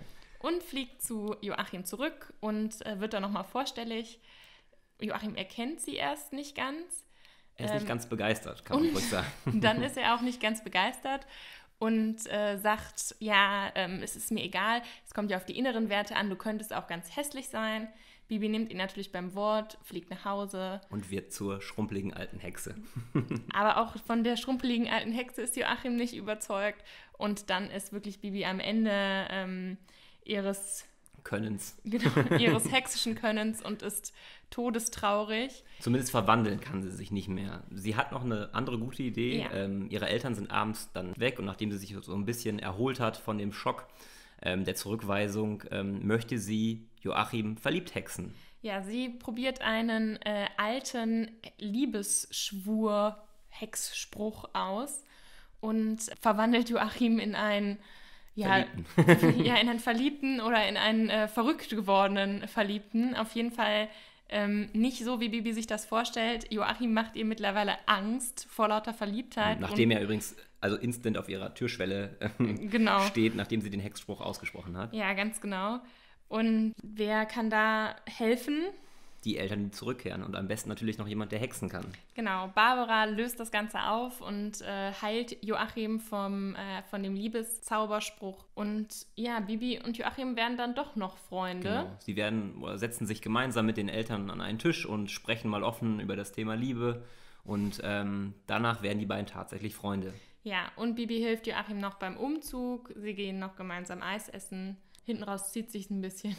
Und fliegt zu Joachim zurück und äh, wird dann nochmal vorstellig. Joachim erkennt sie erst nicht ganz. Er ist ähm, nicht ganz begeistert, kann man ruhig sagen. Dann ist er auch nicht ganz begeistert und äh, sagt, ja, ähm, es ist mir egal, es kommt ja auf die inneren Werte an, du könntest auch ganz hässlich sein. Bibi nimmt ihn natürlich beim Wort, fliegt nach Hause. Und wird zur schrumpeligen alten Hexe. Aber auch von der schrumpeligen alten Hexe ist Joachim nicht überzeugt. Und dann ist wirklich Bibi am Ende ähm, ihres... Könnens. Genau, ihres hexischen Könnens und ist todestraurig. Zumindest verwandeln kann sie sich nicht mehr. Sie hat noch eine andere gute Idee. Ja. Ähm, ihre Eltern sind abends dann weg und nachdem sie sich so ein bisschen erholt hat von dem Schock ähm, der Zurückweisung, ähm, möchte sie Joachim verliebt hexen. Ja, sie probiert einen äh, alten Liebesschwur-Hexspruch aus und verwandelt Joachim in einen Ja, ja, in einen Verliebten oder in einen äh, verrückt gewordenen Verliebten. Auf jeden Fall ähm, nicht so, wie Bibi sich das vorstellt. Joachim macht ihr mittlerweile Angst vor lauter Verliebtheit. Nachdem er übrigens also instant auf ihrer Türschwelle ähm, genau. steht, nachdem sie den Hexspruch ausgesprochen hat. Ja, ganz genau. Und wer kann da helfen? Die Eltern, die zurückkehren und am besten natürlich noch jemand, der hexen kann. Genau, Barbara löst das Ganze auf und äh, heilt Joachim vom, äh, von dem Liebeszauberspruch. Und ja, Bibi und Joachim werden dann doch noch Freunde. Genau. Sie werden oder setzen sich gemeinsam mit den Eltern an einen Tisch und sprechen mal offen über das Thema Liebe. Und ähm, danach werden die beiden tatsächlich Freunde. Ja, und Bibi hilft Joachim noch beim Umzug. Sie gehen noch gemeinsam Eis essen. Hinten raus zieht sich ein bisschen.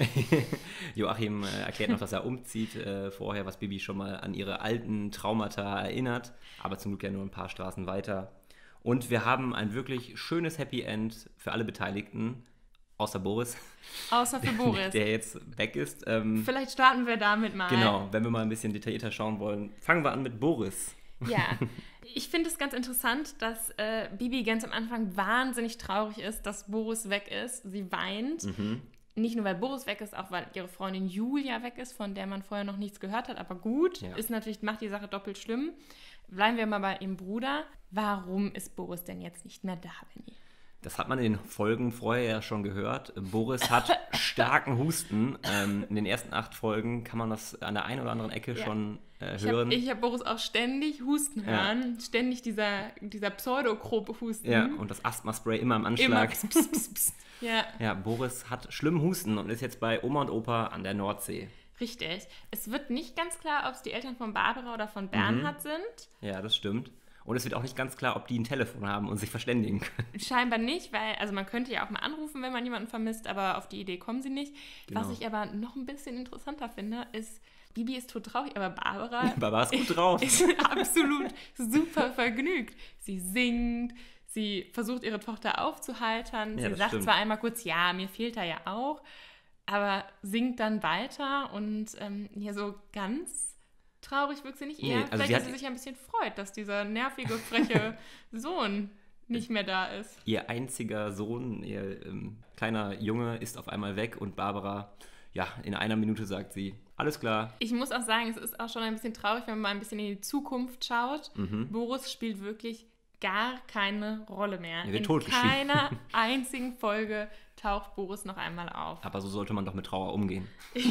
Joachim äh, erklärt noch, dass er umzieht äh, vorher, was Bibi schon mal an ihre alten Traumata erinnert. Aber zum Glück ja nur ein paar Straßen weiter. Und wir haben ein wirklich schönes Happy End für alle Beteiligten. Außer Boris. Außer für Boris. Der jetzt weg ist. Ähm, Vielleicht starten wir damit mal. Genau, wenn wir mal ein bisschen detaillierter schauen wollen. Fangen wir an mit Boris. Ja, ich finde es ganz interessant, dass äh, Bibi ganz am Anfang wahnsinnig traurig ist, dass Boris weg ist. Sie weint. Mhm. Nicht nur, weil Boris weg ist, auch weil ihre Freundin Julia weg ist, von der man vorher noch nichts gehört hat. Aber gut, Ja. ist natürlich, macht die Sache doppelt schlimm. Bleiben wir mal bei ihrem Bruder. Warum ist Boris denn jetzt nicht mehr da, Benni? Das hat man in den Folgen vorher ja schon gehört. Boris hat starken Husten. Ähm, in den ersten acht Folgen kann man das an der einen oder anderen Ecke Ja. schon äh, Ich hören. habe hab Boris auch ständig husten hören. Ständig dieser, dieser Pseudokrop-Husten. Ja, und das Asthma-Spray immer im Immer Anschlag. pss, pss, pss, pss. Ja, Ja, Boris hat schlimmen Husten und ist jetzt bei Oma und Opa an der Nordsee. richtig. Es wird nicht ganz klar, ob es die Eltern von Barbara oder von Bernhard sind. Ja, das stimmt. Und es wird auch nicht ganz klar, ob die ein Telefon haben und sich verständigen können. Scheinbar nicht, weil, also man könnte ja auch mal anrufen, wenn man jemanden vermisst, aber auf die Idee kommen sie nicht. Genau. Was ich aber noch ein bisschen interessanter finde, ist, Bibi ist tot traurig, aber Barbara Barbara ist gut drauf. ist absolut super vergnügt. Sie singt, sie versucht ihre Tochter aufzuheitern. Ja, sie das sagt stimmt. zwar einmal kurz, ja, mir fehlt er ja auch, aber singt dann weiter und ähm, ja, so ganz traurig wirkt sie nicht eher. Nee, also Vielleicht, sie dass hat- sie sich ein bisschen freut, dass dieser nervige, freche Sohn nicht mehr da ist. Ihr einziger Sohn, ihr ähm, kleiner Junge ist auf einmal weg und Barbara, ja, in einer Minute sagt sie, alles klar. Ich muss auch sagen, es ist auch schon ein bisschen traurig, wenn man mal ein bisschen in die Zukunft schaut. Mhm. Boris spielt wirklich gar keine Rolle mehr. Er wird in totgeschrieben. keiner einzigen Folge taucht Boris noch einmal auf. Aber so sollte man doch mit Trauer umgehen.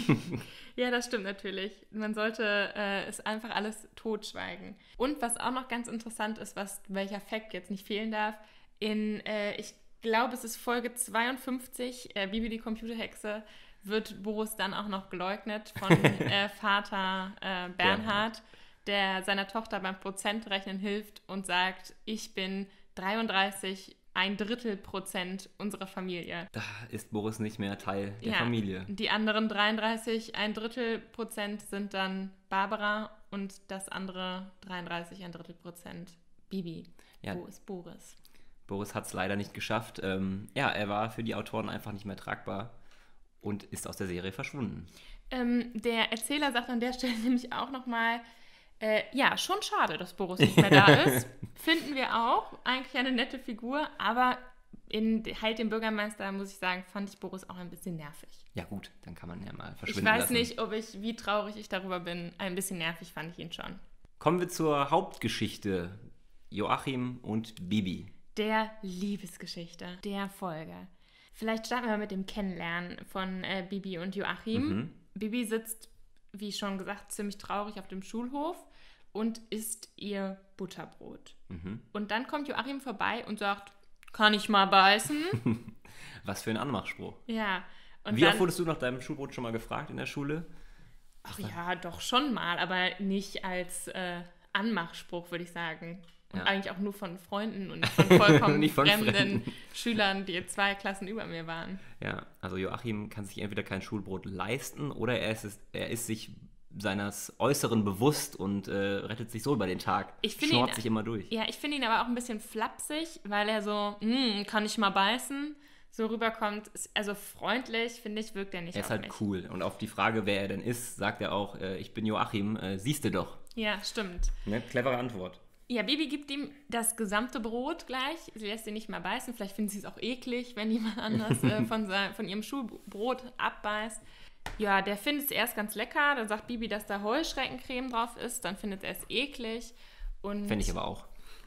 Ja, das stimmt natürlich. Man sollte äh, es einfach alles totschweigen. Und was auch noch ganz interessant ist, was welcher Fact jetzt nicht fehlen darf, in, äh, ich glaube, es ist Folge zweiundfünfzig, äh, Bibi die Computerhexe, wird Boris dann auch noch geleugnet von äh, Vater äh, Bernhard, der seiner Tochter beim Prozentrechnen hilft und sagt, ich bin dreiunddreißig ein Drittel Prozent unserer Familie. Da ist Boris nicht mehr Teil der Ja, Familie. Die anderen dreiunddreißig ein Drittel Prozent sind dann Barbara und das andere dreiunddreißig ein Drittel Prozent Bibi. Ja. Wo ist Boris? Boris hat es leider nicht geschafft. Ähm, ja, er war für die Autoren einfach nicht mehr tragbar und ist aus der Serie verschwunden. Ähm, der Erzähler sagt an der Stelle nämlich auch nochmal, äh, ja, schon schade, dass Boris nicht mehr da ist. Finden wir auch. Eigentlich eine nette Figur, aber in Halt dem Bürgermeister, muss ich sagen, fand ich Boris auch ein bisschen nervig. Ja gut, dann kann man ja mal Ich verschwinden weiß lassen. nicht, ob ich, wie traurig ich darüber bin. Ein bisschen nervig fand ich ihn schon. Kommen wir zur Hauptgeschichte. Joachim und Bibi. Der Liebesgeschichte der Folge. Vielleicht starten wir mal mit dem Kennenlernen von äh, Bibi und Joachim. Mhm. Bibi sitzt, wie schon gesagt, ziemlich traurig auf dem Schulhof und isst ihr Butterbrot. Mhm. Und dann kommt Joachim vorbei und sagt, kann ich mal beißen? Was für ein Anmachspruch. Ja. Und Wie dann, oft wurdest du nach deinem Schulbrot schon mal gefragt in der Schule? Ach ja, doch schon mal, aber nicht als äh, Anmachspruch, würde ich sagen. Und Ja. eigentlich auch nur von Freunden und von vollkommen Nicht von fremden Fremden. Schülern, die zwei Klassen über mir waren. Ja, also Joachim kann sich entweder kein Schulbrot leisten oder er ist, es, er ist sich seines Äußeren bewusst und äh, rettet sich so über den Tag. Ich finde Schnort ihn- sich immer durch. Ja, ich finde ihn aber auch ein bisschen flapsig, weil er so, "Hm, kann ich mal beißen?" so rüberkommt. Ist- Also freundlich, finde ich, wirkt er nicht Er ist auf halt mich. cool. Und auf die Frage, wer er denn ist, sagt er auch, äh, ich bin Joachim, äh, siehst du doch. Ja, stimmt. Ne? Clevere Antwort. Ja, Bibi gibt ihm das gesamte Brot gleich. Sie lässt ihn nicht mal beißen. Vielleicht finden sie es auch eklig, wenn jemand anders äh, von, sein, von ihrem Schulbrot abbeißt. Ja, der findet es erst ganz lecker. Dann sagt Bibi, dass da Heuschreckencreme drauf ist. Dann findet er es eklig. Und Fände ich aber auch.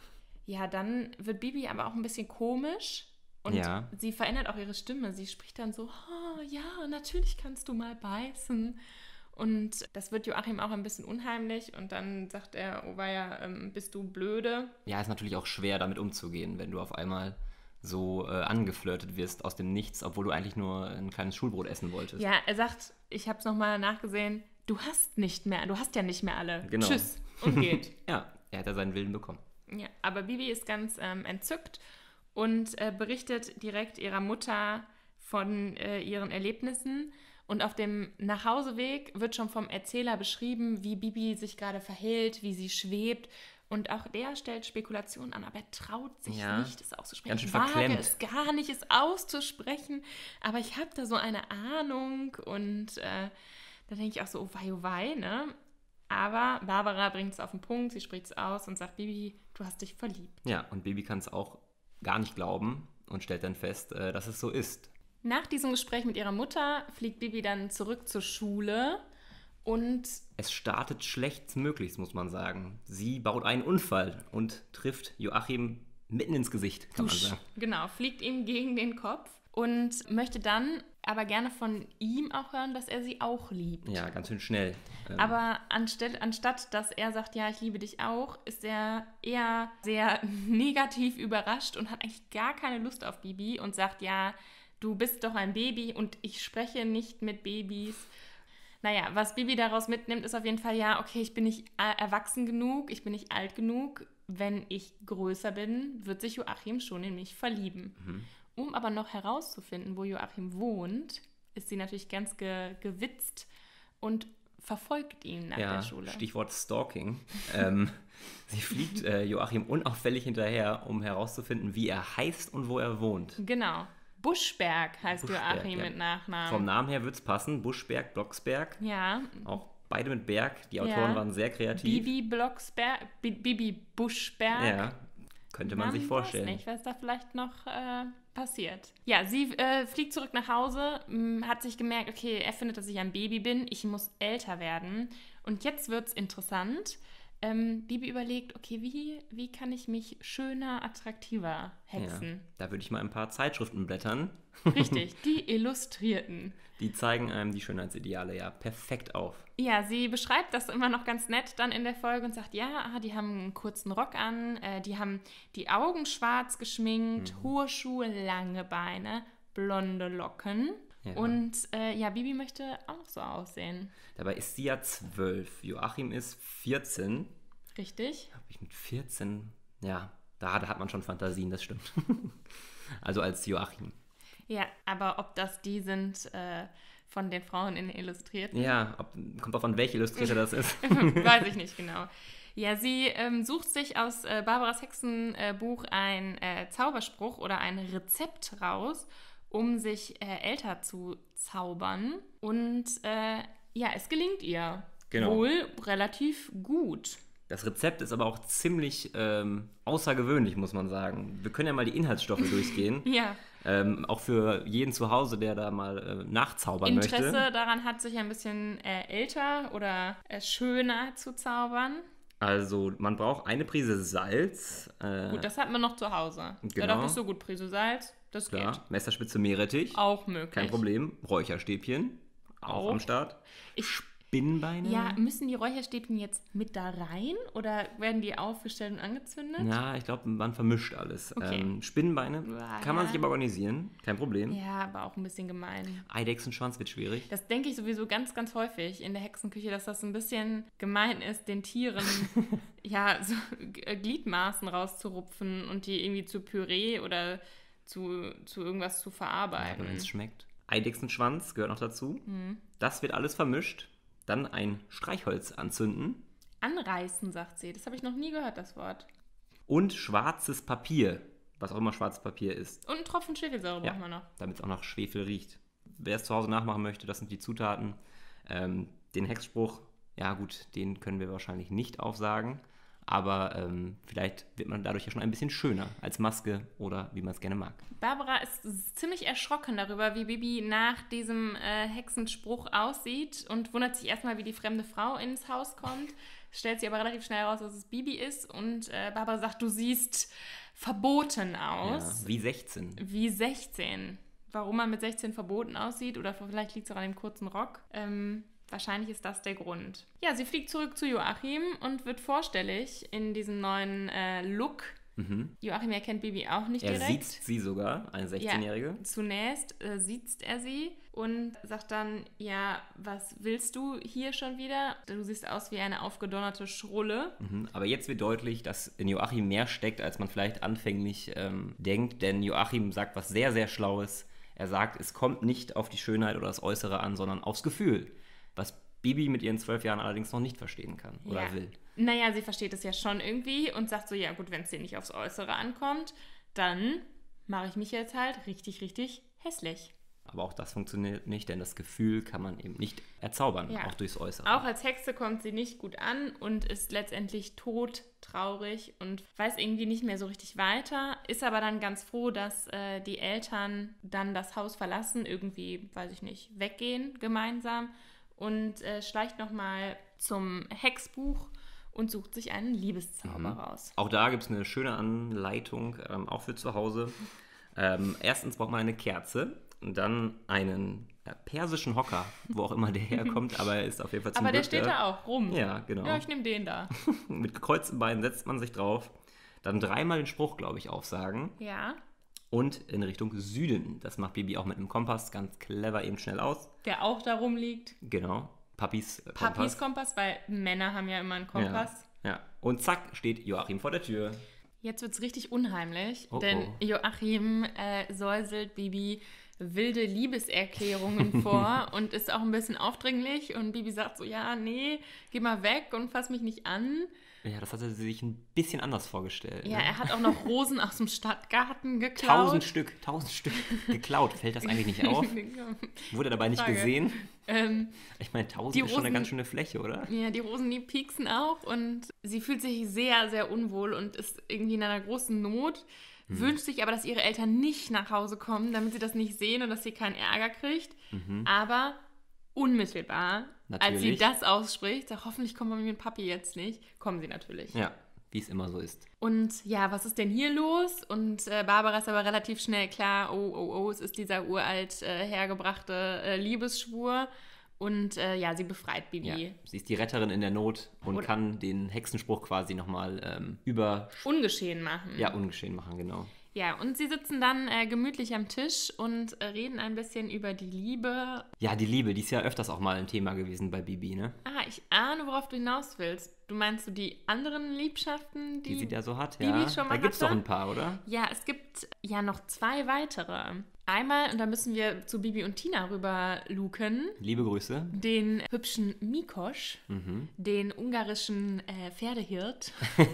ja, dann wird Bibi aber auch ein bisschen komisch. Und Ja. sie verändert auch ihre Stimme. Sie spricht dann so, oh, ja, natürlich kannst du mal beißen. Und das wird Joachim auch ein bisschen unheimlich. Und dann sagt er, oh weia, ähm, bist du blöde? Ja, ist natürlich auch schwer, damit umzugehen, wenn du auf einmal so äh, angeflirtet wirst aus dem Nichts, obwohl du eigentlich nur ein kleines Schulbrot essen wolltest. Ja, er sagt, ich habe es nochmal nachgesehen, du hast nicht mehr, du hast ja nicht mehr alle. Genau. Tschüss und geht. Ja, er hat ja seinen Willen bekommen. Ja, aber Bibi ist ganz ähm, entzückt und äh, berichtet direkt ihrer Mutter von äh, ihren Erlebnissen. Und auf dem Nachhauseweg wird schon vom Erzähler beschrieben, wie Bibi sich gerade verhält, wie sie schwebt. Und auch der stellt Spekulationen an, aber er traut sich Ja, nicht, es auszusprechen. ganz schön Ich wage verklemmt. es gar nicht, es auszusprechen. Aber ich habe da so eine Ahnung und äh, da denke ich auch so, oh wei, oh wei, ne? Aber Barbara bringt es auf den Punkt, sie spricht es aus und sagt, Bibi, du hast dich verliebt. Ja, und Bibi kann es auch gar nicht glauben und stellt dann fest, äh, dass es so ist. Nach diesem Gespräch mit ihrer Mutter fliegt Bibi dann zurück zur Schule und Es startet schlechtstmöglichst, muss man sagen. Sie baut einen Unfall und trifft Joachim mitten ins Gesicht, kann man dusch, sagen. genau, fliegt ihm gegen den Kopf und möchte dann aber gerne von ihm auch hören, dass er sie auch liebt. Ja, ganz schön schnell. Ähm, Aber anstatt, anstatt, dass er sagt, ja, ich liebe dich auch, ist er eher sehr negativ überrascht und hat eigentlich gar keine Lust auf Bibi und sagt, ja, du bist doch ein Baby und ich spreche nicht mit Babys. Naja, was Bibi daraus mitnimmt, ist auf jeden Fall, ja, okay, ich bin nicht äh, erwachsen genug, ich bin nicht alt genug. Wenn ich größer bin, wird sich Joachim schon in mich verlieben. Mhm. Um aber noch herauszufinden, wo Joachim wohnt, ist sie natürlich ganz ge gewitzt und verfolgt ihn nach ja, der Schule. Stichwort Stalking. ähm, sie fliegt äh, Joachim unauffällig hinterher, um herauszufinden, wie er heißt und wo er wohnt. Genau. Buschberg heißt Buschberg, Joachim ja. mit Nachnamen. Vom Namen her wird es passen. Buschberg, Blocksberg. Ja, Auch beide mit Berg. Die Ja. Autoren waren sehr kreativ. Bibi Blocksberg, Bi- Bibi Buschberg. Ja, Könnte man, man sich vorstellen. Ich weiß nicht, was da vielleicht noch äh, passiert. Ja, sie äh, fliegt zurück nach Hause, mh, hat sich gemerkt, okay, er findet, dass ich ein Baby bin, ich muss älter werden. Und jetzt wird's interessant. Ähm, Bibi überlegt, okay, wie, wie kann ich mich schöner, attraktiver hexen? Ja, da würde ich mal ein paar Zeitschriften blättern. Richtig, die Illustrierten. Die zeigen einem die Schönheitsideale ja perfekt auf. Ja, sie beschreibt das immer noch ganz nett dann in der Folge und sagt, ja, ah, die haben einen kurzen Rock an, äh, die haben die Augen schwarz geschminkt, mhm. hohe Schuhe, lange Beine, blonde Locken. Ja. Und äh, ja, Bibi möchte auch noch so aussehen. Dabei ist sie ja zwölf. Joachim ist vierzehn. Richtig. Habe ich mit vierzehn, ja, da, da hat man schon Fantasien, das stimmt. Also als Joachim. Ja, aber ob das die sind äh, von den Frauen in den Illustrierten? Ja, ob, kommt drauf an, welche Illustrierte das ist. Weiß ich nicht genau. Ja, sie ähm, sucht sich aus äh, Barbaras Hexenbuch äh, ein äh, Zauberspruch oder ein Rezept raus, um sich äh, älter zu zaubern. Und äh, ja, es gelingt ihr genau. wohl relativ gut. Das Rezept ist aber auch ziemlich ähm, außergewöhnlich, muss man sagen. Wir können ja mal die Inhaltsstoffe durchgehen. Ja. Ähm, auch für jeden zu Hause, der da mal äh, nachzaubern Interesse möchte. Interesse daran hat, sich ein bisschen äh, älter oder äh, schöner zu zaubern. Also man braucht eine Prise Salz. Äh, gut, das hat man noch zu Hause. Genau. Da dachte ich so, gut, Prise Salz, das Klar. geht. Messerspitze Meerrettich. Auch möglich. Kein Problem. Räucherstäbchen. Auch, auch am Start. Ich Spinnbeine. Ja, müssen die Räucherstäbchen jetzt mit da rein oder werden die aufgestellt und angezündet? Ja, ich glaube, man vermischt alles. Okay. Ähm, Spinnenbeine ja. kann man sich aber organisieren, kein Problem. Ja, aber auch ein bisschen gemein. Eidechsenschwanz wird schwierig. Das denke ich sowieso ganz, ganz häufig in der Hexenküche, dass das ein bisschen gemein ist, den Tieren ja, so Gliedmaßen rauszurupfen und die irgendwie zu Püree oder zu, zu irgendwas zu verarbeiten. Ja, wenn es schmeckt. Eidechsenschwanz gehört noch dazu. Mhm. Das wird alles vermischt. Dann ein Streichholz anzünden. Anreißen, sagt sie. Das habe ich noch nie gehört, das Wort. Und schwarzes Papier, was auch immer schwarzes Papier ist. Und einen Tropfen Schwefelsäure ja, brauchen wir noch. Damit es auch nach Schwefel riecht. Wer es zu Hause nachmachen möchte, das sind die Zutaten. Ähm, den Hexspruch, ja gut, den können wir wahrscheinlich nicht aufsagen. Aber ähm, vielleicht wird man dadurch ja schon ein bisschen schöner als Maske oder wie man es gerne mag. Barbara ist ziemlich erschrocken darüber, wie Bibi nach diesem äh, Hexenspruch aussieht und wundert sich erstmal, wie die fremde Frau ins Haus kommt. Stellt sie aber relativ schnell heraus, dass es Bibi ist. Und äh, Barbara sagt, du siehst verboten aus. Ja, wie sechzehn. Wie sechzehn. Warum man mit sechzehn verboten aussieht oder vielleicht liegt es auch an dem kurzen Rock. Ähm... Wahrscheinlich ist das der Grund. Ja, sie fliegt zurück zu Joachim und wird vorstellig in diesem neuen äh, Look. Mhm. Joachim erkennt Bibi auch nicht er direkt. Er sieht sie sogar, eine sechzehnjährige. Ja, zunächst äh, sieht er sie und sagt dann, ja, was willst du hier schon wieder? Du siehst aus wie eine aufgedonnerte Schrulle. Mhm. Aber jetzt wird deutlich, dass in Joachim mehr steckt, als man vielleicht anfänglich ähm, denkt. Denn Joachim sagt was sehr, sehr Schlaues. Er sagt, es kommt nicht auf die Schönheit oder das Äußere an, sondern aufs Gefühl. Was Bibi mit ihren zwölf Jahren allerdings noch nicht verstehen kann oder ja. will. Naja, sie versteht es ja schon irgendwie und sagt so, ja gut, wenn es dir nicht aufs Äußere ankommt, dann mache ich mich jetzt halt richtig, richtig hässlich. Aber auch das funktioniert nicht, denn das Gefühl kann man eben nicht erzaubern, ja. auch durchs Äußere. Auch als Hexe kommt sie nicht gut an und ist letztendlich todtraurig und weiß irgendwie nicht mehr so richtig weiter, ist aber dann ganz froh, dass äh, die Eltern dann das Haus verlassen, irgendwie, weiß ich nicht, weggehen gemeinsam. Und äh, schleicht nochmal zum Hexbuch und sucht sich einen Liebeszauber mhm. raus. Auch da gibt es eine schöne Anleitung, ähm, auch für zu Hause. Ähm, erstens braucht man eine Kerze und dann einen äh, persischen Hocker, wo auch immer der herkommt, aber er ist auf jeden Fall zum Aber der Glück, steht da auch rum. Ja, genau. Ja, ich nehme den da. Mit gekreuzten Beinen setzt man sich drauf, dann dreimal den Spruch, glaube ich, aufsagen. Ja. Und in Richtung Süden. Das macht Bibi auch mit einem Kompass ganz clever eben schnell aus. Der auch da rumliegt. Genau. Papis äh, Kompass. Papis Kompass, weil Männer haben ja immer einen Kompass. Ja, ja. Und zack, steht Joachim vor der Tür. Jetzt wird es richtig unheimlich, oh, denn oh. Joachim äh, säuselt Bibi wilde Liebeserklärungen vor und ist auch ein bisschen aufdringlich. Und Bibi sagt so, ja, nee, geh mal weg und fass mich nicht an. Ja, das hatte sie sich ein bisschen anders vorgestellt. Ja, ne? er hat auch noch Rosen aus dem Stadtgarten geklaut. Tausend Stück, tausend Stück geklaut. Fällt das eigentlich nicht auf? Wurde dabei nicht Frage. gesehen? Ähm, Ich meine, tausend die ist schon eine Rosen- ganz schöne Fläche, oder? ja, die Rosen, die pieksen auch und sie fühlt sich sehr, sehr unwohl und ist irgendwie in einer großen Not, Hm. wünscht sich aber, dass ihre Eltern nicht nach Hause kommen, damit sie das nicht sehen und dass sie keinen Ärger kriegt. Mhm. Aber unmittelbar, als sie Natürlich. das ausspricht, sagt, hoffentlich kommen Mami und Papi jetzt nicht, kommen sie natürlich. Ja, wie es immer so ist. Und ja, was ist denn hier los? Und äh, Barbara ist aber relativ schnell klar, oh, oh, oh, es ist dieser uralt äh, hergebrachte äh, Liebesschwur. Und äh, ja, sie befreit Bibi. Ja, sie ist die Retterin in der Not und Oder- kann den Hexenspruch quasi nochmal ähm, über... Ungeschehen machen. Ja, ungeschehen machen, genau. Ja, und sie sitzen dann äh, gemütlich am Tisch und äh, reden ein bisschen über die Liebe. Ja, die Liebe, die ist ja öfters auch mal ein Thema gewesen bei Bibi, ne? Ah, ich ahne, worauf du hinaus willst. Du meinst du die anderen Liebschaften, die, Die sie da so hat, Bibi ja. schon mal Da gibt's hatte? doch ein paar, oder? Ja, es gibt ja noch zwei weitere. Einmal, und da müssen wir zu Bibi und Tina rüber luken, Liebe Grüße. den hübschen Mikosch, Mhm. den ungarischen äh, Pferdehirt,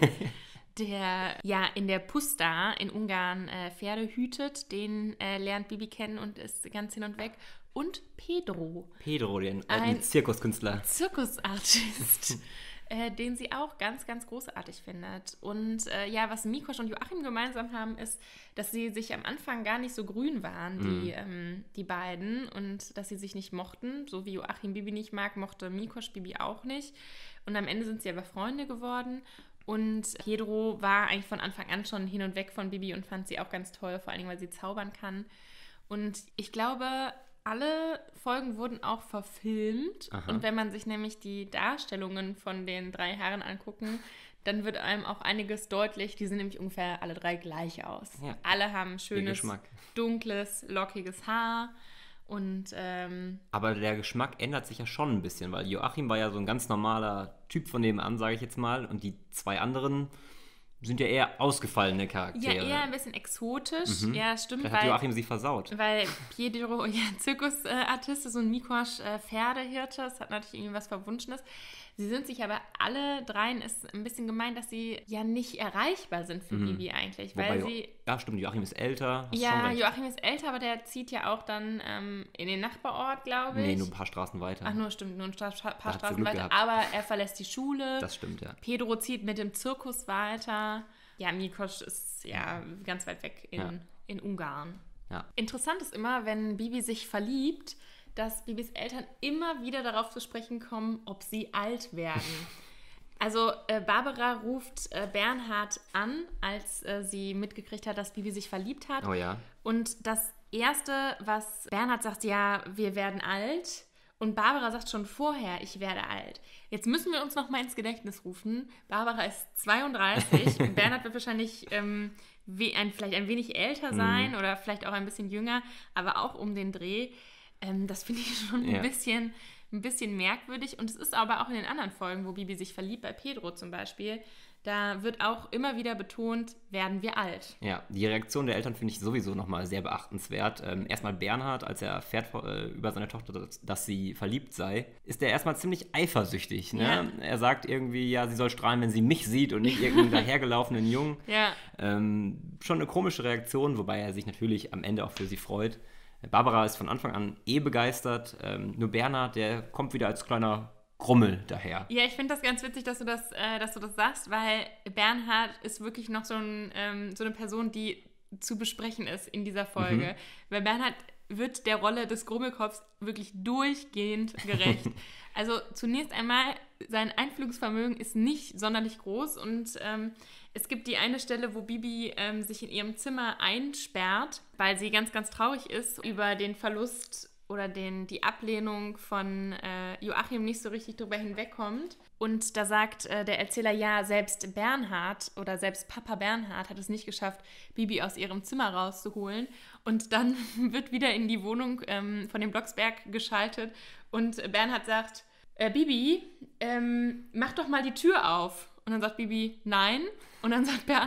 der ja in der Pusta in Ungarn äh, Pferde hütet. Den äh, lernt Bibi kennen und ist ganz hin und weg. Und Pedro, Pedro, den Ein- alten Zirkuskünstler. Zirkusartist, äh, den sie auch ganz, ganz großartig findet. Und äh, ja, was Mikosch und Joachim gemeinsam haben, ist, dass sie sich am Anfang gar nicht so grün waren, die, ähm, die beiden, und dass sie sich nicht mochten. So wie Joachim Bibi nicht mag, mochte Mikosch Bibi auch nicht. Und am Ende sind sie aber Freunde geworden. Und Pedro war eigentlich von Anfang an schon hin und weg von Bibi und fand sie auch ganz toll, vor allem, weil sie zaubern kann. Und ich glaube, alle Folgen wurden auch verfilmt. Aha. Und wenn man sich nämlich die Darstellungen von den drei Herren angucken, dann wird einem auch einiges deutlich. Die sehen nämlich ungefähr alle drei gleich aus. Ja. Alle haben Ihr schönes, Geschmack. dunkles, lockiges Haar. Und ähm, Aber der Geschmack ändert sich ja schon ein bisschen, weil Joachim war ja so ein ganz normaler Typ von nebenan, sage ich jetzt mal. Und die zwei anderen sind ja eher ausgefallene ja, Charaktere. eher ein bisschen exotisch. Mhm. Ja, stimmt. Vielleicht hat Weil, Joachim sie versaut. weil Pedro ja Zirkusartist ist und Mikosch äh, Pferdehirte. Das hat natürlich irgendwie was Verwunschenes. Sie sind sich aber alle dreien, ist ein bisschen gemein, dass sie ja nicht erreichbar sind für Mhm. Bibi eigentlich. Wobei Weil Jo- sie, Ja, stimmt, Joachim ist älter. hast schon ja, recht. Joachim ist älter, aber der zieht ja auch dann ähm, in den Nachbarort, glaube ich. Nee, nur ein paar Straßen weiter. Ach, nur stimmt, nur ein Stra Stra- paar hat sie Straßen Glück weiter. gehabt. Aber er verlässt die Schule. Das stimmt, ja. Pedro zieht mit dem Zirkus weiter. Ja, Mikosch ist ja ganz weit weg in, Ja. in Ungarn. Ja. Interessant ist immer, wenn Bibi sich verliebt, dass Bibis Eltern immer wieder darauf zu sprechen kommen, ob sie alt werden. Also äh, Barbara ruft äh, Bernhard an, als äh, sie mitgekriegt hat, dass Bibi sich verliebt hat. Oh ja. Und das Erste, was Bernhard sagt, ja, wir werden alt. Und Barbara sagt schon vorher, ich werde alt. Jetzt müssen wir uns noch mal ins Gedächtnis rufen. Barbara ist zweiunddreißig. und Bernhard wird wahrscheinlich ähm, we ein, vielleicht ein wenig älter sein oder vielleicht auch ein bisschen jünger, aber auch um den Dreh. Ähm, das finde ich schon Ja. ein bisschen, ein bisschen merkwürdig. Und es ist aber auch in den anderen Folgen, wo Bibi sich verliebt, bei Pedro zum Beispiel, da wird auch immer wieder betont, werden wir alt. Ja, die Reaktion der Eltern finde ich sowieso nochmal sehr beachtenswert. Ähm, erstmal Bernhard, als er erfährt äh, über seine Tochter, dass, dass sie verliebt sei, ist er erstmal ziemlich eifersüchtig. Ne? Ja. Er sagt irgendwie, ja, sie soll strahlen, wenn sie mich sieht und nicht irgendeinen dahergelaufenen Jungen. Ja. Ähm, schon eine komische Reaktion, wobei er sich natürlich am Ende auch für sie freut. Barbara ist von Anfang an eh begeistert. Ähm, nur Bernhard, der kommt wieder als kleiner Grummel daher. Ja, ich finde das ganz witzig, dass du das, äh, dass du das sagst, weil Bernhard ist wirklich noch so, ein, ähm, so eine Person, die zu besprechen ist in dieser Folge. Mhm. Weil Bernhard wird der Rolle des Grummelkopfs wirklich durchgehend gerecht. Also zunächst einmal, sein Einfühlungsvermögen ist nicht sonderlich groß und ähm, es gibt die eine Stelle, wo Bibi ähm, sich in ihrem Zimmer einsperrt, weil sie ganz, ganz traurig ist über den Verlust oder den, die Ablehnung von äh, Joachim nicht so richtig drüber hinwegkommt. Und da sagt äh, der Erzähler, ja, selbst Bernhard oder selbst Papa Bernhard hat es nicht geschafft, Bibi aus ihrem Zimmer rauszuholen. Und dann wird wieder in die Wohnung ähm, von dem Blocksberg geschaltet und Bernhard sagt, äh, Bibi, ähm, mach doch mal die Tür auf. Und dann sagt Bibi, nein. Und dann sagt Bernhard,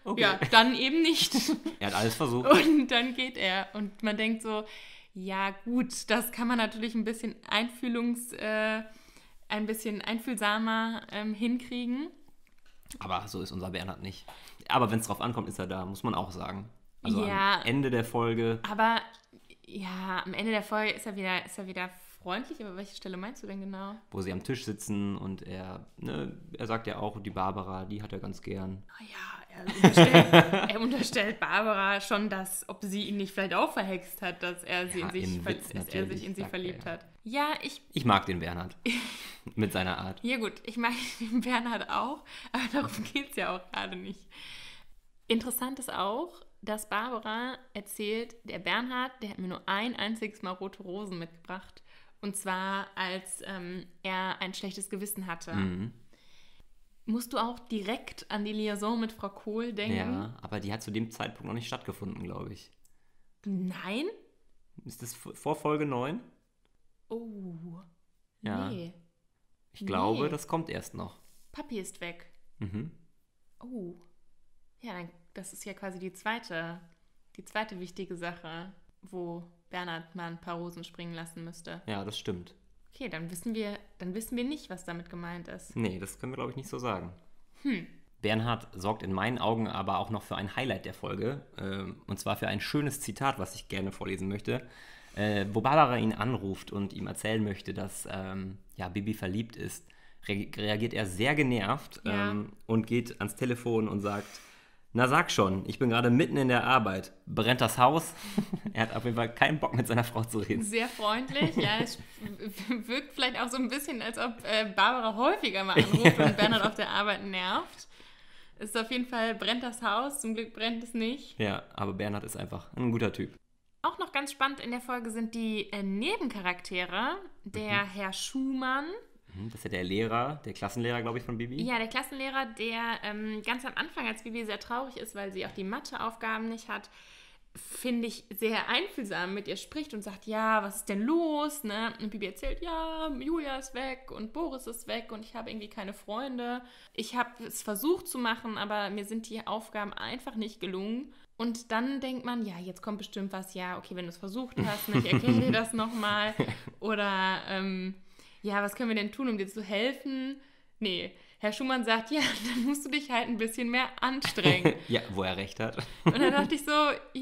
Okay. Ja, dann eben nicht. Er hat alles versucht. Und dann geht er. Und man denkt so, ja gut, das kann man natürlich ein bisschen Einfühlungs, äh, ein bisschen einfühlsamer ähm, hinkriegen. Aber so ist unser Bernhard nicht. Aber wenn es drauf ankommt, ist er da, muss man auch sagen. Also Ja. am Ende der Folge. Aber ja, am Ende der Folge ist er wieder, ist er wieder freundlich. Aber welche Stelle meinst du denn genau? Wo sie am Tisch sitzen und er, ne, er sagt ja auch, die Barbara, die hat er ganz gern. Ah ja, er unterstellt, er unterstellt Barbara schon, dass, ob sie ihn nicht vielleicht auch verhext hat, dass er, sie Ja, in, sich, im ver- Witz dass er sich in sie natürlich, verliebt sagt er. hat. Ja, ich, Ich mag den Bernhard. Mit seiner Art. ja gut, ich mag den Bernhard auch, aber darum geht es ja auch gerade nicht. Interessant ist auch, dass Barbara erzählt, der Bernhard, der hat mir nur ein einziges Mal rote Rosen mitgebracht. Und zwar, als ähm, er ein schlechtes Gewissen hatte. Mhm. Musst du auch direkt an die Liaison mit Frau Kohl denken? Ja, aber die hat zu dem Zeitpunkt noch nicht stattgefunden, glaube ich. Nein? Ist das vor Folge neun? Oh. Ja. Nee. Ich glaube, Nee. das kommt erst noch. Papi ist weg. Mhm. Oh. Ja, dann, das ist ja quasi die zweite, die zweite wichtige Sache, wo Bernhard mal ein paar Rosen springen lassen müsste. Ja, das stimmt. Okay, dann wissen wir, dann wissen wir nicht, was damit gemeint ist. Nee, das können wir, glaube ich, nicht so sagen. Hm. Bernhard sorgt in meinen Augen aber auch noch für ein Highlight der Folge. Ähm, und zwar für ein schönes Zitat, was ich gerne vorlesen möchte. Äh, wo Barbara ihn anruft und ihm erzählen möchte, dass ähm, ja, Bibi verliebt ist, re- reagiert er sehr genervt Ja. ähm, und geht ans Telefon und sagt: Na sag schon, ich bin gerade mitten in der Arbeit. Brennt das Haus? Er hat auf jeden Fall keinen Bock, mit seiner Frau zu reden. Sehr freundlich, ja. Es wirkt vielleicht auch so ein bisschen, als ob äh, Barbara häufiger mal anruft und Bernhard auf der Arbeit nervt. Ist auf jeden Fall, brennt das Haus, zum Glück brennt es nicht. Ja, aber Bernhard ist einfach ein guter Typ. Auch noch ganz spannend in der Folge sind die äh, Nebencharaktere. Der Mhm. Herr Schumann, Mhm, das ist ja der Lehrer, der Klassenlehrer, glaube ich, von Bibi. ja, der Klassenlehrer, der ähm, ganz am Anfang, als Bibi sehr traurig ist, weil sie auch die Matheaufgaben nicht hat, finde ich, sehr einfühlsam mit ihr spricht und sagt, ja, was ist denn los? Ne? Und Bibi erzählt, ja, Julia ist weg und Boris ist weg und ich habe irgendwie keine Freunde. Ich habe es versucht zu machen, aber mir sind die Aufgaben einfach nicht gelungen. Und dann denkt man, ja, jetzt kommt bestimmt was, ja, okay, wenn du es versucht hast, ne, ich erkläre dir das nochmal. Oder, ähm, ja, was können wir denn tun, um dir zu helfen? Nee, Herr Schumann sagt, ja, dann musst du dich halt ein bisschen mehr anstrengen. Ja, wo er recht hat. Und dann dachte ich so,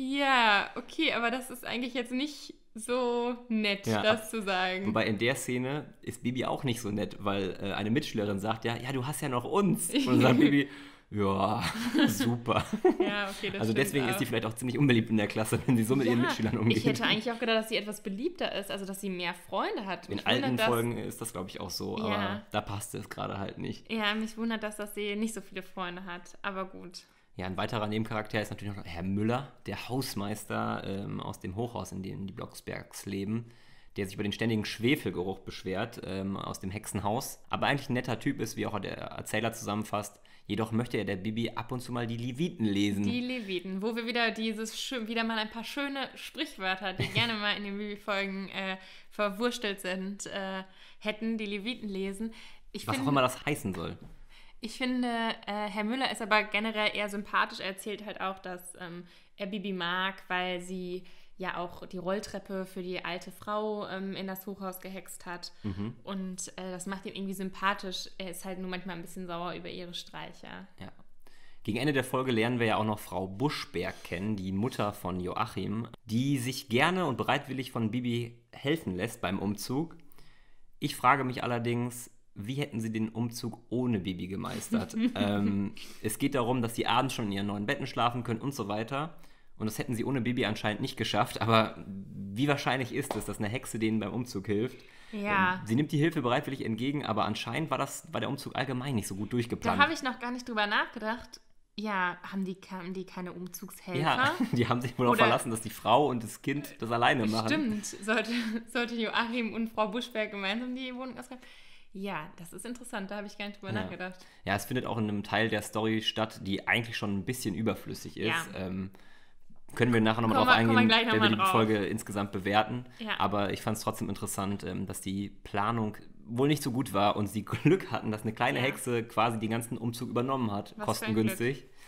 ja, okay, aber das ist eigentlich jetzt nicht so nett, Ja, das zu sagen. Wobei in der Szene ist Bibi auch nicht so nett, weil äh, eine Mitschülerin sagt, ja, ja, du hast ja noch uns. Und dann sagt Bibi, ja, super. Ja, okay, das Also stimmt deswegen auch. ist sie vielleicht auch ziemlich unbeliebt in der Klasse, wenn sie so mit ihren Ja, Mitschülern umgeht. Ich hätte eigentlich auch gedacht, dass sie etwas beliebter ist, also dass sie mehr Freunde hat. in Mich alten wundert, dass- Folgen ist das, glaube ich, auch so, Ja. aber da passte es gerade halt nicht. Ja, mich wundert, dass, dass sie nicht so viele Freunde hat, aber gut. Ja, ein weiterer Nebencharakter ist natürlich noch Herr Müller, der Hausmeister ähm, aus dem Hochhaus, in dem die Blocksbergs leben, der sich über den ständigen Schwefelgeruch beschwert ähm, aus dem Hexenhaus. Aber eigentlich ein netter Typ ist, wie auch der Erzähler zusammenfasst. Jedoch möchte er der Bibi ab und zu mal die Leviten lesen. Die Leviten, wo wir wieder dieses schö- wieder mal ein paar schöne Sprichwörter, die gerne mal in den Bibi-Folgen äh, verwurstelt sind, äh, hätten, die Leviten lesen. Ich Was find- auch immer das heißen soll. Ich finde, äh, Herr Müller ist aber generell eher sympathisch. Er erzählt halt auch, dass ähm, er Bibi mag, weil sie ja auch die Rolltreppe für die alte Frau ähm, in das Hochhaus gehext hat. Mhm. Und äh, das macht ihn irgendwie sympathisch. Er ist halt nur manchmal ein bisschen sauer über ihre Streiche. Ja. Gegen Ende der Folge lernen wir ja auch noch Frau Buschberg kennen, die Mutter von Joachim, die sich gerne und bereitwillig von Bibi helfen lässt beim Umzug. Ich frage mich allerdings, wie hätten sie den Umzug ohne Bibi gemeistert? ähm, es geht darum, dass sie abends schon in ihren neuen Betten schlafen können und so weiter. Und das hätten sie ohne Bibi anscheinend nicht geschafft. Aber wie wahrscheinlich ist es, dass eine Hexe denen beim Umzug hilft? Ja. Ähm, sie nimmt die Hilfe bereitwillig entgegen, aber anscheinend war, das, war der Umzug allgemein nicht so gut Da durchgeplant. habe ich noch gar nicht drüber nachgedacht. Ja, haben die, haben die keine Umzugshelfer? Ja, die haben sich wohl auch Oder- verlassen, dass die Frau und das Kind das alleine machen. Stimmt. Sollte, sollte Joachim und Frau Buschberg gemeinsam die Wohnung ausgaben? Ja, das ist interessant. Da habe ich gar nicht drüber Ja. nachgedacht. Ja, es findet auch in einem Teil der Story statt, die eigentlich schon ein bisschen überflüssig ist. Ja. Ähm, können wir nachher nochmal Kommen drauf wir- kommen wir eingehen, gleich noch wenn mal wir die drauf. Folge insgesamt bewerten. Ja. Aber ich fand es trotzdem interessant, ähm, dass die Planung wohl nicht so gut war und sie Glück hatten, dass eine kleine Ja. Hexe quasi den ganzen Umzug übernommen hat, Was für ein kostengünstig.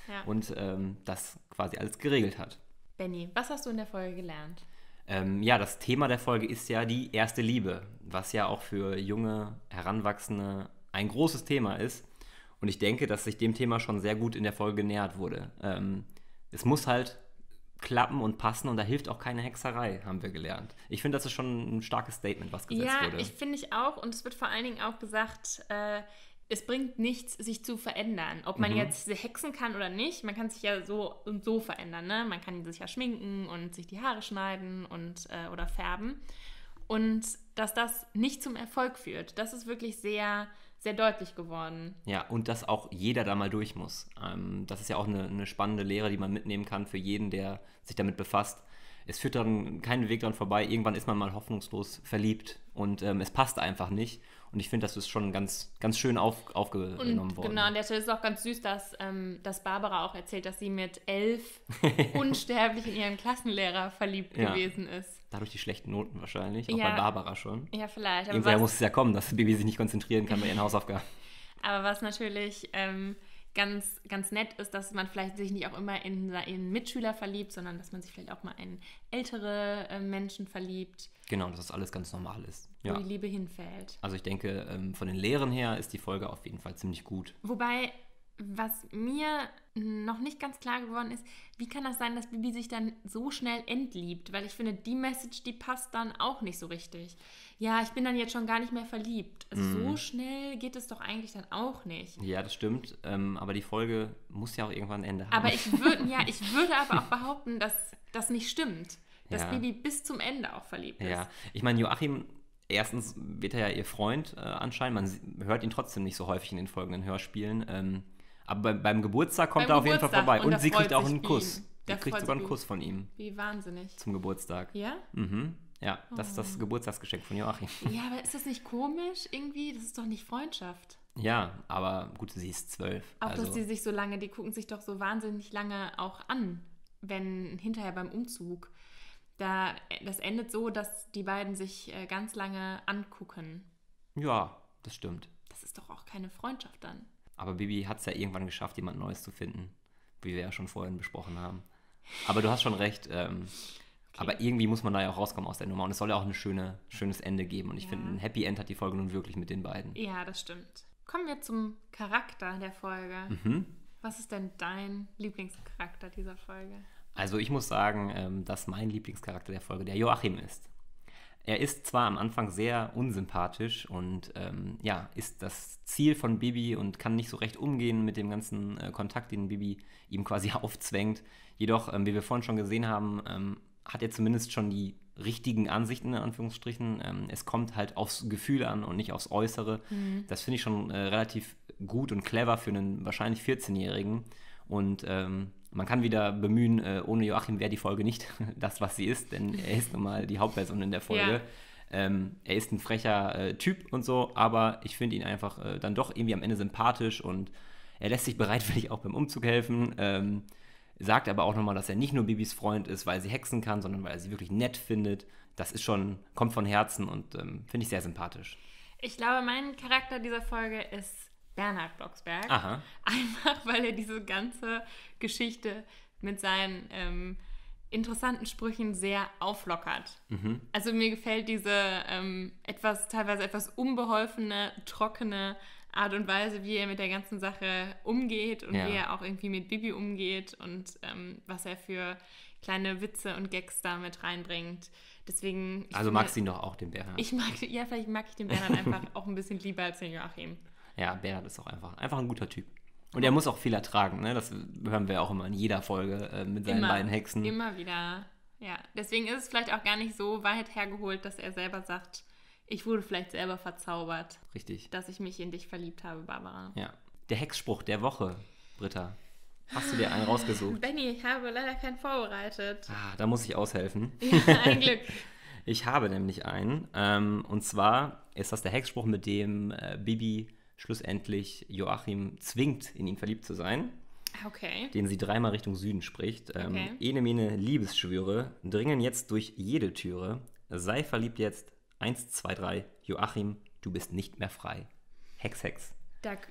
Ja. und ähm, das quasi alles geregelt hat. Benni, was hast du in der Folge gelernt? Ähm, ja, das Thema der Folge ist ja die erste Liebe, was ja auch für junge, Heranwachsende ein großes Thema ist. Und ich denke, dass sich dem Thema schon sehr gut in der Folge genähert wurde. Ähm, es muss halt klappen und passen und da hilft auch keine Hexerei, haben wir gelernt. Ich finde, das ist schon ein starkes Statement, was gesetzt ja, wurde. Ja, ich finde ich auch. Und es wird vor allen Dingen auch gesagt, äh, es bringt nichts, sich zu verändern. Ob man Mhm. jetzt hexen kann oder nicht, man kann sich ja so und so verändern. Ne? Man kann sich ja schminken und sich die Haare schneiden und, äh, oder färben. Und dass das nicht zum Erfolg führt, das ist wirklich sehr, sehr deutlich geworden. Ja, und dass auch jeder da mal durch muss. Ähm, das ist ja auch eine, eine spannende Lehre, die man mitnehmen kann für jeden, der sich damit befasst. Es führt dann keinen Weg dran vorbei. Irgendwann ist man mal hoffnungslos verliebt und ähm, es passt einfach nicht. Und ich finde, das ist schon ganz, ganz schön auf, aufgenommen und, worden. Genau, und das ist auch ganz süß, dass, ähm, dass Barbara auch erzählt, dass sie mit elf unsterblich in ihren Klassenlehrer verliebt Ja. gewesen ist. Dadurch die schlechten Noten wahrscheinlich, auch Ja. bei Barbara schon. Ja, vielleicht. Aber Irgendwoher was, muss es ja kommen, dass Bibi sich nicht konzentrieren kann bei ihren Hausaufgaben. aber was natürlich ähm, ganz, ganz nett ist, dass man vielleicht sich nicht auch immer in einen Mitschüler verliebt, sondern dass man sich vielleicht auch mal in ältere äh, Menschen verliebt, Genau, dass das alles ganz normal ist. wo Ja. die Liebe hinfällt. Also ich denke, ähm, von den Lehren her ist die Folge auf jeden Fall ziemlich gut. Wobei, was mir noch nicht ganz klar geworden ist, wie kann das sein, dass Bibi sich dann so schnell entliebt? Weil ich finde, die Message, die passt dann auch nicht so richtig. Ja, ich bin dann jetzt schon gar nicht mehr verliebt. Also Mhm. so schnell geht es doch eigentlich dann auch nicht. Ja, das stimmt. Ähm, aber die Folge muss ja auch irgendwann ein Ende haben. Aber ich würde ja, ich würde aber auch behaupten, dass das nicht stimmt. Dass Ja. Bibi bis zum Ende auch verliebt ist. Ja, ich meine, Joachim, erstens wird er ja ihr Freund äh, anscheinend. Man sie- hört ihn trotzdem nicht so häufig in den folgenden Hörspielen. Ähm, aber beim, beim Geburtstag kommt Beim er auf jeden Fall Geburtstag. vorbei. Und Und, da sie freut kriegt auch sich einen Bibi. Kuss. Da Sie kriegt freut sogar sich einen Bibi. Kuss von ihm Wie wahnsinnig. zum Geburtstag. Ja? Mhm. Ja, das ist das Oh. Geburtstagsgeschenk von Joachim. Ja, aber ist das nicht komisch irgendwie? Das ist doch nicht Freundschaft. Ja, aber gut, sie ist zwölf. Auch, also, dass die sich so lange, die gucken sich doch so wahnsinnig lange auch an, wenn hinterher beim Umzug. Da, das endet so, dass die beiden sich äh, ganz lange angucken. ja, das stimmt. Das ist doch auch keine Freundschaft dann. Aber Bibi hat es ja irgendwann geschafft, jemand Neues zu finden, wie wir ja schon vorhin besprochen haben. Aber du hast schon recht. Ähm, Okay. Aber irgendwie muss man da ja auch rauskommen aus der Nummer. Und es soll ja auch ein schöne, schönes Ende geben. Und ich Ja. finde, ein Happy End hat die Folge nun wirklich mit den beiden. Ja, das stimmt. Kommen wir zum Charakter der Folge. Mhm. Was ist denn dein Lieblingscharakter dieser Folge? Also ich muss sagen, ähm, dass mein Lieblingscharakter der Folge der Joachim ist. Er ist zwar am Anfang sehr unsympathisch und ähm, ja, ist das Ziel von Bibi und kann nicht so recht umgehen mit dem ganzen äh, Kontakt, den Bibi ihm quasi aufzwängt. Jedoch, ähm, wie wir vorhin schon gesehen haben, ähm, hat er zumindest schon die richtigen Ansichten, in Anführungsstrichen. Ähm, es kommt halt aufs Gefühl an und nicht aufs Äußere. Mhm. Das finde ich schon äh, relativ gut und clever für einen wahrscheinlich vierzehnjährigen. Und ähm, man kann wieder bemühen, äh, ohne Joachim wäre die Folge nicht das, was sie ist, denn er ist nun mal die Hauptperson in der Folge. Ja. Ähm, er ist ein frecher äh, Typ und so, aber ich finde ihn einfach äh, dann doch irgendwie am Ende sympathisch und er lässt sich bereitwillig auch beim Umzug helfen. Ähm, sagt aber auch nochmal, dass er nicht nur Bibis Freund ist, weil sie hexen kann, sondern weil er sie wirklich nett findet. Das ist schon, kommt von Herzen und ähm, finde ich sehr sympathisch. Ich glaube, mein Charakter dieser Folge ist Bernhard Blocksberg. Aha. Einfach, weil er diese ganze Geschichte mit seinen ähm, interessanten Sprüchen sehr auflockert. Mhm. Also mir gefällt diese ähm, etwas, teilweise etwas unbeholfene, trockene Art und Weise, wie er mit der ganzen Sache umgeht und Ja. wie er auch irgendwie mit Bibi umgeht und ähm, was er für kleine Witze und Gags da mit reinbringt. Deswegen. ich Also finde, magst du ihn doch auch, den Bernhard. Ich mag, ja, vielleicht mag ich den Bernhard einfach auch ein bisschen lieber als den Joachim. Ja, Bernhard ist auch einfach, einfach ein guter Typ. Und er muss auch viel ertragen, ne? Das hören wir auch immer in jeder Folge äh, mit seinen Immer, beiden Hexen. Immer wieder. Ja, deswegen ist es vielleicht auch gar nicht so weit hergeholt, dass er selber sagt, ich wurde vielleicht selber verzaubert, Richtig. dass ich mich in dich verliebt habe, Barbara. Ja. Der Hexspruch der Woche, Britta. Hast du dir einen rausgesucht? Benni, ich habe leider keinen vorbereitet. Ah, da muss ich aushelfen. Ja, ein Glück. Ich habe nämlich einen. Ähm, und zwar ist das der Hexspruch, mit dem äh, Bibi schlussendlich Joachim zwingt, in ihn verliebt zu sein, Okay. den sie dreimal Richtung Süden spricht. Ähm, Okay. Ene mene Liebesschwüre dringen jetzt durch jede Türe. Sei verliebt jetzt. Eins, zwei, drei. Joachim, du bist nicht mehr frei. Hex, Hex. Da,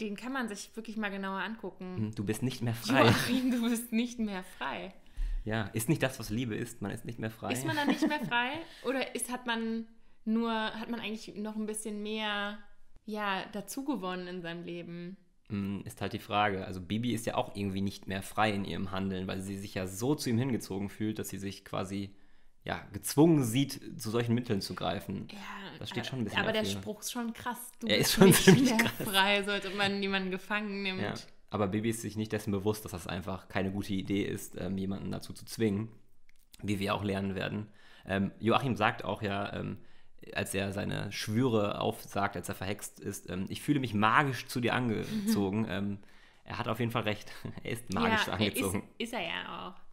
den kann man sich wirklich mal genauer angucken. Du bist nicht mehr frei. Joachim, du bist nicht mehr frei. Ja, ist nicht das, was Liebe ist. Man ist nicht mehr frei. Ist man dann nicht mehr frei? Oder ist, hat man nur, hat man eigentlich noch ein bisschen mehr, ja, dazu gewonnen in seinem Leben? Ist halt die Frage. Also Bibi ist ja auch irgendwie nicht mehr frei in ihrem Handeln, weil sie sich ja so zu ihm hingezogen fühlt, dass sie sich quasi ja, gezwungen sieht, zu solchen Mitteln zu greifen. Ja, das steht schon ein bisschen aber dafür. Der Spruch ist schon krass. Du er bist ist schon nicht ziemlich mehr krass. frei, so als ob man jemanden gefangen nimmt. Ja, aber Bibi ist sich nicht dessen bewusst, dass das einfach keine gute Idee ist, ähm, jemanden dazu zu zwingen, wie wir auch lernen werden. Ähm, Joachim sagt auch ja, ähm, als er seine Schwüre aufsagt, als er verhext ist, ähm, ich fühle mich magisch zu dir angezogen. ähm, er hat auf jeden Fall recht. Er ist magisch ja, angezogen. Ist, ist er ja auch.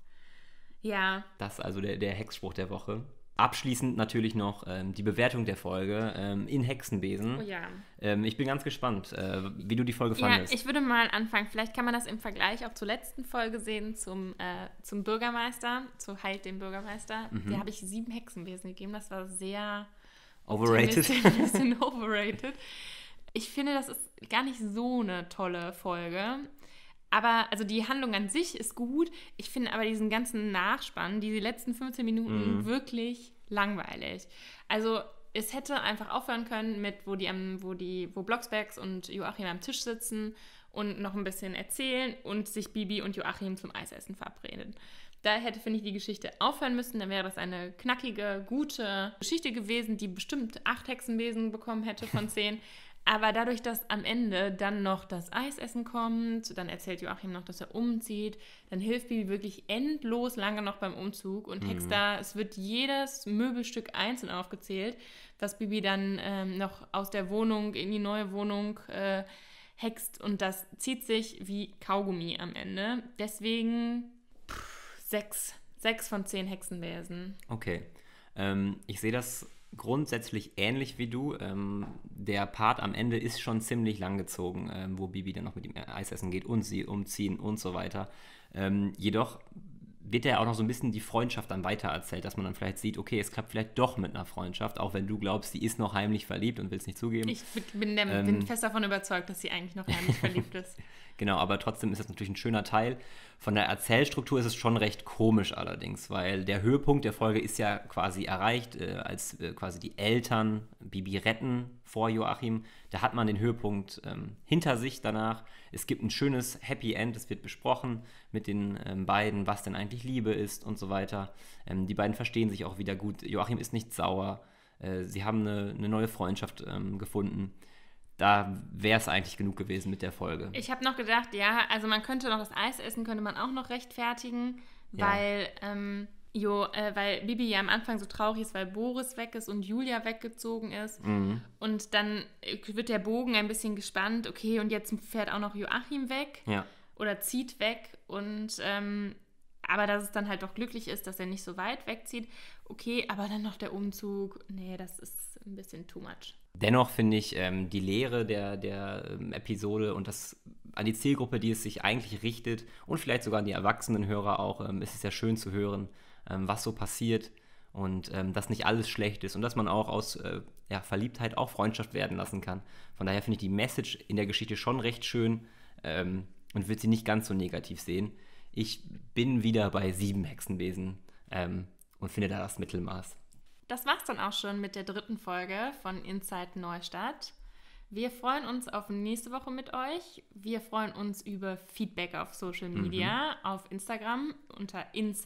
Ja. Das ist also der, der Hexspruch der Woche. Abschließend natürlich noch ähm, die Bewertung der Folge ähm, in Hexenbesen. Oh ja. Ähm, ich bin ganz gespannt, äh, wie du die Folge fandest. Ja, ich würde mal anfangen. Vielleicht kann man das im Vergleich auch zur letzten Folge sehen, zum, äh, zum Bürgermeister, zu Halt dem Bürgermeister. Mhm. Der habe ich sieben Hexenbesen gegeben. Das war sehr overrated. Ein bisschen overrated. Ich finde, das ist gar nicht so eine tolle Folge. Aber, also die Handlung an sich ist gut. Ich finde aber diesen ganzen Nachspann, diese letzten fünfzehn Minuten, mm. wirklich langweilig. Also es hätte einfach aufhören können mit, wo die am, wo die, wo Blocksbergs und Joachim am Tisch sitzen und noch ein bisschen erzählen und sich Bibi und Joachim zum Eisessen verabreden. Da hätte, finde ich, die Geschichte aufhören müssen. Dann wäre das eine knackige, gute Geschichte gewesen, die bestimmt acht Hexenbesen bekommen hätte von zehn. Aber dadurch, dass am Ende dann noch das Eisessen kommt, dann erzählt Joachim noch, dass er umzieht, dann hilft Bibi wirklich endlos lange noch beim Umzug und hext mhm. da, es wird jedes Möbelstück einzeln aufgezählt, was Bibi dann ähm, noch aus der Wohnung in die neue Wohnung äh, hext und das zieht sich wie Kaugummi am Ende. Deswegen pff, sechs, sechs von zehn Hexenbesen. Okay, ähm, ich sehe das grundsätzlich ähnlich wie du. Ähm, der Part am Ende ist schon ziemlich langgezogen, ähm, wo Bibi dann noch mit ihm Eis essen geht und sie umziehen und so weiter. Ähm, jedoch wird ja auch noch so ein bisschen die Freundschaft dann weitererzählt, dass man dann vielleicht sieht, okay, es klappt vielleicht doch mit einer Freundschaft, auch wenn du glaubst, sie ist noch heimlich verliebt und will es nicht zugeben. Ich bin, der, ähm, bin fest davon überzeugt, dass sie eigentlich noch heimlich verliebt ist. Genau, aber trotzdem ist das natürlich ein schöner Teil. Von der Erzählstruktur ist es schon recht komisch allerdings, weil der Höhepunkt der Folge ist ja quasi erreicht, äh, als äh, quasi die Eltern Bibi retten vor Joachim. Da hat man den Höhepunkt ähm, hinter sich danach. Es gibt ein schönes Happy End, es wird besprochen mit den ähm, beiden, was denn eigentlich Liebe ist und so weiter. Ähm, die beiden verstehen sich auch wieder gut. Joachim ist nicht sauer. Äh, sie haben eine, eine neue Freundschaft ähm, gefunden. Da wäre es eigentlich genug gewesen mit der Folge. Ich habe noch gedacht, ja, also man könnte noch das Eis essen, könnte man auch noch rechtfertigen, ja. weil, ähm, jo, äh, weil Bibi ja am Anfang so traurig ist, weil Boris weg ist und Julia weggezogen ist. Mhm. Und dann wird der Bogen ein bisschen gespannt, okay, und jetzt fährt auch noch Joachim weg ja. oder zieht weg. Und ähm, aber dass es dann halt doch glücklich ist, dass er nicht so weit wegzieht, okay, aber dann noch der Umzug, nee, das ist ein bisschen too much. Dennoch finde ich ähm, die Lehre der, der ähm, Episode und das an die Zielgruppe, die es sich eigentlich richtet und vielleicht sogar an die erwachsenen Hörer auch, ähm, ist es ja schön zu hören, ähm, was so passiert und ähm, dass nicht alles schlecht ist und dass man auch aus äh, ja, Verliebtheit auch Freundschaft werden lassen kann. Von daher finde ich die Message in der Geschichte schon recht schön ähm, und würde sie nicht ganz so negativ sehen. Ich bin wieder bei sieben Hexenbesen ähm, und finde da das Mittelmaß. Das war's dann auch schon mit der dritten Folge von Inside Neustadt. Wir freuen uns auf nächste Woche mit euch. Wir freuen uns über Feedback auf Social Media, mhm. auf Instagram unter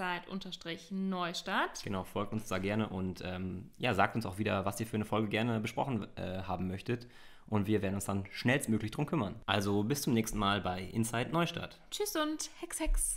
inside-neustadt. Genau, folgt uns da gerne und ähm, ja, sagt uns auch wieder, was ihr für eine Folge gerne besprochen äh, haben möchtet. Und wir werden uns dann schnellstmöglich drum kümmern. Also bis zum nächsten Mal bei Inside Neustadt. Tschüss und Hex Hex.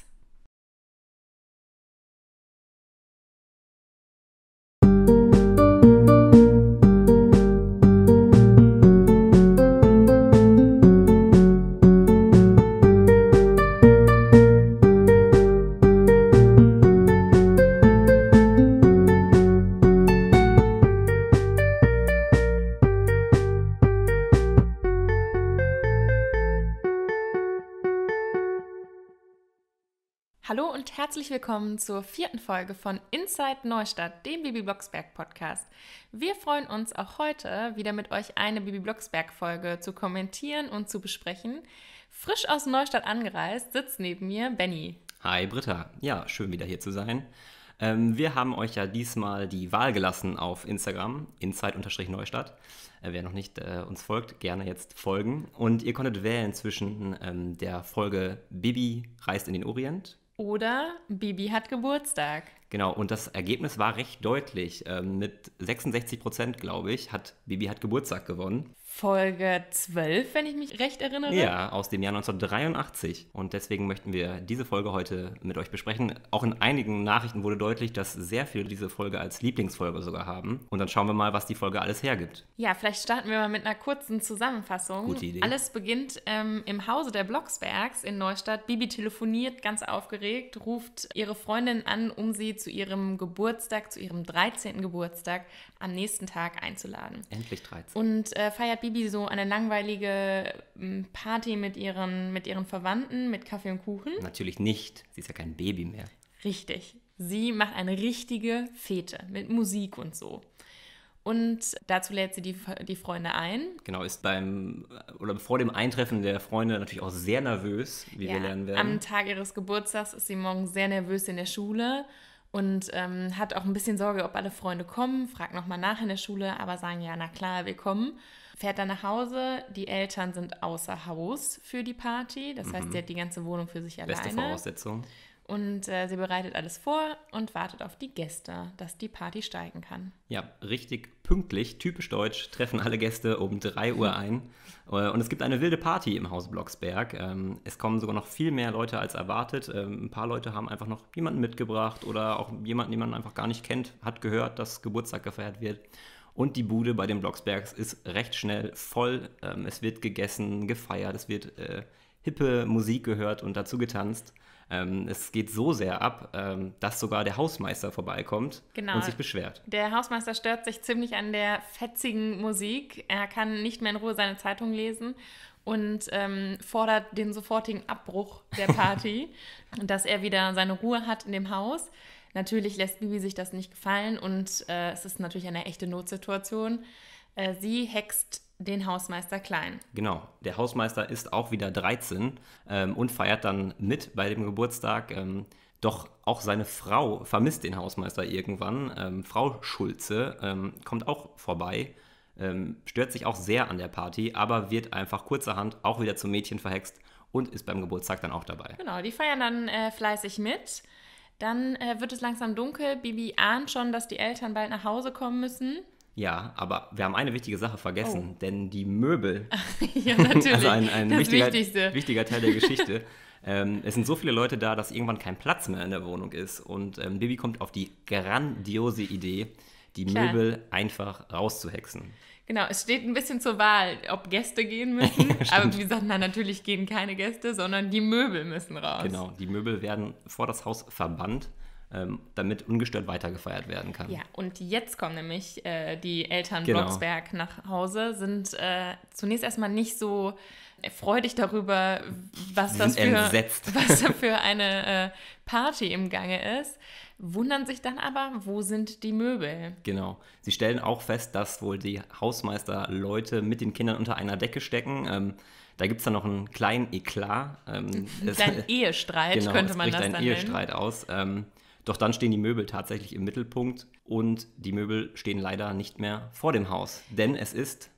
Hallo und herzlich willkommen zur vierten Folge von Inside Neustadt, dem Bibi Blocksberg Podcast. Wir freuen uns auch heute wieder mit euch eine Bibi Blocksberg Folge zu kommentieren und zu besprechen. Frisch aus Neustadt angereist sitzt neben mir Benny. Hi Britta, ja, schön wieder hier zu sein. Ähm, wir haben euch ja diesmal die Wahl gelassen auf Instagram, inside-neustadt. Äh, wer noch nicht äh, uns folgt, gerne jetzt folgen. Und ihr konntet wählen zwischen ähm, der Folge Bibi reist in den Orient oder Bibi hat Geburtstag. Genau, und das Ergebnis war recht deutlich. Ähm, mit sechsundsechzig Prozent, glaube ich, hat Bibi hat Geburtstag gewonnen. Folge zwölf, wenn ich mich recht erinnere. Ja, aus dem Jahr neunzehnhundertdreiundachtzig. Und deswegen möchten wir diese Folge heute mit euch besprechen. Auch in einigen Nachrichten wurde deutlich, dass sehr viele diese Folge als Lieblingsfolge sogar haben. Und dann schauen wir mal, was die Folge alles hergibt. Ja, vielleicht starten wir mal mit einer kurzen Zusammenfassung. Gute Idee. Alles beginnt ähm, im Hause der Blocksbergs in Neustadt. Bibi telefoniert ganz aufgeregt, ruft ihre Freundin an, um sie zu ihrem Geburtstag, zu ihrem dreizehnten Geburtstag am nächsten Tag einzuladen. Endlich dreizehn. Und äh, feiert Bibi so eine langweilige ähm, Party mit ihren, mit ihren Verwandten, mit Kaffee und Kuchen. Natürlich nicht. Sie ist ja kein Baby mehr. Richtig. Sie macht eine richtige Fete mit Musik und so. Und dazu lädt sie die, die Freunde ein. Genau, ist beim, oder vor dem Eintreffen der Freunde natürlich auch sehr nervös, wie ja, wir lernen werden. Am Tag ihres Geburtstags ist sie morgens sehr nervös in der Schule und ähm, hat auch ein bisschen Sorge, ob alle Freunde kommen. Fragt nochmal nach in der Schule, aber sagen ja, na klar, wir kommen. Fährt dann nach Hause. Die Eltern sind außer Haus für die Party. Das heißt, Mhm. sie hat die ganze Wohnung für sich alleine. Beste Voraussetzung. Und äh, sie bereitet alles vor und wartet auf die Gäste, dass die Party steigen kann. Ja, richtig pünktlich, typisch deutsch, treffen alle Gäste um drei Uhr ein. Und es gibt eine wilde Party im Haus Blocksberg. Ähm, Es kommen sogar noch viel mehr Leute als erwartet. Ähm, Ein paar Leute haben einfach noch jemanden mitgebracht oder auch jemanden, den man einfach gar nicht kennt, hat gehört, dass Geburtstag gefeiert wird. Und die Bude bei den Blocksbergs ist recht schnell voll. Ähm, Es wird gegessen, gefeiert, es wird äh, hippe Musik gehört und dazu getanzt. Ähm, es geht so sehr ab, ähm, dass sogar der Hausmeister vorbeikommt Genau. und sich beschwert. Der Hausmeister stört sich ziemlich an der fetzigen Musik. Er kann nicht mehr in Ruhe seine Zeitung lesen und ähm, fordert den sofortigen Abbruch der Party, dass er wieder seine Ruhe hat in dem Haus. Natürlich lässt Bibi sich das nicht gefallen und äh, es ist natürlich eine echte Notsituation. Äh, sie hext den Hausmeister klein. Genau, der Hausmeister ist auch wieder dreizehn ähm, und feiert dann mit bei dem Geburtstag. Ähm, doch auch seine Frau vermisst den Hausmeister irgendwann. Ähm, Frau Schulze ähm, kommt auch vorbei, ähm, stört sich auch sehr an der Party, aber wird einfach kurzerhand auch wieder zum Mädchen verhext und ist beim Geburtstag dann auch dabei. Genau, die feiern dann äh, fleißig mit. Dann äh, wird es langsam dunkel. Bibi ahnt schon, dass die Eltern bald nach Hause kommen müssen. Ja, aber wir haben eine wichtige Sache vergessen, oh. denn die Möbel, ja, natürlich. also ein, ein das wichtiger, Wichtigste. wichtiger Teil der Geschichte. ähm, es sind so viele Leute da, dass irgendwann kein Platz mehr in der Wohnung ist. Und ähm, Bibi kommt auf die grandiose Idee, die Klar. Möbel einfach rauszuhexen. Genau, es steht ein bisschen zur Wahl, ob Gäste gehen müssen. Aber wie gesagt, na, natürlich gehen keine Gäste, sondern die Möbel müssen raus. Genau, die Möbel werden vor das Haus verbannt, ähm, damit ungestört weitergefeiert werden kann. Ja, und jetzt kommen nämlich äh, die Eltern Genau. Blocksberg nach Hause, sind äh, zunächst erstmal nicht so freudig darüber, was Sie das sind für, entsetzt. was da für eine äh, Party im Gange ist. Wundern sich dann aber, wo sind die Möbel? Genau. Sie stellen auch fest, dass wohl die Hausmeister Leute mit den Kindern unter einer Decke stecken. Ähm, da gibt es dann noch einen kleinen Eklat. Ähm, Ein kleinen Ehestreit, genau, könnte es man bricht das ein dann Ehestreit aus. Ähm, doch dann stehen die Möbel tatsächlich im Mittelpunkt und die Möbel stehen leider nicht mehr vor dem Haus, denn es ist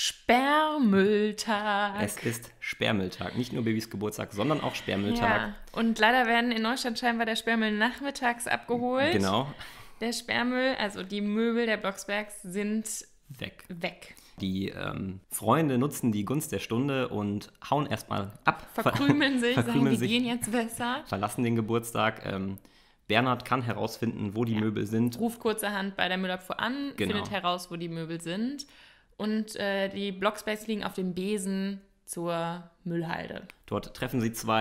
Sperrmülltag. Es ist Sperrmülltag. Nicht nur Babys Geburtstag, sondern auch Sperrmülltag. Ja, und leider werden in Neustadt scheinbar der Sperrmüll nachmittags abgeholt. Genau. Der Sperrmüll, also die Möbel der Blocksbergs, sind Weg. weg. Die ähm, Freunde nutzen die Gunst der Stunde und hauen erstmal ab. Verkrümeln sich, Verkrümeln sagen, wir sich, gehen jetzt besser. verlassen den Geburtstag. Ähm, Bernhard kann herausfinden, wo die Ja. Möbel sind. Ruft kurzerhand bei der Müllabfuhr an, Genau. findet heraus, wo die Möbel sind. Und äh, die Blocksbergs liegen auf dem Besen zur Müllhalde. Dort treffen sie zwei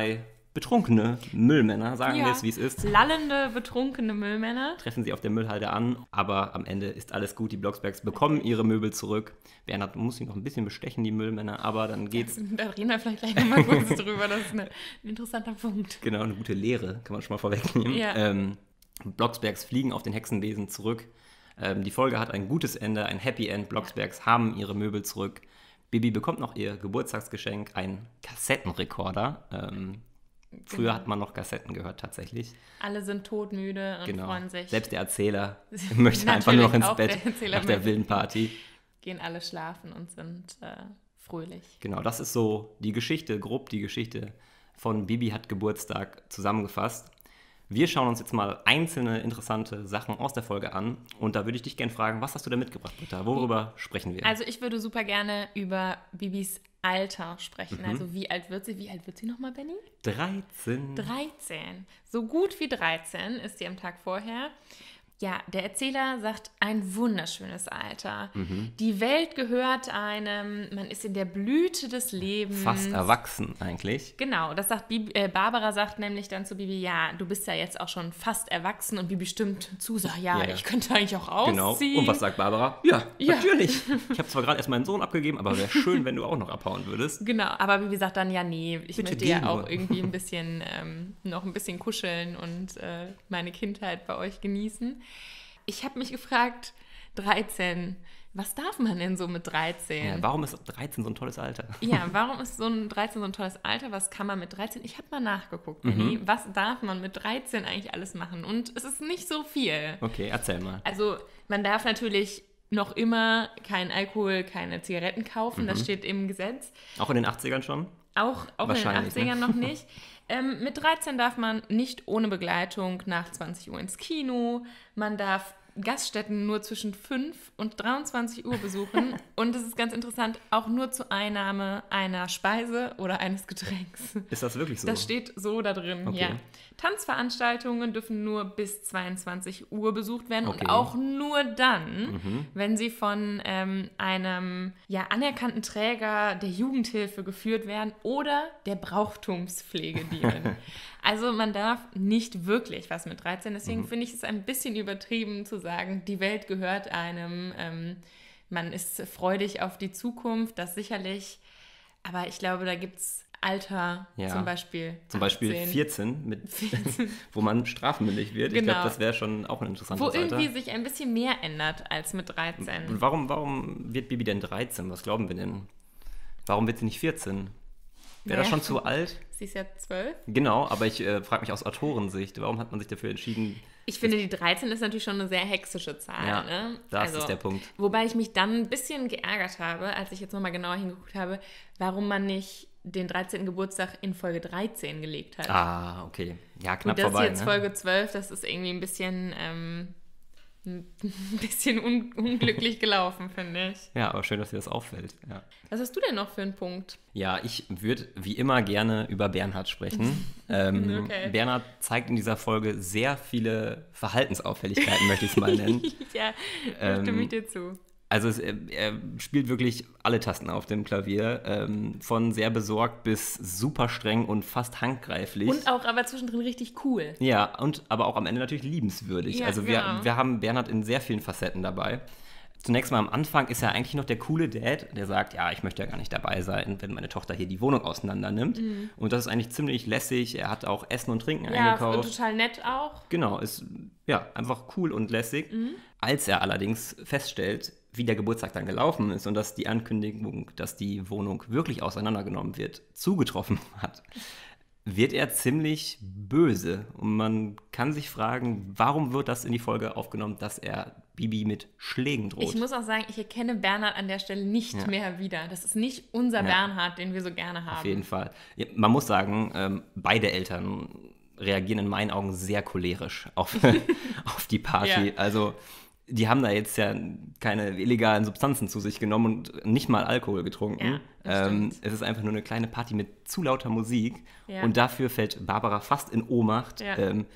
betrunkene Müllmänner, sagen Ja. wir es, wie es ist. Lallende, betrunkene Müllmänner. Treffen sie auf der Müllhalde an, aber am Ende ist alles gut. Die Blocksbergs bekommen ihre Möbel zurück. Bernhard muss sie noch ein bisschen bestechen, die Müllmänner, aber dann geht's. Da reden wir vielleicht gleich nochmal kurz drüber. Das ist eine, ein interessanter Punkt. Genau, eine gute Lehre, kann man schon mal vorwegnehmen. Ja. Ähm, Blocksbergs fliegen auf den Hexenbesen zurück. Ähm, die Folge hat ein gutes Ende, ein Happy End. Blocksbergs haben ihre Möbel zurück. Bibi bekommt noch ihr Geburtstagsgeschenk, einen Kassettenrekorder. Ähm, früher Genau. hat man noch Kassetten gehört, tatsächlich. Alle sind todmüde und Genau. freuen sich. Selbst der Erzähler möchte einfach nur noch Natürlich ins auch Bett der Erzähler nach der möchte. wilden Party. Gehen alle schlafen und sind äh, fröhlich. Genau, das ist so die Geschichte, grob die Geschichte von Bibi hat Geburtstag zusammengefasst. Wir schauen uns jetzt mal einzelne interessante Sachen aus der Folge an. Und da würde ich dich gerne fragen, was hast du da mitgebracht, Britta? Worüber sprechen wir? Also ich würde super gerne über Bibis Alter sprechen. Mhm. Also wie alt wird sie? Wie alt wird sie nochmal, Benni? dreizehn. dreizehn. So gut wie dreizehn ist sie am Tag vorher. Ja, der Erzähler sagt, ein wunderschönes Alter. Mhm. Die Welt gehört einem, man ist in der Blüte des Lebens. Fast erwachsen eigentlich. Genau, das sagt Bibi, äh, Barbara sagt nämlich dann zu Bibi, ja, du bist ja jetzt auch schon fast erwachsen und Bibi stimmt zu, sagt, ja, Ja, ja. ich könnte eigentlich auch ausziehen. Genau. Und was sagt Barbara? Ja, Ja. natürlich. Ich habe zwar gerade erst meinen Sohn abgegeben, aber wäre schön, wenn du auch noch abhauen würdest. Genau, aber Bibi sagt dann, ja, nee, ich Bitte möchte geh ja auch nur. irgendwie ein bisschen, ähm, noch ein bisschen kuscheln und äh, meine Kindheit bei euch genießen. Ich habe mich gefragt, dreizehn, was darf man denn so mit dreizehn? Ja, warum ist dreizehn so ein tolles Alter? Ja, warum ist so ein dreizehn so ein tolles Alter? Was kann man mit dreizehn? Ich habe mal nachgeguckt, Mhm. Benni. Was darf man mit dreizehn eigentlich alles machen? Und es ist nicht so viel. Okay, erzähl mal. Also man darf natürlich noch immer keinen Alkohol, keine Zigaretten kaufen. Das steht im Gesetz. Auch in den achtzigern schon? Auch, auch in den Wahrscheinlich, achtzigern ne? noch nicht. Ähm, mit dreizehn darf man nicht ohne Begleitung nach zwanzig Uhr ins Kino. Man darf Gaststätten nur zwischen fünf und dreiundzwanzig Uhr besuchen. Und es ist ganz interessant, auch nur zur Einnahme einer Speise oder eines Getränks. Ist das wirklich so? Das steht so da drin, Okay. ja. Tanzveranstaltungen dürfen nur bis zweiundzwanzig Uhr besucht werden Okay. und auch nur dann, Mhm. wenn sie von ähm, einem ja, anerkannten Träger der Jugendhilfe geführt werden oder der Brauchtumspflege dienen. Also man darf nicht wirklich was mit dreizehn, deswegen Mhm. finde ich es ein bisschen übertrieben zu sagen, die Welt gehört einem, ähm, man ist freudig auf die Zukunft, das sicherlich, aber ich glaube, da gibt es Alter, Ja. zum Beispiel Zum Beispiel achtzehn, vierzehn, mit, vierzehn, wo man strafmündig wird. Ich Genau. glaube, das wäre schon auch ein interessantes wo Alter. irgendwie sich ein bisschen mehr ändert als mit dreizehn. Und warum, warum wird Bibi denn dreizehn? Was glauben wir denn? Warum wird sie nicht vierzehn? Wäre das Naja. schon zu alt? Sie ist ja zwölf. Genau, aber ich äh, frage mich aus Autorensicht, warum hat man sich dafür entschieden? Ich finde, die dreizehn ist natürlich schon eine sehr hexische Zahl. Ja, ne? das Also, ist der Punkt. Wobei ich mich dann ein bisschen geärgert habe, als ich jetzt nochmal genauer hingeguckt habe, warum man nicht den dreizehnten Geburtstag in Folge dreizehn gelegt hat. Ah, okay. Ja, knapp Gut, das vorbei. ist jetzt Ne? Folge zwölf, das ist irgendwie ein bisschen, ähm, ein bisschen un unglücklich gelaufen, finde ich. Ja, aber schön, dass dir das auffällt. Ja, Was hast du denn noch für einen Punkt? ja ich würde wie immer gerne über Bernhard sprechen. ähm, Okay. Bernhard zeigt in dieser Folge sehr viele Verhaltensauffälligkeiten, möchte ich es mal nennen. Ja, da stimme Ähm, ich dir zu. Also es, er, er spielt wirklich alle Tasten auf dem Klavier, ähm, von sehr besorgt bis super streng und fast handgreiflich. Und auch aber zwischendrin richtig cool. Ja, und aber auch am Ende natürlich liebenswürdig. Ja, also wir, genau. wir haben Bernhard in sehr vielen Facetten dabei. Zunächst mal am Anfang ist er eigentlich noch der coole Dad, der sagt, ja, ich möchte ja gar nicht dabei sein, wenn meine Tochter hier die Wohnung auseinander nimmt. Und das ist eigentlich ziemlich lässig. Er hat auch Essen und Trinken Mhm. Ja, eingekauft. total nett auch. Genau, ist ja einfach cool und lässig. Mhm. Als er allerdings feststellt, wie der Geburtstag dann gelaufen ist und dass die Ankündigung, dass die Wohnung wirklich auseinandergenommen wird, zugetroffen hat, wird er ziemlich böse. Und man kann sich fragen, warum wird das in die Folge aufgenommen, dass er Bibi mit Schlägen droht? Ich muss auch sagen, ich erkenne Bernhard an der Stelle nicht Ja. mehr wieder. Das ist nicht unser Ja. Bernhard, den wir so gerne haben. Auf jeden Fall. Ja, man muss sagen, ähm, beide Eltern reagieren in meinen Augen sehr cholerisch auf, auf die Party. Ja. Also die haben da jetzt ja keine illegalen Substanzen zu sich genommen und nicht mal Alkohol getrunken. Ja, das ähm, stimmt. es ist einfach nur eine kleine Party mit zu lauter Musik Ja. und dafür fällt Barbara fast in Ohnmacht. Ja. Ähm,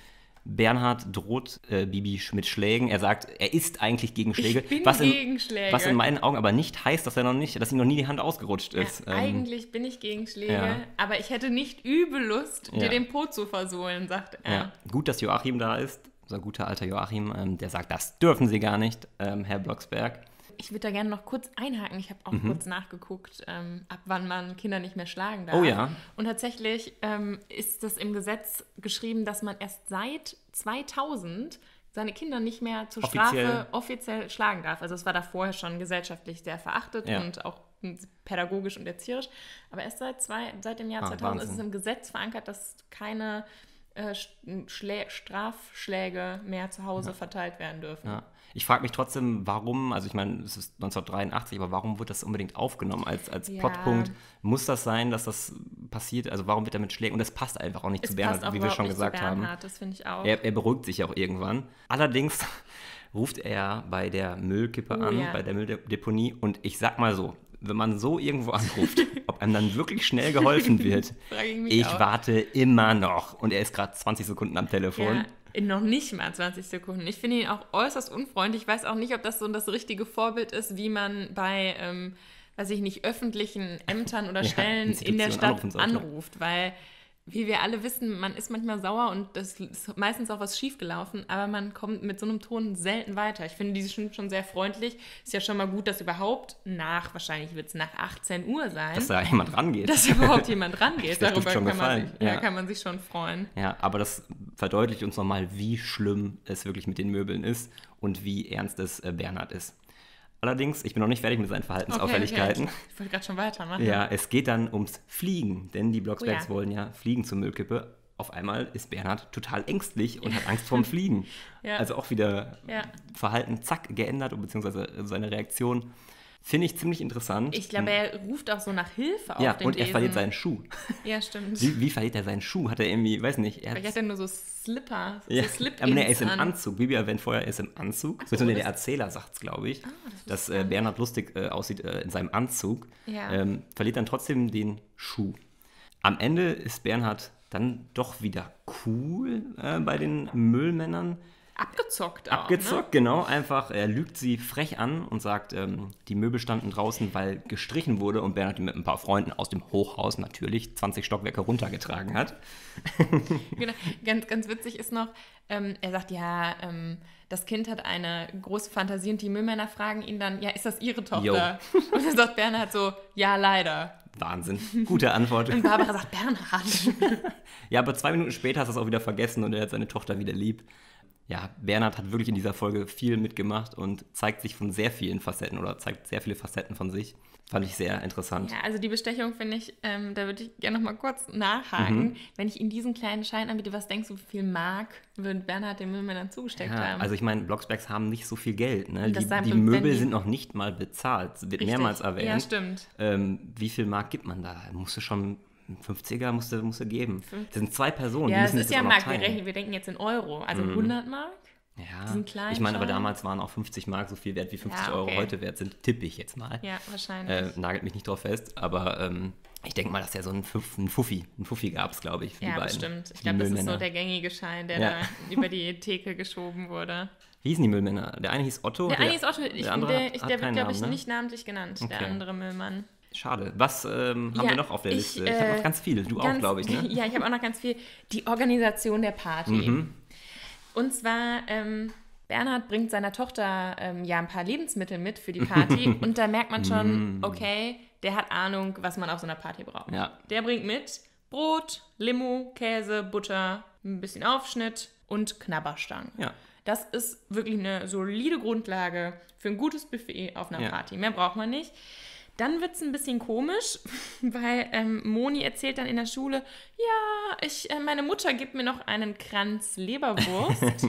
Bernhard droht äh, Bibi mit Schlägen. Er sagt, er ist eigentlich gegen Schläge. Ich bin was in, gegen Schläge. Was in meinen Augen aber nicht heißt, dass er noch nicht, dass ihm noch nie die Hand ausgerutscht Ja, ist. Ähm, eigentlich bin ich gegen Schläge, ja. aber ich hätte nicht übel Lust, Ja. dir den Po zu versohlen, sagt er. ja. Gut, dass Joachim da ist. Unser guter alter Joachim, ähm, der sagt, das dürfen Sie gar nicht, ähm, Herr Blocksberg. Ich würde da gerne noch kurz einhaken. Ich habe auch Mhm. kurz nachgeguckt, ähm, ab wann man Kinder nicht mehr schlagen darf. Oh ja. Und tatsächlich ähm, ist das im Gesetz geschrieben, dass man erst seit zweitausend seine Kinder nicht mehr zur Offiziell. Strafe offiziell schlagen darf. Also es war da vorher schon gesellschaftlich sehr verachtet Ja. und auch pädagogisch und erzieherisch. Aber erst seit, zwei, seit dem Jahr Ah, zweitausend Wahnsinn. ist es im Gesetz verankert, dass keine äh, Schlä- Strafschläge mehr zu Hause verteilt werden dürfen. Ja. Ich frage mich trotzdem, warum, also ich meine, es ist neunzehnhundertdreiundachtzig, aber warum wird das unbedingt aufgenommen als, als Ja. Plotpunkt? Muss das sein, dass das passiert? Also warum wird er mit Schlägen? Und das passt einfach auch nicht Es zu passt Bernhard, auch wie wir überhaupt schon nicht gesagt zu haben. Bernhard, das finde ich auch. Er, er beruhigt sich auch irgendwann. Allerdings ruft er bei der Müllkippe Oh, an, ja. bei der Mülldeponie. Und ich sag mal so, wenn man so irgendwo anruft, ob einem dann wirklich schnell geholfen wird, Frage ich mich ich auch. warte immer noch. Und er ist gerade zwanzig Sekunden am Telefon. Ja, in noch nicht mal zwanzig Sekunden. Ich finde ihn auch äußerst unfreundlich. Ich weiß auch nicht, ob das so das richtige Vorbild ist, wie man bei, ähm, weiß ich nicht, öffentlichen Ämtern oder Ja, Stellen in der Institutionen Stadt anrufen sollte. anruft. Weil, wie wir alle wissen, man ist manchmal sauer und das ist meistens auch was schiefgelaufen, aber man kommt mit so einem Ton selten weiter. Ich finde, die sind schon sehr freundlich. Ist ja schon mal gut, dass überhaupt nach, wahrscheinlich wird es nach achtzehn Uhr sein, Dass da jemand rangeht. dass überhaupt jemand rangeht. Das Darüber dürfte schon kann man, gefallen, sich, ja. ja. kann man sich schon freuen. Ja, aber das verdeutlicht uns nochmal, wie schlimm es wirklich mit den Möbeln ist und wie ernst es äh, Bernhard ist. Allerdings, ich bin noch nicht fertig mit seinen Verhaltensauffälligkeiten. Okay, okay. Ich wollte gerade schon weitermachen. Ja, es geht dann ums Fliegen, denn die Blocksbergs Oh ja. wollen ja fliegen zur Müllkippe. Auf einmal ist Bernhard total ängstlich und hat Angst vorm Fliegen. Ja. Also auch wieder Ja. Verhalten, zack, geändert, beziehungsweise seine Reaktion. Finde ich ziemlich interessant. Ich glaube, er ruft auch so nach Hilfe auf Ja, den und er Besen. verliert seinen Schuh. Ja, stimmt. Wie, wie verliert er seinen Schuh? Hat er irgendwie, weiß nicht, er Vielleicht hat er nur so Slipper, Ja, so slip aber nee, er ist im an. Anzug. Bibi erwähnt vorher, er ist im Anzug. Ach so, Beziehungsweise das- der Erzähler sagt es, glaube ich, Ah, das wusste dass ich äh, gar Bernhard lustig äh, aussieht äh, in seinem Anzug. Ja. Ähm, verliert dann trotzdem den Schuh. Am Ende ist Bernhard dann doch wieder cool äh, bei den Müllmännern. Abgezockt auch, Abgezockt, genau. Einfach, er lügt sie frech an und sagt, ähm, die Möbel standen draußen, weil gestrichen wurde und Bernhard die mit ein paar Freunden aus dem Hochhaus natürlich zwanzig Stockwerke runtergetragen hat. Ne? Genau. Ganz, ganz witzig ist noch, ähm, er sagt, ja, ähm, das Kind hat eine große Fantasie und die Müllmänner fragen ihn dann, ja, ist das ihre Tochter? Und dann sagt Bernhard so, ja, leider. Wahnsinn. Gute Antwort. Und Barbara sagt, Bernhard. Ja, aber zwei Minuten später hast du es auch wieder vergessen und er hat seine Tochter wieder lieb. Ja, Bernhard hat wirklich in dieser Folge viel mitgemacht und zeigt sich von sehr vielen Facetten oder zeigt sehr viele Facetten von sich. Fand ich sehr interessant. Ja, also die Bestechung finde ich, ähm, da würde ich gerne noch mal kurz nachhaken. Mhm. Wenn ich Ihnen diesen kleinen Schein anbiete, was denkst du, wie viel Mark würde Bernhard den Müllmännern zugesteckt Ja, haben? also ich meine, Blocksbergs haben nicht so viel Geld. Ne? Das Die, sagen die wir, wenn Möbel die- sind noch nicht mal bezahlt. Es wird Richtig. mehrmals erwähnt. Ja, stimmt. Ähm, wie viel Mark gibt man da? Musst du schon einen fünfziger musst du, musst du geben. Das sind zwei Personen. Ja, die es müssen ist sich ja das auch noch Mark teilen. gerechnet. Wir denken jetzt in Euro. Also hundert Mark? Ja, diesen kleinen ich meine, aber Schein? damals waren auch fünfzig Mark so viel wert wie fünfzig Ja, Euro okay. heute wert sind, tippe ich jetzt mal. Ja, wahrscheinlich. Äh, nagelt mich nicht drauf fest, aber ähm, ich denke mal, dass ja so ein, Fuff, ein Fuffi, ein Fuffi gab es, glaube ich, für die Ja, beiden. bestimmt. Ich die glaube, das ist so Müllmänner. der gängige Schein, der Ja. da über die Theke geschoben wurde. Wie hießen die Müllmänner? Der eine hieß Otto. Der eine ist Otto, ich, der andere der, hat- ich, hat der wird, keinen glaube ich, Namen, ne? nicht namentlich genannt, der Okay. andere Müllmann. Schade. Was ähm, haben Ja, wir noch auf der ich, Liste? Ich habe äh, noch ganz viel. Du auch, Ganz- glaube ich, ne? Ja, ich habe auch noch ganz viel. Die Organisation der Party. Mhm. Und zwar, ähm, Bernhard bringt seiner Tochter ähm, ja ein paar Lebensmittel mit für die Party und da merkt man schon, okay, der hat Ahnung, was man auf so einer Party braucht. Ja. Der bringt mit Brot, Limo, Käse, Butter, ein bisschen Aufschnitt und Knabberstangen. Ja. Das ist wirklich eine solide Grundlage für ein gutes Buffet auf einer Ja. Party. Mehr braucht man nicht. Dann wird es ein bisschen komisch, weil ähm, Moni erzählt dann in der Schule, ja, ich, äh, meine Mutter gibt mir noch einen Kranz Leberwurst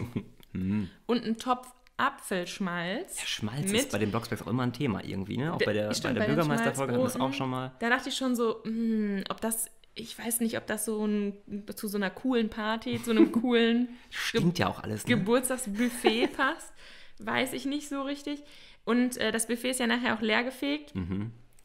und einen Topf Apfelschmalz. Der Schmalz mit- ist bei den Blocksbergs auch immer ein Thema irgendwie, ne? Auch Der- bei der, bei stimmt, der bei den Bürgermeisterfolge hatten wir das auch Schmalzbroten. schon mal. Da dachte ich schon so, hm, ob das, ich weiß nicht, ob das so ein, zu so einer coolen Party, zu einem coolen Stimmt ja auch alles, ne? Geburtstagsbuffet passt. Weiß ich nicht so richtig. Und äh, das Buffet ist ja nachher auch leergefegt. Mhm.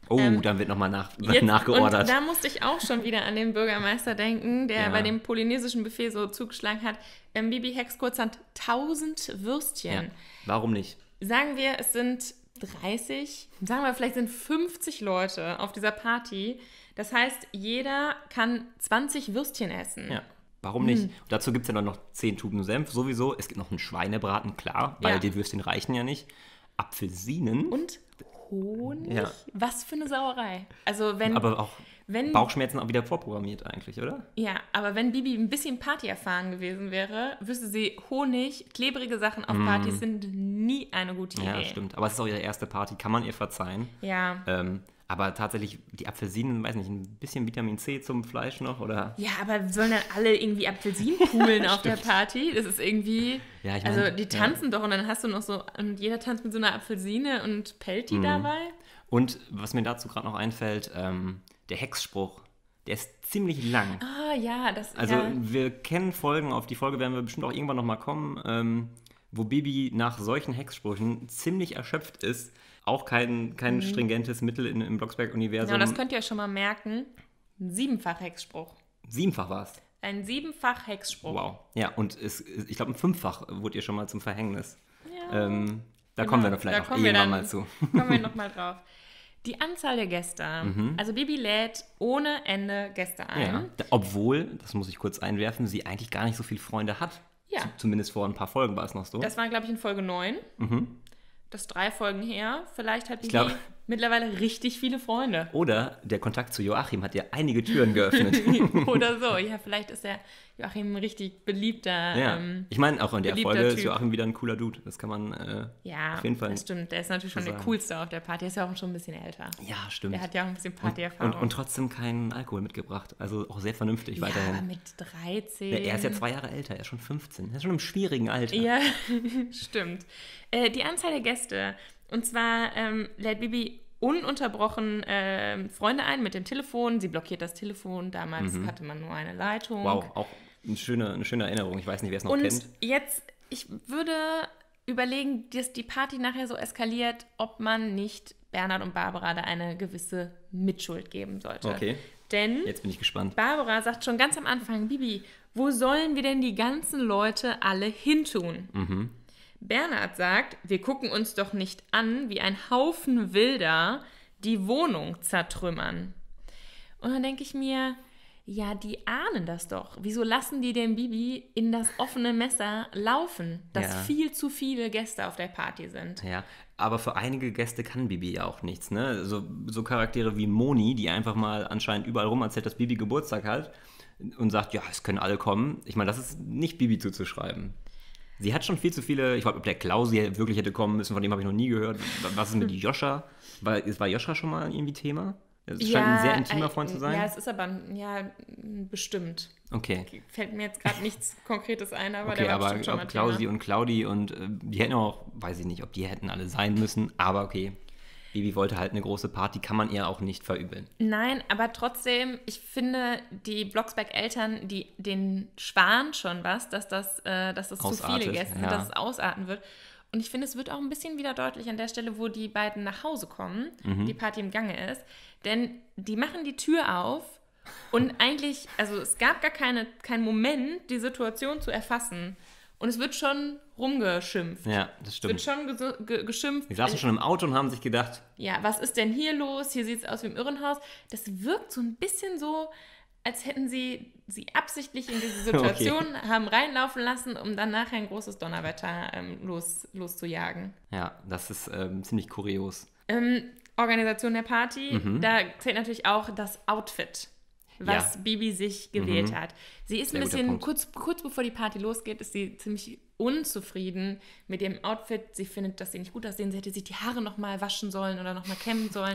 Oh, ähm, dann wird nochmal nach, jetzt, nachgeordert. Und da musste ich auch schon wieder an den Bürgermeister denken, der Ja. bei dem polynesischen Buffet so zugeschlagen hat. Ähm, Bibi Hexkurzhand, tausend Würstchen. Ja. Warum nicht? Sagen wir, es sind dreißig, sagen wir, vielleicht sind fünfzig Leute auf dieser Party. Das heißt, jeder kann zwanzig Würstchen essen. Ja. Warum nicht? Hm. Und dazu gibt es ja dann noch zehn Tuben Senf, sowieso. Es gibt noch einen Schweinebraten, klar, weil Ja. die Würstchen reichen ja nicht. Apfelsinen. Und Honig? Ja. Was für eine Sauerei. Also wenn, aber auch wenn Bauchschmerzen auch wieder vorprogrammiert eigentlich, oder? ja, aber wenn Bibi ein bisschen Party erfahren gewesen wäre, wüsste sie, Honig, klebrige Sachen auf Partys sind nie eine gute Idee. Ja, stimmt. Aber es ist auch ihre erste Party, kann man ihr verzeihen. Ja. Ähm, aber tatsächlich, die Apfelsinen, weiß nicht, ein bisschen Vitamin C zum Fleisch noch, oder? Ja, aber sollen dann alle irgendwie Apfelsinen poolen auf der Party? Das ist irgendwie. Ja, ich mein, also die tanzen doch und dann hast du noch so, und jeder tanzt mit so einer Apfelsine und pellt die dabei. Und was mir dazu gerade noch einfällt, ähm, der Hexspruch, der ist ziemlich lang. Ah, ja, das Also ja. wir kennen Folgen, auf die Folge werden wir bestimmt auch irgendwann nochmal kommen, ähm, wo Bibi nach solchen Hexsprüchen ziemlich erschöpft ist. Auch kein, kein Mhm. stringentes Mittel in, im Blocksberg-Universum. Ja, und das könnt ihr euch schon mal merken. Ein Siebenfach-Hexspruch. Siebenfach war es. Ein Siebenfach-Hexspruch. Wow. Ja, und es, ich glaube, ein Fünffach wurde ihr schon mal zum Verhängnis. Ja, ähm, da genau. kommen wir doch vielleicht Da noch kommen wir irgendwann dann- mal zu. Kommen wir nochmal drauf. Die Anzahl der Gäste. Mhm. Also Bibi lädt ohne Ende Gäste ein. Ja, da- obwohl, das muss ich kurz einwerfen, sie eigentlich gar nicht so viele Freunde hat. Ja. Z- Zumindest vor ein paar Folgen war es noch so. Das war, glaube ich, in Folge neun. Mhm. Das ist drei Folgen her. Vielleicht hat Bibi glaub- mittlerweile richtig viele Freunde. Oder der Kontakt zu Joachim hat ihr einige Türen geöffnet. Oder so. Ja, vielleicht ist der Joachim ein richtig beliebter. Ja, Ähm, ich meine, auch in der beliebter Folge ist Typ. Joachim wieder ein cooler Dude. Das kann man äh, ja, auf jeden Fall das stimmt. Der ist natürlich schon der sagen. coolste auf der Party. Der ist ja auch schon ein bisschen älter. Ja, stimmt. Der hat ja auch ein bisschen und, Partyerfahrung. und, und trotzdem keinen Alkohol mitgebracht. Also auch sehr vernünftig ja, weiterhin. mit dreizehn. Ja, er ist ja zwei Jahre älter, er ist schon fünfzehn. Er ist schon im schwierigen Alter. Ja, stimmt. Äh, die Anzahl der Gäste. Und zwar ähm, lädt Bibi ununterbrochen ähm, Freunde ein mit dem Telefon. Sie blockiert das Telefon. Damals hatte man nur eine Leitung. Mhm. Wow, auch eine schöne, eine schöne Erinnerung. Ich weiß nicht, wer es noch Und kennt. jetzt, ich würde überlegen, dass die Party nachher so eskaliert, ob man nicht Bernhard und Barbara da eine gewisse Mitschuld geben sollte. Okay, Denn jetzt bin ich gespannt. Barbara sagt schon ganz am Anfang, Bibi, wo sollen wir denn die ganzen Leute alle hintun? Mhm. Bernhard sagt, wir gucken uns doch nicht an, wie ein Haufen Wilder die Wohnung zertrümmern. Und dann denke ich mir, ja, die ahnen das doch. Wieso lassen die den Bibi in das offene Messer laufen, dass Ja. viel zu viele Gäste auf der Party sind? Ja, aber für einige Gäste kann Bibi ja auch nichts, ne? So, so Charaktere wie Moni, die einfach mal anscheinend überall rum erzählt, dass Bibi Geburtstag hat und sagt, ja, es können alle kommen. Ich meine, das ist nicht Bibi zuzuschreiben. Sie hat schon viel zu viele, ich glaube, ob der Klausi wirklich hätte kommen müssen, von dem habe ich noch nie gehört. Was ist mit Joscha? War, war Joscha schon mal irgendwie Thema? Es scheint ein sehr intimer äh, Freund zu sein. Ja, es ist aber, ja, bestimmt. Okay. Fällt mir jetzt gerade nichts Konkretes ein, aber Okay, der war aber bestimmt schon mal ob Klausi Thema. und Claudi und äh, die hätten auch, weiß ich nicht, ob die hätten alle sein müssen, aber okay. Bibi wollte halt eine große Party, kann man ihr auch nicht verübeln. Nein, aber trotzdem, ich finde, die Blocksberg-Eltern, die, denen sparen schon was, dass das, äh, dass das zu Ausartet, viele Gäste sind, ja. dass es ausarten wird. Und ich finde, es wird auch ein bisschen wieder deutlich an der Stelle, wo die beiden nach Hause kommen, Mhm. die Party im Gange ist. Denn die machen die Tür auf und eigentlich, also es gab gar keine, keinen Moment, die Situation zu erfassen. Und es wird schon rumgeschimpft. Ja, das Es wird stimmt. schon gesu- ge geschimpft. Die saßen schon im Auto und haben sich gedacht, Ja, was ist denn hier los? Hier sieht es aus wie im Irrenhaus. Das wirkt so ein bisschen so, als hätten sie sie absichtlich in diese Situation haben reinlaufen lassen, um dann nachher ein großes Donnerwetter ähm, los, loszujagen. ja, das ist ähm, ziemlich kurios. Ähm, Organisation der Party, Mhm. da zählt natürlich auch das Outfit, was Ja. Bibi sich gewählt Mhm. hat. Sie ist Sehr ein guter bisschen, Punkt. kurz, kurz bevor die Party losgeht, ist sie ziemlich unzufrieden mit ihrem Outfit. Sie findet, dass sie nicht gut aussehen. Sie hätte sich die Haare nochmal waschen sollen oder nochmal kämmen sollen.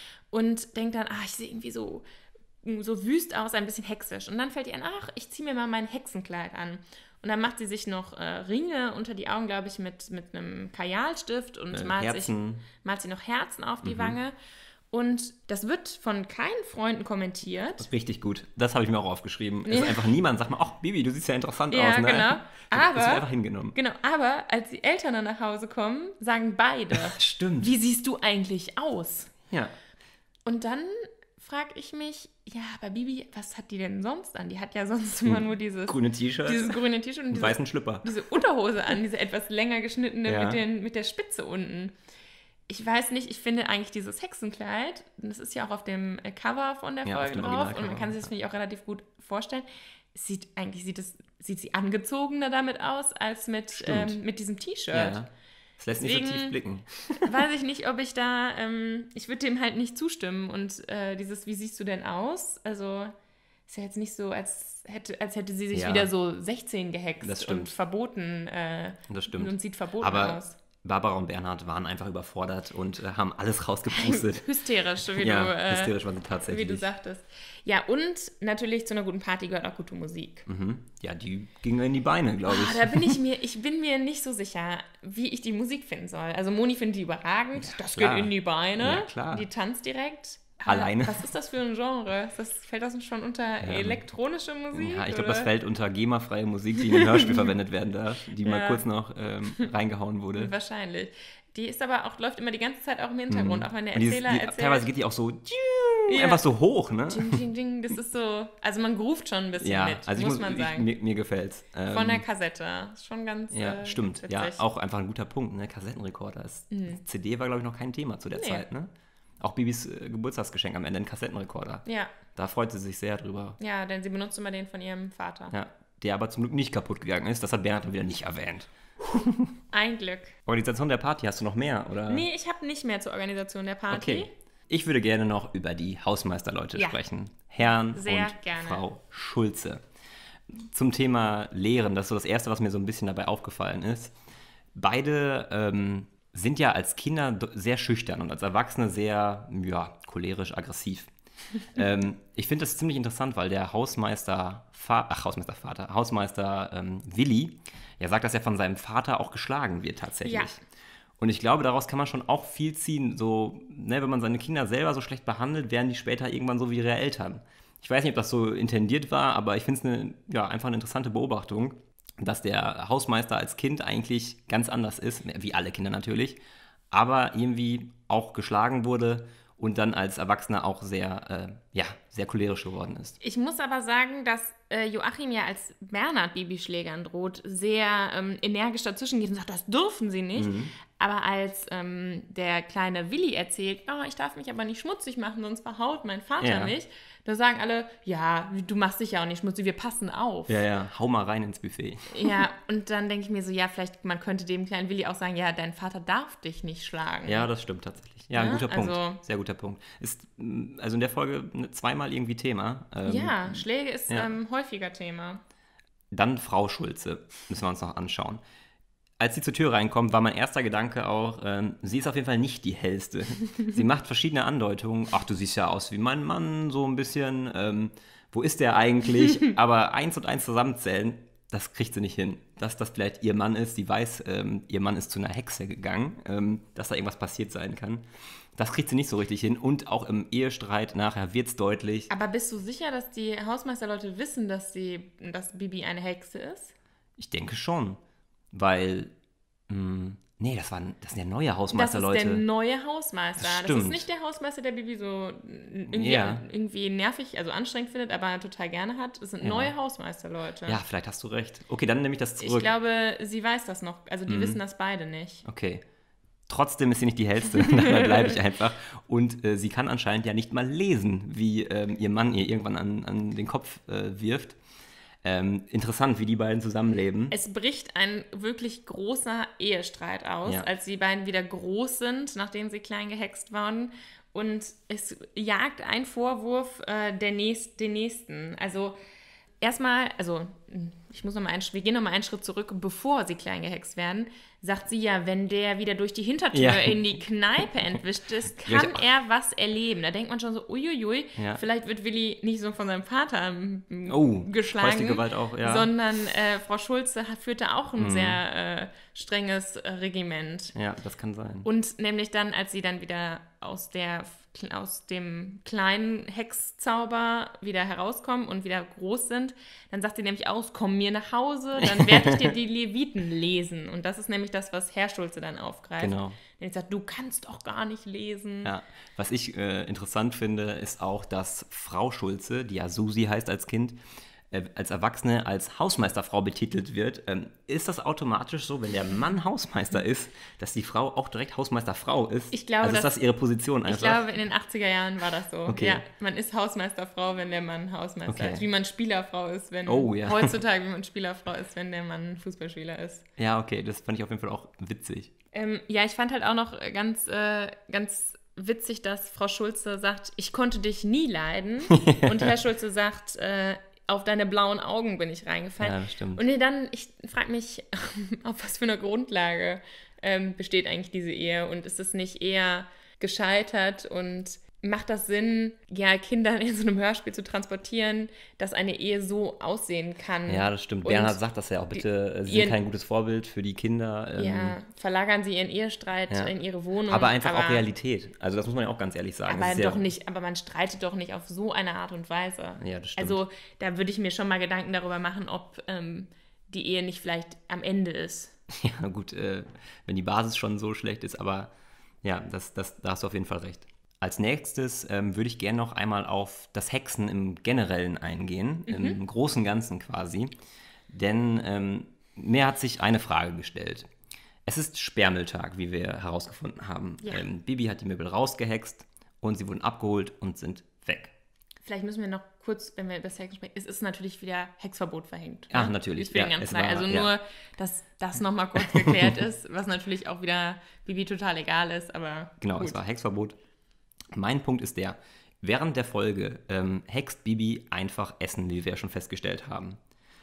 Und denkt dann, ah, ich sehe irgendwie so, so wüst aus, ein bisschen hexisch. Und dann fällt ihr ein, ach, ich ziehe mir mal mein Hexenkleid an. Und dann macht sie sich noch äh, Ringe unter die Augen, glaube ich, mit, mit einem Kajalstift und Äh, malt, sich, Herzen. malt sie noch Herzen auf die Mhm. Wange. Und das wird von keinen Freunden kommentiert. Richtig gut. Das habe ich mir auch aufgeschrieben. Es Ja. ist einfach niemand, sagt mal, ach Bibi, du siehst ja interessant Ja, aus. Ne? genau. Es Aber- wird einfach hingenommen. Genau, aber als die Eltern dann nach Hause kommen, sagen beide, Stimmt. wie siehst du eigentlich aus? Ja. Und dann frage ich mich, ja, aber Bibi, was hat die denn sonst an? Die hat ja sonst immer nur dieses grüne T-Shirt, dieses grüne T-Shirt und diese, weißen Schlüpper. diese Unterhose an, diese etwas länger geschnittene Ja. mit, den, mit der Spitze unten. Ich weiß nicht, ich finde eigentlich dieses Hexenkleid, das ist ja auch auf dem Cover von der Ja, auf Folge dem drauf und Originalcover, man kann sich das, finde ich, auch relativ gut vorstellen. Es sieht eigentlich, sieht, es, sieht sie angezogener damit aus, als mit, ähm, mit diesem T-Shirt. Ja. Das lässt Deswegen nicht so tief blicken. weiß ich nicht, ob ich da, ähm, ich würde dem halt nicht zustimmen. Und äh, dieses, wie siehst du denn aus? Also ist ja jetzt nicht so, als hätte, als hätte sie sich Ja. wieder so sechzehn gehext Das stimmt. und verboten. Äh, Das stimmt. Und sieht verboten Aber aus. Barbara und Bernhard waren einfach überfordert und äh, haben alles rausgepustet. Hysterisch, wie ja, du, äh, hysterisch waren sie tatsächlich. wie du sagtest. Ja, und natürlich zu einer guten Party gehört auch gute Musik. Mhm. Ja, die gingen in die Beine, glaube ich. Ah, da bin ich mir, ich bin mir nicht so sicher, wie ich die Musik finden soll. Also Moni findet die überragend, Ja, das klar. geht in die Beine, Ja, klar. die tanzt direkt. Alleine. Was ist das für ein Genre? Ist das, fällt das schon unter Ähm, elektronische Musik? Ja, ich glaube, oder? das fällt unter GEMA-freie Musik, die in einem Hörspiel verwendet werden darf, die mal Ja. kurz noch ähm, reingehauen wurde. Wahrscheinlich. Die ist aber auch, läuft immer die ganze Zeit auch im Hintergrund, auch wenn der Und die ist- Erzähler die, erzählt. teilweise geht die auch so Ja. einfach so hoch, ne? Ding, ding, ding, das ist so, also man groovt schon ein bisschen Ja, mit, also ich muss muss, man ich, sagen. mir, mir gefällt's. Ähm, Von der Kassette. Ist schon ganz Ja, äh, stimmt. witzig. Ja, auch einfach ein guter Punkt, ne? Kassettenrekorder. Ist, C D war, glaube ich, noch kein Thema zu der Nee. Zeit, ne? Auch Bibis äh, Geburtstagsgeschenk am Ende, ein Kassettenrekorder. Ja, Da freut sie sich sehr drüber. ja, denn sie benutzt immer den von ihrem Vater. Ja, der aber zum Glück nicht kaputt gegangen ist. Das hat Bernhard dann wieder nicht erwähnt. Ein Glück. Organisation der Party, hast du noch mehr? Oder? Nee, ich habe nicht mehr zur Organisation der Party. Okay. Ich würde gerne noch über die Hausmeisterleute Ja. sprechen. Herrn Sehr und gerne. Frau Schulze. Zum Thema Lehren, das ist so das Erste, was mir so ein bisschen dabei aufgefallen ist. Beide ähm, sind ja als Kinder do- sehr schüchtern und als Erwachsene sehr, ja, cholerisch, aggressiv. ähm, ich finde das ziemlich interessant, weil der Hausmeister, Fa- ach, Hausmeistervater, Hausmeister ähm, Willi, ja sagt, dass er von seinem Vater auch geschlagen wird tatsächlich. Ja. Und ich glaube, daraus kann man schon auch viel ziehen. So, ne, wenn man seine Kinder selber so schlecht behandelt, werden die später irgendwann so wie ihre Eltern. Ich weiß nicht, ob das so intendiert war, aber ich finde es eine, ja, einfach eine interessante Beobachtung, dass der Hausmeister als Kind eigentlich ganz anders ist, wie alle Kinder natürlich, aber irgendwie auch geschlagen wurde und dann als Erwachsener auch sehr, äh, ja, sehr cholerisch geworden ist. Ich muss aber sagen, dass äh, Joachim ja als Bernhard Babyschlägern droht, sehr ähm, energisch dazwischen geht und sagt, das dürfen sie nicht. Mhm. Aber als ähm, der kleine Willi erzählt, oh, ich darf mich aber nicht schmutzig machen, sonst verhaut mein Vater Ja. mich, da sagen alle, ja, du machst dich ja auch nicht schmutzig, wir passen auf. Ja, ja, hau mal rein ins Buffet. Ja, und dann denke ich mir so, ja, vielleicht, man könnte dem kleinen Willi auch sagen, ja, dein Vater darf dich nicht schlagen. Ja, das stimmt tatsächlich. Ja, ein Ja, guter Punkt. also- Sehr guter Punkt. Ist mm, also in der Folge ne, zweimal irgendwie Thema. Ähm, Ja, Schläge ist ja. ähm, häufiger Thema. Dann Frau Schulze, müssen wir uns noch anschauen. Als sie zur Tür reinkommt, war mein erster Gedanke auch, ähm, sie ist auf jeden Fall nicht die hellste. Sie macht verschiedene Andeutungen. Ach, du siehst ja aus wie mein Mann, so ein bisschen. Ähm, wo ist der eigentlich? Aber eins und eins zusammenzählen, das kriegt sie nicht hin. Dass das vielleicht ihr Mann ist, sie weiß, ähm, ihr Mann ist zu einer Hexe gegangen, ähm, dass da irgendwas passiert sein kann. Das kriegt sie nicht so richtig hin. Und auch im Ehestreit nachher wird es deutlich. Aber bist du sicher, dass die Hausmeisterleute wissen, dass, sie, dass Bibi eine Hexe ist? Ich denke schon. Weil, mh, nee, das, waren, das sind ja neue Das ist Hausmeisterleute. der neue Hausmeister. Das Das, stimmt. ist nicht der Hausmeister, der Bibi so irgendwie, Ja. irgendwie nervig, also anstrengend findet, aber total gerne hat. Das sind Ja. neue Hausmeisterleute. Ja, vielleicht hast du recht. Okay, dann nehme ich das Ich zurück. glaube, sie weiß das noch. Also die Mhm. wissen das beide nicht. Okay. Trotzdem ist sie nicht die hellste, dabei bleibe ich einfach. Und äh, sie kann anscheinend ja nicht mal lesen, wie ähm, ihr Mann ihr irgendwann an, an den Kopf äh, wirft. Ähm, interessant, wie die beiden zusammenleben. Es bricht ein wirklich großer Ehestreit aus, Ja. als die beiden wieder groß sind, nachdem sie klein gehext waren. Und es jagt ein Vorwurf äh, der nächst, den nächsten. Also erstmal, also ich muss noch mal einen, wir gehen noch mal einen Schritt zurück, bevor sie klein gehext werden, sagt sie ja, wenn der wieder durch die Hintertür Ja. in die Kneipe entwischt ist, Ja, kann ich- er was erleben. Da denkt man schon so, uiuiui, Ja. vielleicht wird Willi nicht so von seinem Vater mm, Oh, geschlagen, häusliche Gewalt auch, ja. sondern äh, Frau Schulze hat, führte auch ein Mhm. sehr äh, strenges äh, Regiment. Ja, das kann sein. Und nämlich dann, als sie dann wieder aus der aus dem kleinen Hexzauber wieder herauskommen und wieder groß sind, dann sagt sie nämlich aus, komm mir nach Hause, dann werde ich dir die Leviten lesen. Und das ist nämlich das, was Herr Schulze dann aufgreift. Genau. Der sagt, du kannst doch gar nicht lesen. Ja, was ich äh, interessant finde, ist auch, dass Frau Schulze, die ja Susi heißt als Kind, äh, als Erwachsene als Hausmeisterfrau betitelt wird. Ähm, ist das automatisch so, wenn der Mann Hausmeister ist, dass die Frau auch direkt Hausmeisterfrau ist? Ich glaube, also ist das ihre Position einfach? Ich glaube, in den achtziger Jahren war das so. Okay. Ja, man ist Hausmeisterfrau, wenn der Mann Hausmeister Okay. ist. Wie man Spielerfrau ist, wenn Oh, ja. heutzutage, wie man Spielerfrau ist, wenn der Mann Fußballspieler ist. Ja, okay, das fand ich auf jeden Fall auch witzig. Ähm, ja, ich fand halt auch noch ganz, äh, ganz witzig, dass Frau Schulze sagt, ich konnte dich nie leiden. Und Herr Schulze sagt, äh, auf deine blauen Augen bin ich reingefallen. Ja, das stimmt. Und dann, ich frage mich, auf was für einer Grundlage ähm, besteht eigentlich diese Ehe? Und ist es nicht eher gescheitert und macht das Sinn, ja, Kinder in so einem Hörspiel zu transportieren, dass eine Ehe so aussehen kann? Ja, das stimmt. Und Bernhard sagt das ja auch, bitte, die, sie sind ihren, kein gutes Vorbild für die Kinder. Ähm, ja, verlagern sie ihren Ehestreit ja. in ihre Wohnung. Aber einfach aber, auch Realität. Also das muss man ja auch ganz ehrlich sagen. Aber, doch ja, nicht, aber man streitet doch nicht auf so eine Art und Weise. Ja, das stimmt. Also da würde ich mir schon mal Gedanken darüber machen, ob ähm, die Ehe nicht vielleicht am Ende ist. Ja, gut, äh, wenn die Basis schon so schlecht ist, aber ja, das, das, da hast du auf jeden Fall recht. Als nächstes ähm, würde ich gerne noch einmal auf das Hexen im Generellen eingehen, mhm. im großen Ganzen quasi. Denn ähm, mir hat sich eine Frage gestellt. Es ist Sperrmülltag, wie wir herausgefunden haben. Ja. Ähm, Bibi hat die Möbel rausgehext und sie wurden abgeholt und sind weg. Vielleicht müssen wir noch kurz, wenn wir über das Hexen sprechen, es ist natürlich wieder Hexverbot verhängt. Ach, ne? natürlich. Für den Ja, ganzen war, Tag. Also ja. nur, dass das nochmal kurz geklärt ist, was natürlich auch wieder Bibi total egal ist, aber Genau, gut. Es war Hexverbot. Mein Punkt ist der, während der Folge ähm, hext Bibi einfach Essen, wie wir ja schon festgestellt haben.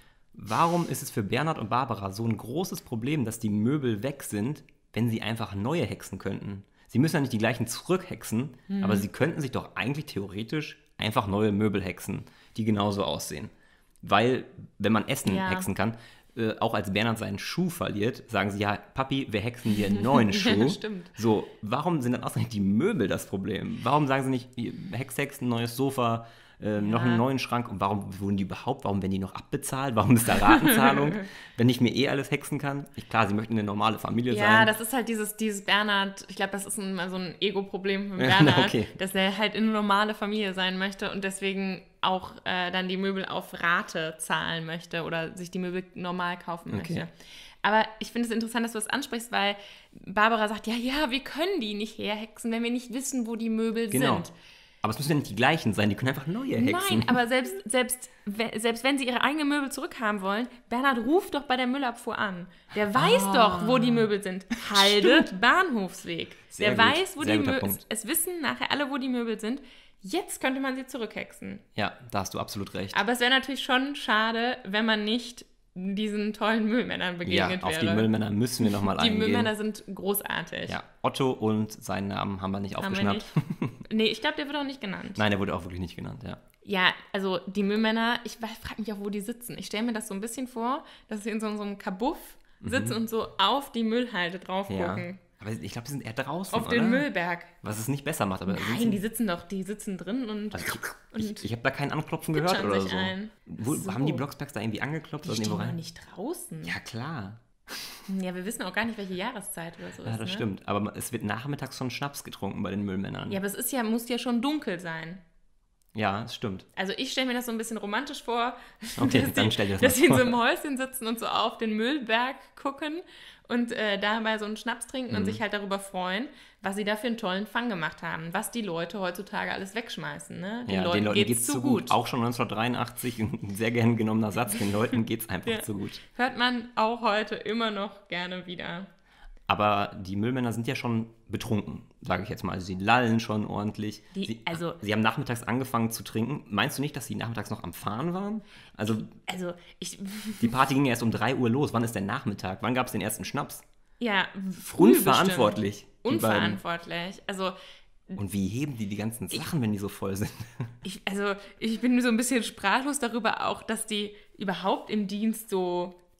Warum ist es für Bernhard und Barbara so ein großes Problem, dass die Möbel weg sind, wenn sie einfach neue hexen könnten? Sie müssen ja nicht die gleichen zurückhexen, mhm. aber sie könnten sich doch eigentlich theoretisch einfach neue Möbel hexen, die genauso aussehen. Weil, wenn man Essen ja. hexen kann, äh, auch als Bernhard seinen Schuh verliert, sagen sie, ja, Papi, wir hexen dir einen neuen Schuh. Ja, stimmt. So, warum sind dann ausgerechnet die Möbel das Problem? Warum sagen sie nicht, Hex, Hex, ein neues Sofa, äh, ja. noch einen neuen Schrank? Und warum wurden die überhaupt, warum werden die noch abbezahlt? Warum ist da Ratenzahlung, wenn ich mir eh alles hexen kann? Ich, klar, sie möchten eine normale Familie ja, sein. Ja, das ist halt dieses, dieses Bernhard, ich glaube, das ist ein, so ein Ego-Problem von Bernhard, okay. dass er halt eine normale Familie sein möchte und deswegen auch äh, dann die Möbel auf Rate zahlen möchte oder sich die Möbel normal kaufen okay. möchte. Aber ich finde es interessant, dass du das ansprichst, weil Barbara sagt, ja, ja, wir können die nicht herhexen, wenn wir nicht wissen, wo die Möbel genau. sind. Aber es müssen ja nicht die gleichen sein, die können einfach neue hexen. Nein, aber selbst, selbst, selbst wenn sie ihre eigenen Möbel zurückhaben wollen, Bernhard ruft doch bei der Müllabfuhr an. Der weiß ah, doch, wo die Möbel sind. Halde, stimmt. Bahnhofsweg. Sehr der gut. weiß, wo Sehr die Möbel sind. Es wissen nachher alle, wo die Möbel sind. Jetzt könnte man sie zurückhexen. Ja, da hast du absolut recht. Aber es wäre natürlich schon schade, wenn man nicht diesen tollen Müllmännern begegnet wäre. Ja, auf wäre. Die Müllmänner müssen wir nochmal eingehen. Die Müllmänner sind großartig. Ja, Otto und seinen Namen haben wir nicht haben aufgeschnappt. Wir nicht? Nee, ich glaube, der wird auch nicht genannt. Nein, der wurde auch wirklich nicht genannt, ja. Ja, also die Müllmänner, ich frage mich auch, wo die sitzen. Ich stelle mir das so ein bisschen vor, dass sie in so, so einem Kabuff sitzen mhm. und so auf die Müllhalde drauf ja. gucken. Aber ich glaube, die sind eher draußen, Auf oder? den Müllberg. Was es nicht besser macht. Aber Nein, sind die sitzen doch, die sitzen drin und... Also und ich ich habe da kein Anklopfen gehört oder sich so. Ein. Wo, so. Haben die Blocksbergs da irgendwie angeklopft? Die oder stehen irgendwo doch rein? nicht draußen. Ja, klar. Ja, wir wissen auch gar nicht, welche Jahreszeit oder so ja, ist. das ne? stimmt. Aber es wird nachmittags schon Schnaps getrunken bei den Müllmännern. Ja, aber es ist ja, muss ja schon dunkel sein. Ja, das stimmt. Also ich stelle mir das so ein bisschen romantisch vor, okay, dass, dann die, stell dir das dass sie in vor. so einem Häuschen sitzen und so auf den Müllberg gucken und äh, dabei so einen Schnaps trinken mhm. und sich halt darüber freuen, was sie da für einen tollen Fang gemacht haben, was die Leute heutzutage alles wegschmeißen. Ne? Den ja, Leuten den Leuten geht's, geht's zu gut. gut. Auch schon neunzehnhundertdreiundachtzig, ein sehr gern genommener Satz, den Leuten geht's einfach ja. zu gut. Hört man auch heute immer noch gerne wieder. Aber die Müllmänner sind ja schon betrunken, sage ich jetzt mal. Also sie lallen schon ordentlich. Die, sie, also, sie haben nachmittags angefangen zu trinken. Meinst du nicht, dass sie nachmittags noch am Fahren waren? Also, also ich... Die Party ging ja erst um drei Uhr los. Wann ist der Nachmittag? Wann gab es den ersten Schnaps? Ja, früh Unverantwortlich. Unverantwortlich. Also... Und wie heben die die ganzen Sachen, ich, wenn die so voll sind? Ich, also ich bin so ein bisschen sprachlos darüber auch, dass die überhaupt im Dienst so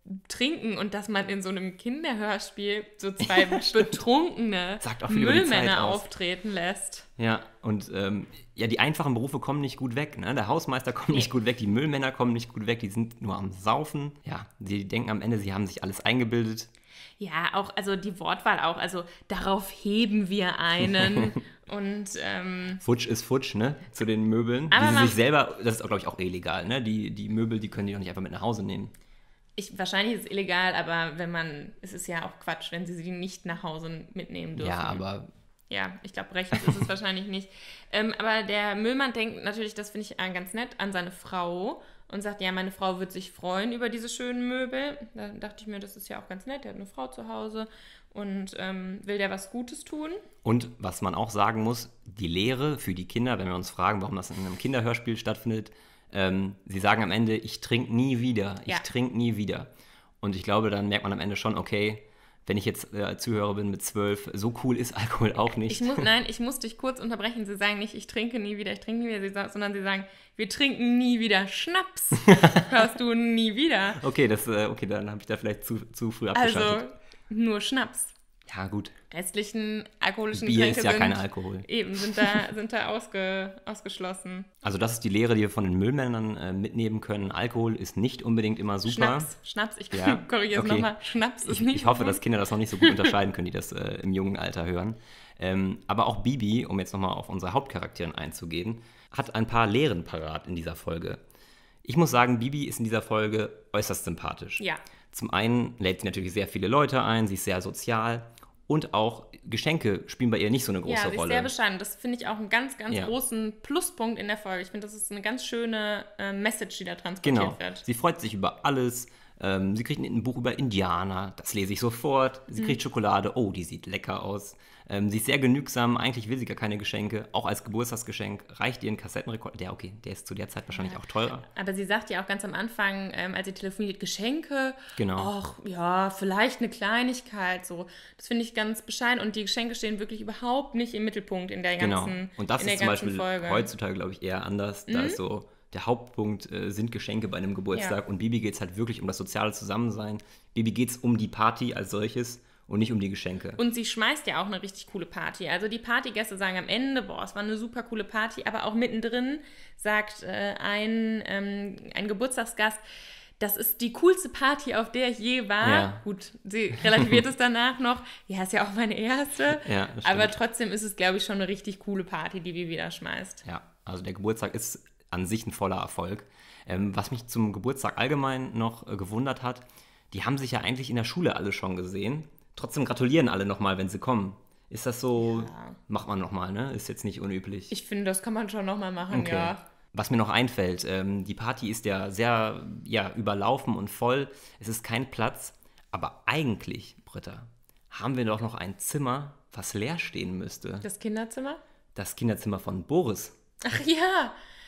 trinken und dass man in so einem Kinderhörspiel so zwei betrunkene Sagt auch viel über die Zeit Müllmänner aus. auftreten lässt. Ja, und ähm, ja, die einfachen Berufe kommen nicht gut weg. Ne? Der Hausmeister kommt nicht gut weg, die Müllmänner kommen nicht gut weg, die sind nur am Saufen. Ja, sie denken am Ende, sie haben sich alles eingebildet. Ja, auch, also die Wortwahl auch, also darauf heben wir einen und ähm, Futsch ist Futsch, ne, zu den Möbeln. Aber Die sie man- sich selber, das ist, glaube ich, auch illegal, ne, die, die Möbel, die können die doch nicht einfach mit nach Hause nehmen. ich, wahrscheinlich ist es illegal, aber wenn man, es ist ja auch Quatsch, wenn sie sie nicht nach Hause mitnehmen dürfen. Ja, aber Ja, ich glaube, rechtlich ist es wahrscheinlich nicht. Ähm, aber der Müllmann denkt natürlich, das finde ich äh, ganz nett, an seine Frau und sagt, ja, meine Frau wird sich freuen über diese schönen Möbel. Da dachte ich mir, das ist ja auch ganz nett, der hat eine Frau zu Hause und ähm, will der was Gutes tun. und was man auch sagen muss, die Lehre für die Kinder, wenn wir uns fragen, warum das in einem Kinderhörspiel stattfindet, ähm, sie sagen am Ende, ich trinke nie wieder, ich Ja. trinke nie wieder. Und ich glaube, dann merkt man am Ende schon, okay, wenn ich jetzt äh, Zuhörer bin mit zwölf, so cool ist Alkohol auch nicht. Ich muss, nein, ich muss dich kurz unterbrechen. Sie sagen nicht, ich trinke nie wieder, ich trinke nie wieder, sie sa- sondern sie sagen, wir trinken nie wieder Schnaps. Hörst du nie wieder. Okay, das, äh, okay, dann habe ich da vielleicht zu, zu früh Also abgeschaltet. nur Schnaps. Ja, gut. Restlichen alkoholischen Bier Getränke ist ja sind, kein Alkohol. Eben, sind da, sind da ausge, ausgeschlossen. Also das ist die Lehre, die wir von den Müllmännern äh, mitnehmen können. Alkohol ist nicht unbedingt immer super. Schnaps, Schnaps, ich Ja, korrigiere es okay. nochmal. Schnaps ist Ich, nicht ich hoffe, gut. dass Kinder das noch nicht so gut unterscheiden können, die das äh, im jungen Alter hören. Ähm, aber auch Bibi, um jetzt nochmal auf unsere Hauptcharaktere einzugehen, hat ein paar Lehren parat in dieser Folge. Ich muss sagen, Bibi ist in dieser Folge äußerst sympathisch. Ja. Zum einen lädt sie natürlich sehr viele Leute ein, sie ist sehr sozial und auch Geschenke spielen bei ihr nicht so eine große Ja, sie ist Rolle. sehr bescheiden. Das finde ich auch einen ganz, ganz Ja. großen Pluspunkt in der Folge. Ich finde, das ist eine ganz schöne äh, Message, die da transportiert Genau. wird. Sie freut sich über alles. Ähm, sie kriegt ein Buch über Indianer, das lese ich sofort. Sie Mhm. kriegt Schokolade, oh, die sieht lecker aus. Ähm, sie ist sehr genügsam, eigentlich will sie gar keine Geschenke. Auch als Geburtstagsgeschenk reicht ihr ein Kassettenrekorder. Der, okay, der ist zu der Zeit wahrscheinlich auch teurer. Aber sie sagt ja auch ganz am Anfang, ähm, als sie telefoniert, Geschenke. Genau. Ach, ja, vielleicht eine Kleinigkeit. So. Das finde ich ganz bescheiden. Und die Geschenke stehen wirklich überhaupt nicht im Mittelpunkt in der Genau. ganzen, Und das in der ist zum ganzen Beispiel Folge. Mhm. heutzutage, glaube ich, eher anders. Da ist so, der Hauptpunkt äh, sind Geschenke bei einem Geburtstag. Ja. Und Bibi geht es halt wirklich um das soziale Zusammensein. Bibi geht es um die Party als solches und nicht um die Geschenke. Und sie schmeißt ja auch eine richtig coole Party. Also die Partygäste sagen am Ende, boah, es war eine super coole Party, aber auch mittendrin sagt äh, ein, ähm, ein Geburtstagsgast, das ist die coolste Party, auf der ich je war. Ja. Gut, sie relativiert es danach noch. Ja, ist ja auch meine erste. Ja, das aber stimmt. trotzdem ist es, glaube ich, schon eine richtig coole Party, die Bibi da schmeißt. Ja, also der Geburtstag ist an sich ein voller Erfolg. Ähm, was mich zum Geburtstag allgemein noch äh, gewundert hat, die haben sich ja eigentlich in der Schule alle schon gesehen. Trotzdem gratulieren alle nochmal, wenn sie kommen. Ist das so, Ja. macht man nochmal, ne? Ist jetzt nicht unüblich. Ich finde, das kann man schon nochmal machen, Okay. ja. Was mir noch einfällt, ähm, die Party ist ja sehr ja, überlaufen und voll. Es ist kein Platz. Aber eigentlich, Britta, haben wir doch noch ein Zimmer, was leer stehen müsste. Das Kinderzimmer? Das Kinderzimmer von Boris. Ach ja,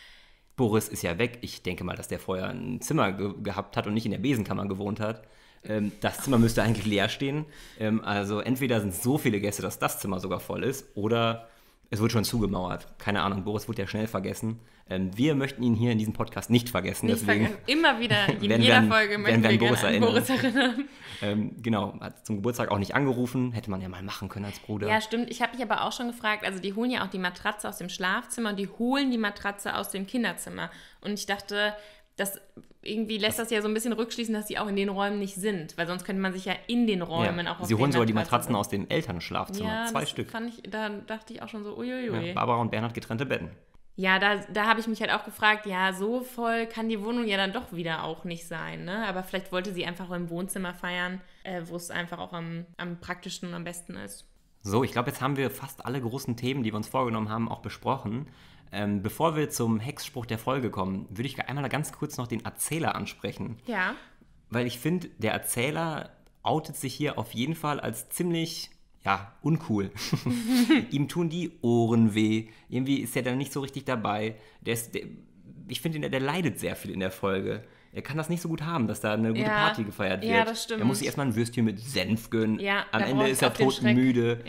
Boris ist ja weg. Ich denke mal, dass der vorher ein Zimmer ge gehabt hat und nicht in der Besenkammer gewohnt hat. Ähm, das Zimmer müsste eigentlich leer stehen. Ähm, also entweder sind so viele Gäste, dass das Zimmer sogar voll ist, oder es wird schon zugemauert. Keine Ahnung, Boris wird ja schnell vergessen. Ähm, wir möchten ihn hier in diesem Podcast nicht vergessen. nicht deswegen, vergessen. Immer wieder, in Werden jeder wir an- Folge werden möchten wir wir an Boris gerne an erinnern. Boris erinnern. ähm, genau, hat zum Geburtstag auch nicht angerufen. Hätte man ja mal machen können als Bruder. Ja, stimmt. Ich habe mich aber auch schon gefragt, also die holen ja auch die Matratze aus dem Schlafzimmer und die holen die Matratze aus dem Kinderzimmer. Und ich dachte, das irgendwie lässt das ja so ein bisschen rückschließen, dass die auch in den Räumen nicht sind, weil sonst könnte man sich ja in den Räumen Ja. auch auf Sie holen den sogar die Matratzen Matratzen sitzen. aus dem Elternschlafzimmer. Ja, Zwei das Stück. Fand ich, da dachte ich auch schon so, uiuiui. Ja, Barbara und Bernhard getrennte Betten. Ja, da, da habe ich mich halt auch gefragt, ja, so voll kann die Wohnung ja dann doch wieder auch nicht sein, ne? Aber vielleicht wollte sie einfach im Wohnzimmer feiern, äh, wo es einfach auch am, am praktischsten und am besten ist. So, ich glaube, jetzt haben wir fast alle großen Themen, die wir uns vorgenommen haben, auch besprochen. Ähm, bevor wir zum Hexspruch der Folge kommen, würde ich einmal ganz kurz noch den Erzähler ansprechen. Ja. Weil ich finde, der Erzähler outet sich hier auf jeden Fall als ziemlich, ja, uncool. Ihm tun die Ohren weh. Irgendwie ist er dann nicht so richtig dabei. Der ist, der, ich finde, der, der leidet sehr viel in der Folge. Er kann das nicht so gut haben, dass da eine gute Ja, Party gefeiert wird. ja, das stimmt. Er muss sich erstmal ein Würstchen mit Senf gönnen. Ja, Am da Ende braucht ist er auf den Schreck. todmüde. Ja.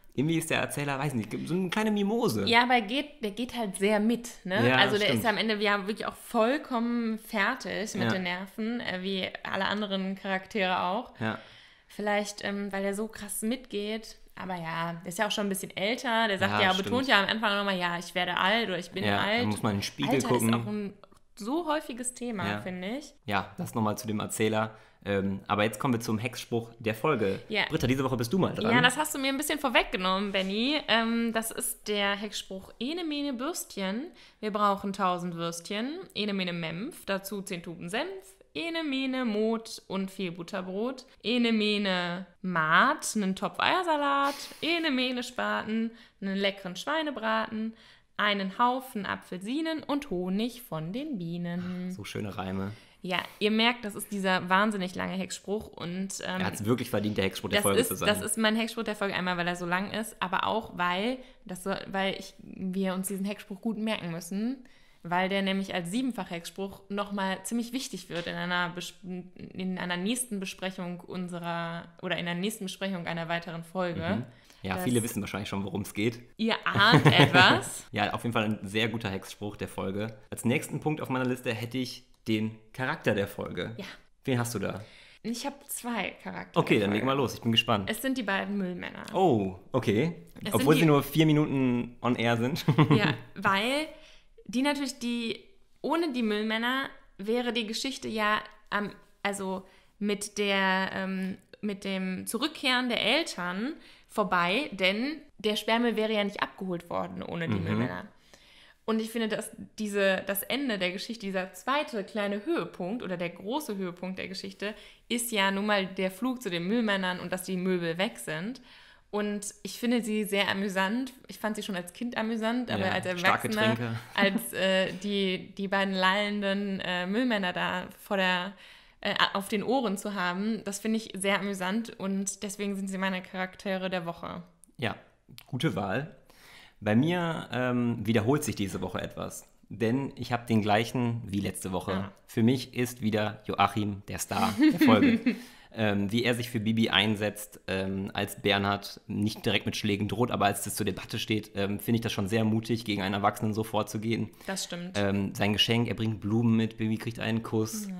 irgendwie ist der Erzähler, weiß nicht, so eine kleine Mimose. Ja, aber er geht, der geht halt sehr mit, ne? Ja, also der stimmt. ist am Ende ja wirklich auch vollkommen fertig mit Ja. den Nerven, äh, wie alle anderen Charaktere auch. Ja. Vielleicht, ähm, weil er so krass mitgeht. Aber ja, der ist ja auch schon ein bisschen älter. Der sagt Ja, ja, stimmt. betont ja am Anfang nochmal, ja, ich werde alt oder ich bin Ja, alt. dann muss man in den Spiegel Alter gucken. ist auch ein so häufiges Thema, Ja. finde ich. Ja, das nochmal zu dem Erzähler. Ähm, aber jetzt kommen wir zum Hexspruch der Folge. Ja. Britta, diese Woche bist du mal dran. Ja, das hast du mir ein bisschen vorweggenommen, Benny. Ähm, das ist der Hexspruch Ene Mene Bürstchen. Wir brauchen tausend Würstchen. Ene Mene Mempf, dazu zehn Tuben Senf. Ene Mene Mot und viel Butterbrot. Ene Mene Maat, einen Topf Eiersalat. Ene Mene Spaten, einen leckeren Schweinebraten. Einen Haufen Apfelsinen und Honig von den Bienen. So schöne Reime. Ja, ihr merkt, das ist dieser wahnsinnig lange Hexspruch und ähm, Er hat es wirklich verdient, der Hexspruch der das Folge ist, zu sein. Das ist mein Hexspruch der Folge, einmal, weil er so lang ist, aber auch, weil, das so, weil ich, wir uns diesen Hexspruch gut merken müssen, weil der nämlich als siebenfach Hexspruch nochmal ziemlich wichtig wird in einer, Bes- in einer nächsten Besprechung unserer, oder in der nächsten Besprechung einer weiteren Folge. Mhm. Ja, Das- viele wissen wahrscheinlich schon, worum es geht. Ihr ahnt etwas. Ja, auf jeden Fall ein sehr guter Hexspruch der Folge. Als nächsten Punkt auf meiner Liste hätte ich den Charakter der Folge. Ja. Wen hast du da? Ich habe zwei Charaktere. Okay, dann der leg mal Folge. los, ich bin gespannt. Es sind die beiden Müllmänner. Oh, okay. Es Obwohl sind sie die- nur vier Minuten on air sind. Ja, weil die natürlich die, ohne die Müllmänner wäre die Geschichte ja, ähm, also mit der, ähm, mit dem Zurückkehren der Eltern vorbei, denn der Sperrmüll wäre ja nicht abgeholt worden ohne die Mhm. Müllmänner. Und ich finde, dass diese, das Ende der Geschichte, dieser zweite kleine Höhepunkt oder der große Höhepunkt der Geschichte, ist ja nun mal der Flug zu den Müllmännern und dass die Möbel weg sind. Und ich finde sie sehr amüsant. Ich fand sie schon als Kind amüsant, aber Ja, als starke Erwachsener, Trinker. als äh, die, die beiden lallenden äh, Müllmänner da vor der, äh, auf den Ohren zu haben, das finde ich sehr amüsant und deswegen sind sie meine Charaktere der Woche. Ja, gute Wahl. Bei mir ähm, wiederholt sich diese Woche etwas. Denn ich habe den gleichen wie letzte Woche. Ah. Für mich ist wieder Joachim der Star der Folge. ähm, wie er sich für Bibi einsetzt, ähm, als Bernhard nicht direkt mit Schlägen droht, aber als das zur Debatte steht, ähm, finde ich das schon sehr mutig, gegen einen Erwachsenen so vorzugehen. Das stimmt. Ähm, sein Geschenk, er bringt Blumen mit, Bibi kriegt einen Kuss.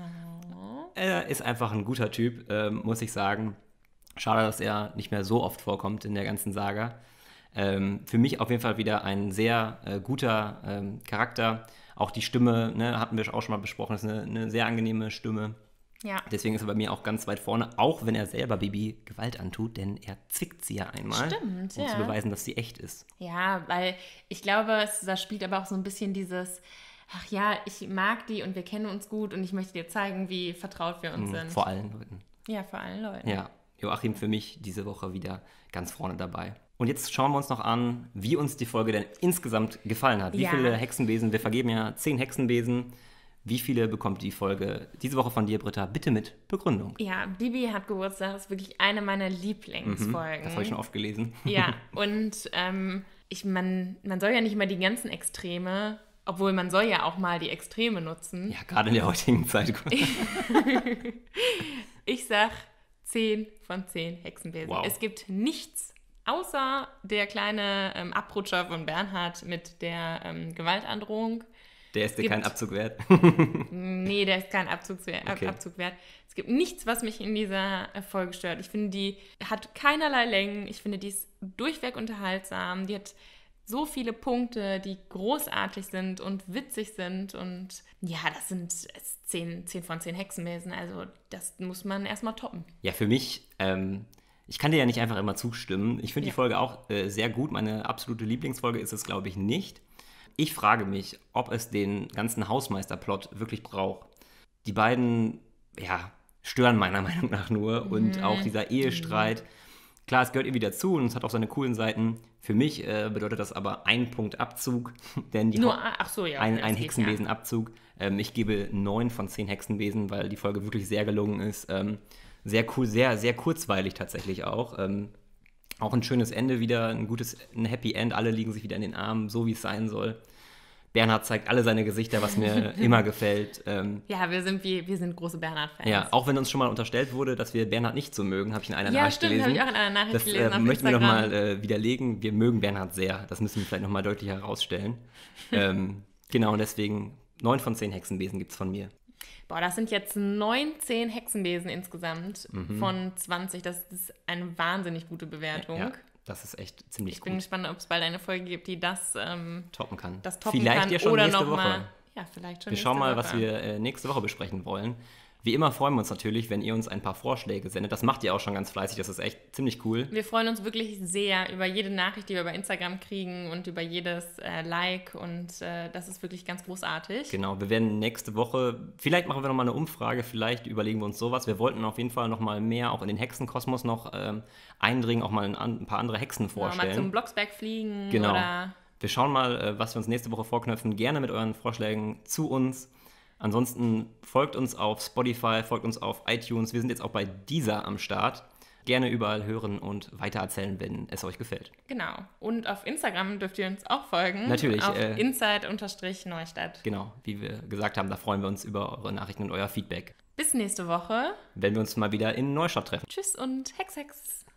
Er ist einfach ein guter Typ, ähm, muss ich sagen. Schade, dass er nicht mehr so oft vorkommt in der ganzen Saga. Ähm, für mich auf jeden Fall wieder ein sehr äh, guter ähm, Charakter. Auch die Stimme, ne, hatten wir auch schon mal besprochen, ist eine, eine sehr angenehme Stimme. Ja. Deswegen ist er bei mir auch ganz weit vorne, auch wenn er selber Bibi Gewalt antut, denn er zwickt sie ja einmal, Stimmt, um ja. zu beweisen, dass sie echt ist. Ja, weil ich glaube, es, da spielt aber auch so ein bisschen dieses, ach ja, ich mag die und wir kennen uns gut und ich möchte dir zeigen, wie vertraut wir uns Mhm, sind. vor allen Leuten. Ja, vor allen Leuten. Ja, Joachim für mich diese Woche wieder ganz vorne dabei. Und jetzt schauen wir uns noch an, wie uns die Folge denn insgesamt gefallen hat. Wie Ja. viele Hexenbesen, wir vergeben ja zehn Hexenbesen. Wie viele bekommt die Folge diese Woche von dir, Britta? Bitte mit Begründung. Ja, Bibi hat Geburtstag, ist wirklich eine meiner Lieblingsfolgen. Das habe ich schon oft gelesen. Ja, und ähm, ich, man, man soll ja nicht immer die ganzen Extreme, obwohl man soll ja auch mal die Extreme nutzen. Ja, gerade in der heutigen Zeit. Ich sag zehn von zehn Hexenbesen. Wow. Es gibt nichts außer der kleine ähm, Abrutscher von Bernhard mit der ähm, Gewaltandrohung. Der ist dir Gibt- kein Abzug wert. Nee, der ist kein Abzug, zu, Ab- Okay. Abzug wert. Es gibt nichts, was mich in dieser Folge stört. Ich finde, die hat keinerlei Längen. Ich finde, die ist durchweg unterhaltsam. Die hat so viele Punkte, die großartig sind und witzig sind. Und ja, das sind zehn von zehn Hexenbesen. Also das muss man erstmal toppen. Ja, für mich, ähm, ich kann dir ja nicht einfach immer zustimmen. Ich finde Ja. die Folge auch äh, sehr gut. Meine absolute Lieblingsfolge ist es, glaube ich, nicht. Ich frage mich, ob es den ganzen Hausmeisterplot wirklich braucht. Die beiden, ja, stören meiner Meinung nach nur. Und Mhm. auch dieser Ehestreit. Klar, es gehört irgendwie dazu und es hat auch seine coolen Seiten. Für mich äh, bedeutet das aber ein Punkt Abzug, denn die Nur, Hau- ach so, ja. ein, okay, ein das geht, Hexenbesenabzug. Ähm, ich gebe neun von zehn Hexenbesen, weil die Folge wirklich sehr gelungen ist. Ähm, sehr cool, sehr, sehr kurzweilig tatsächlich auch. Ähm, auch ein schönes Ende wieder, ein gutes, ein Happy End. Alle liegen sich wieder in den Armen, so wie es sein soll. Bernhard zeigt alle seine Gesichter, was mir immer gefällt. Ähm, ja, wir sind, wie, wir sind große Bernhard-Fans. Ja, auch wenn uns schon mal unterstellt wurde, dass wir Bernhard nicht so mögen, habe ich in einer ja, Nachricht stimmt, gelesen. Ja, stimmt, habe ich auch in einer Nachricht das, gelesen. Das äh, möchten wir nochmal äh, widerlegen. Wir mögen Bernhard sehr. Das müssen wir vielleicht nochmal deutlich herausstellen. ähm, genau, und deswegen neun von zehn Hexenbesen gibt es von mir. Boah, das sind jetzt neunzehn Hexenbesen insgesamt mhm. von zwanzig. Das ist eine wahnsinnig gute Bewertung. Ja, das ist echt ziemlich ich gut. Ich bin gespannt, ob es bald eine Folge gibt, die das ähm, toppen kann. Das toppen vielleicht kann ja schon oder nächste noch Woche. Mal, ja, vielleicht schon wir schauen mal, Woche. was wir äh, nächste Woche besprechen wollen. Wie immer freuen wir uns natürlich, wenn ihr uns ein paar Vorschläge sendet. Das macht ihr auch schon ganz fleißig, das ist echt ziemlich cool. Wir freuen uns wirklich sehr über jede Nachricht, die wir über Instagram kriegen und über jedes äh, Like und äh, das ist wirklich ganz großartig. Genau, wir werden nächste Woche, vielleicht machen wir nochmal eine Umfrage, vielleicht überlegen wir uns sowas. Wir wollten auf jeden Fall nochmal mehr auch in den Hexenkosmos noch ähm, eindringen, auch mal ein, ein paar andere Hexen vorstellen. Ja, mal zum Blocksberg fliegen genau. oder... Wir schauen mal, äh, was wir uns nächste Woche vorknöpfen. Gerne mit euren Vorschlägen zu uns. Ansonsten folgt uns auf Spotify, folgt uns auf iTunes. Wir sind jetzt auch bei Deezer am Start. Gerne überall hören und weitererzählen, wenn es euch gefällt. Genau. Und auf Instagram dürft ihr uns auch folgen. Natürlich. Auf äh, inside-neustadt. Genau, wie wir gesagt haben, da freuen wir uns über eure Nachrichten und euer Feedback. Bis nächste Woche. Wenn wir uns mal wieder in Neustadt treffen. Tschüss und Hex, Hex.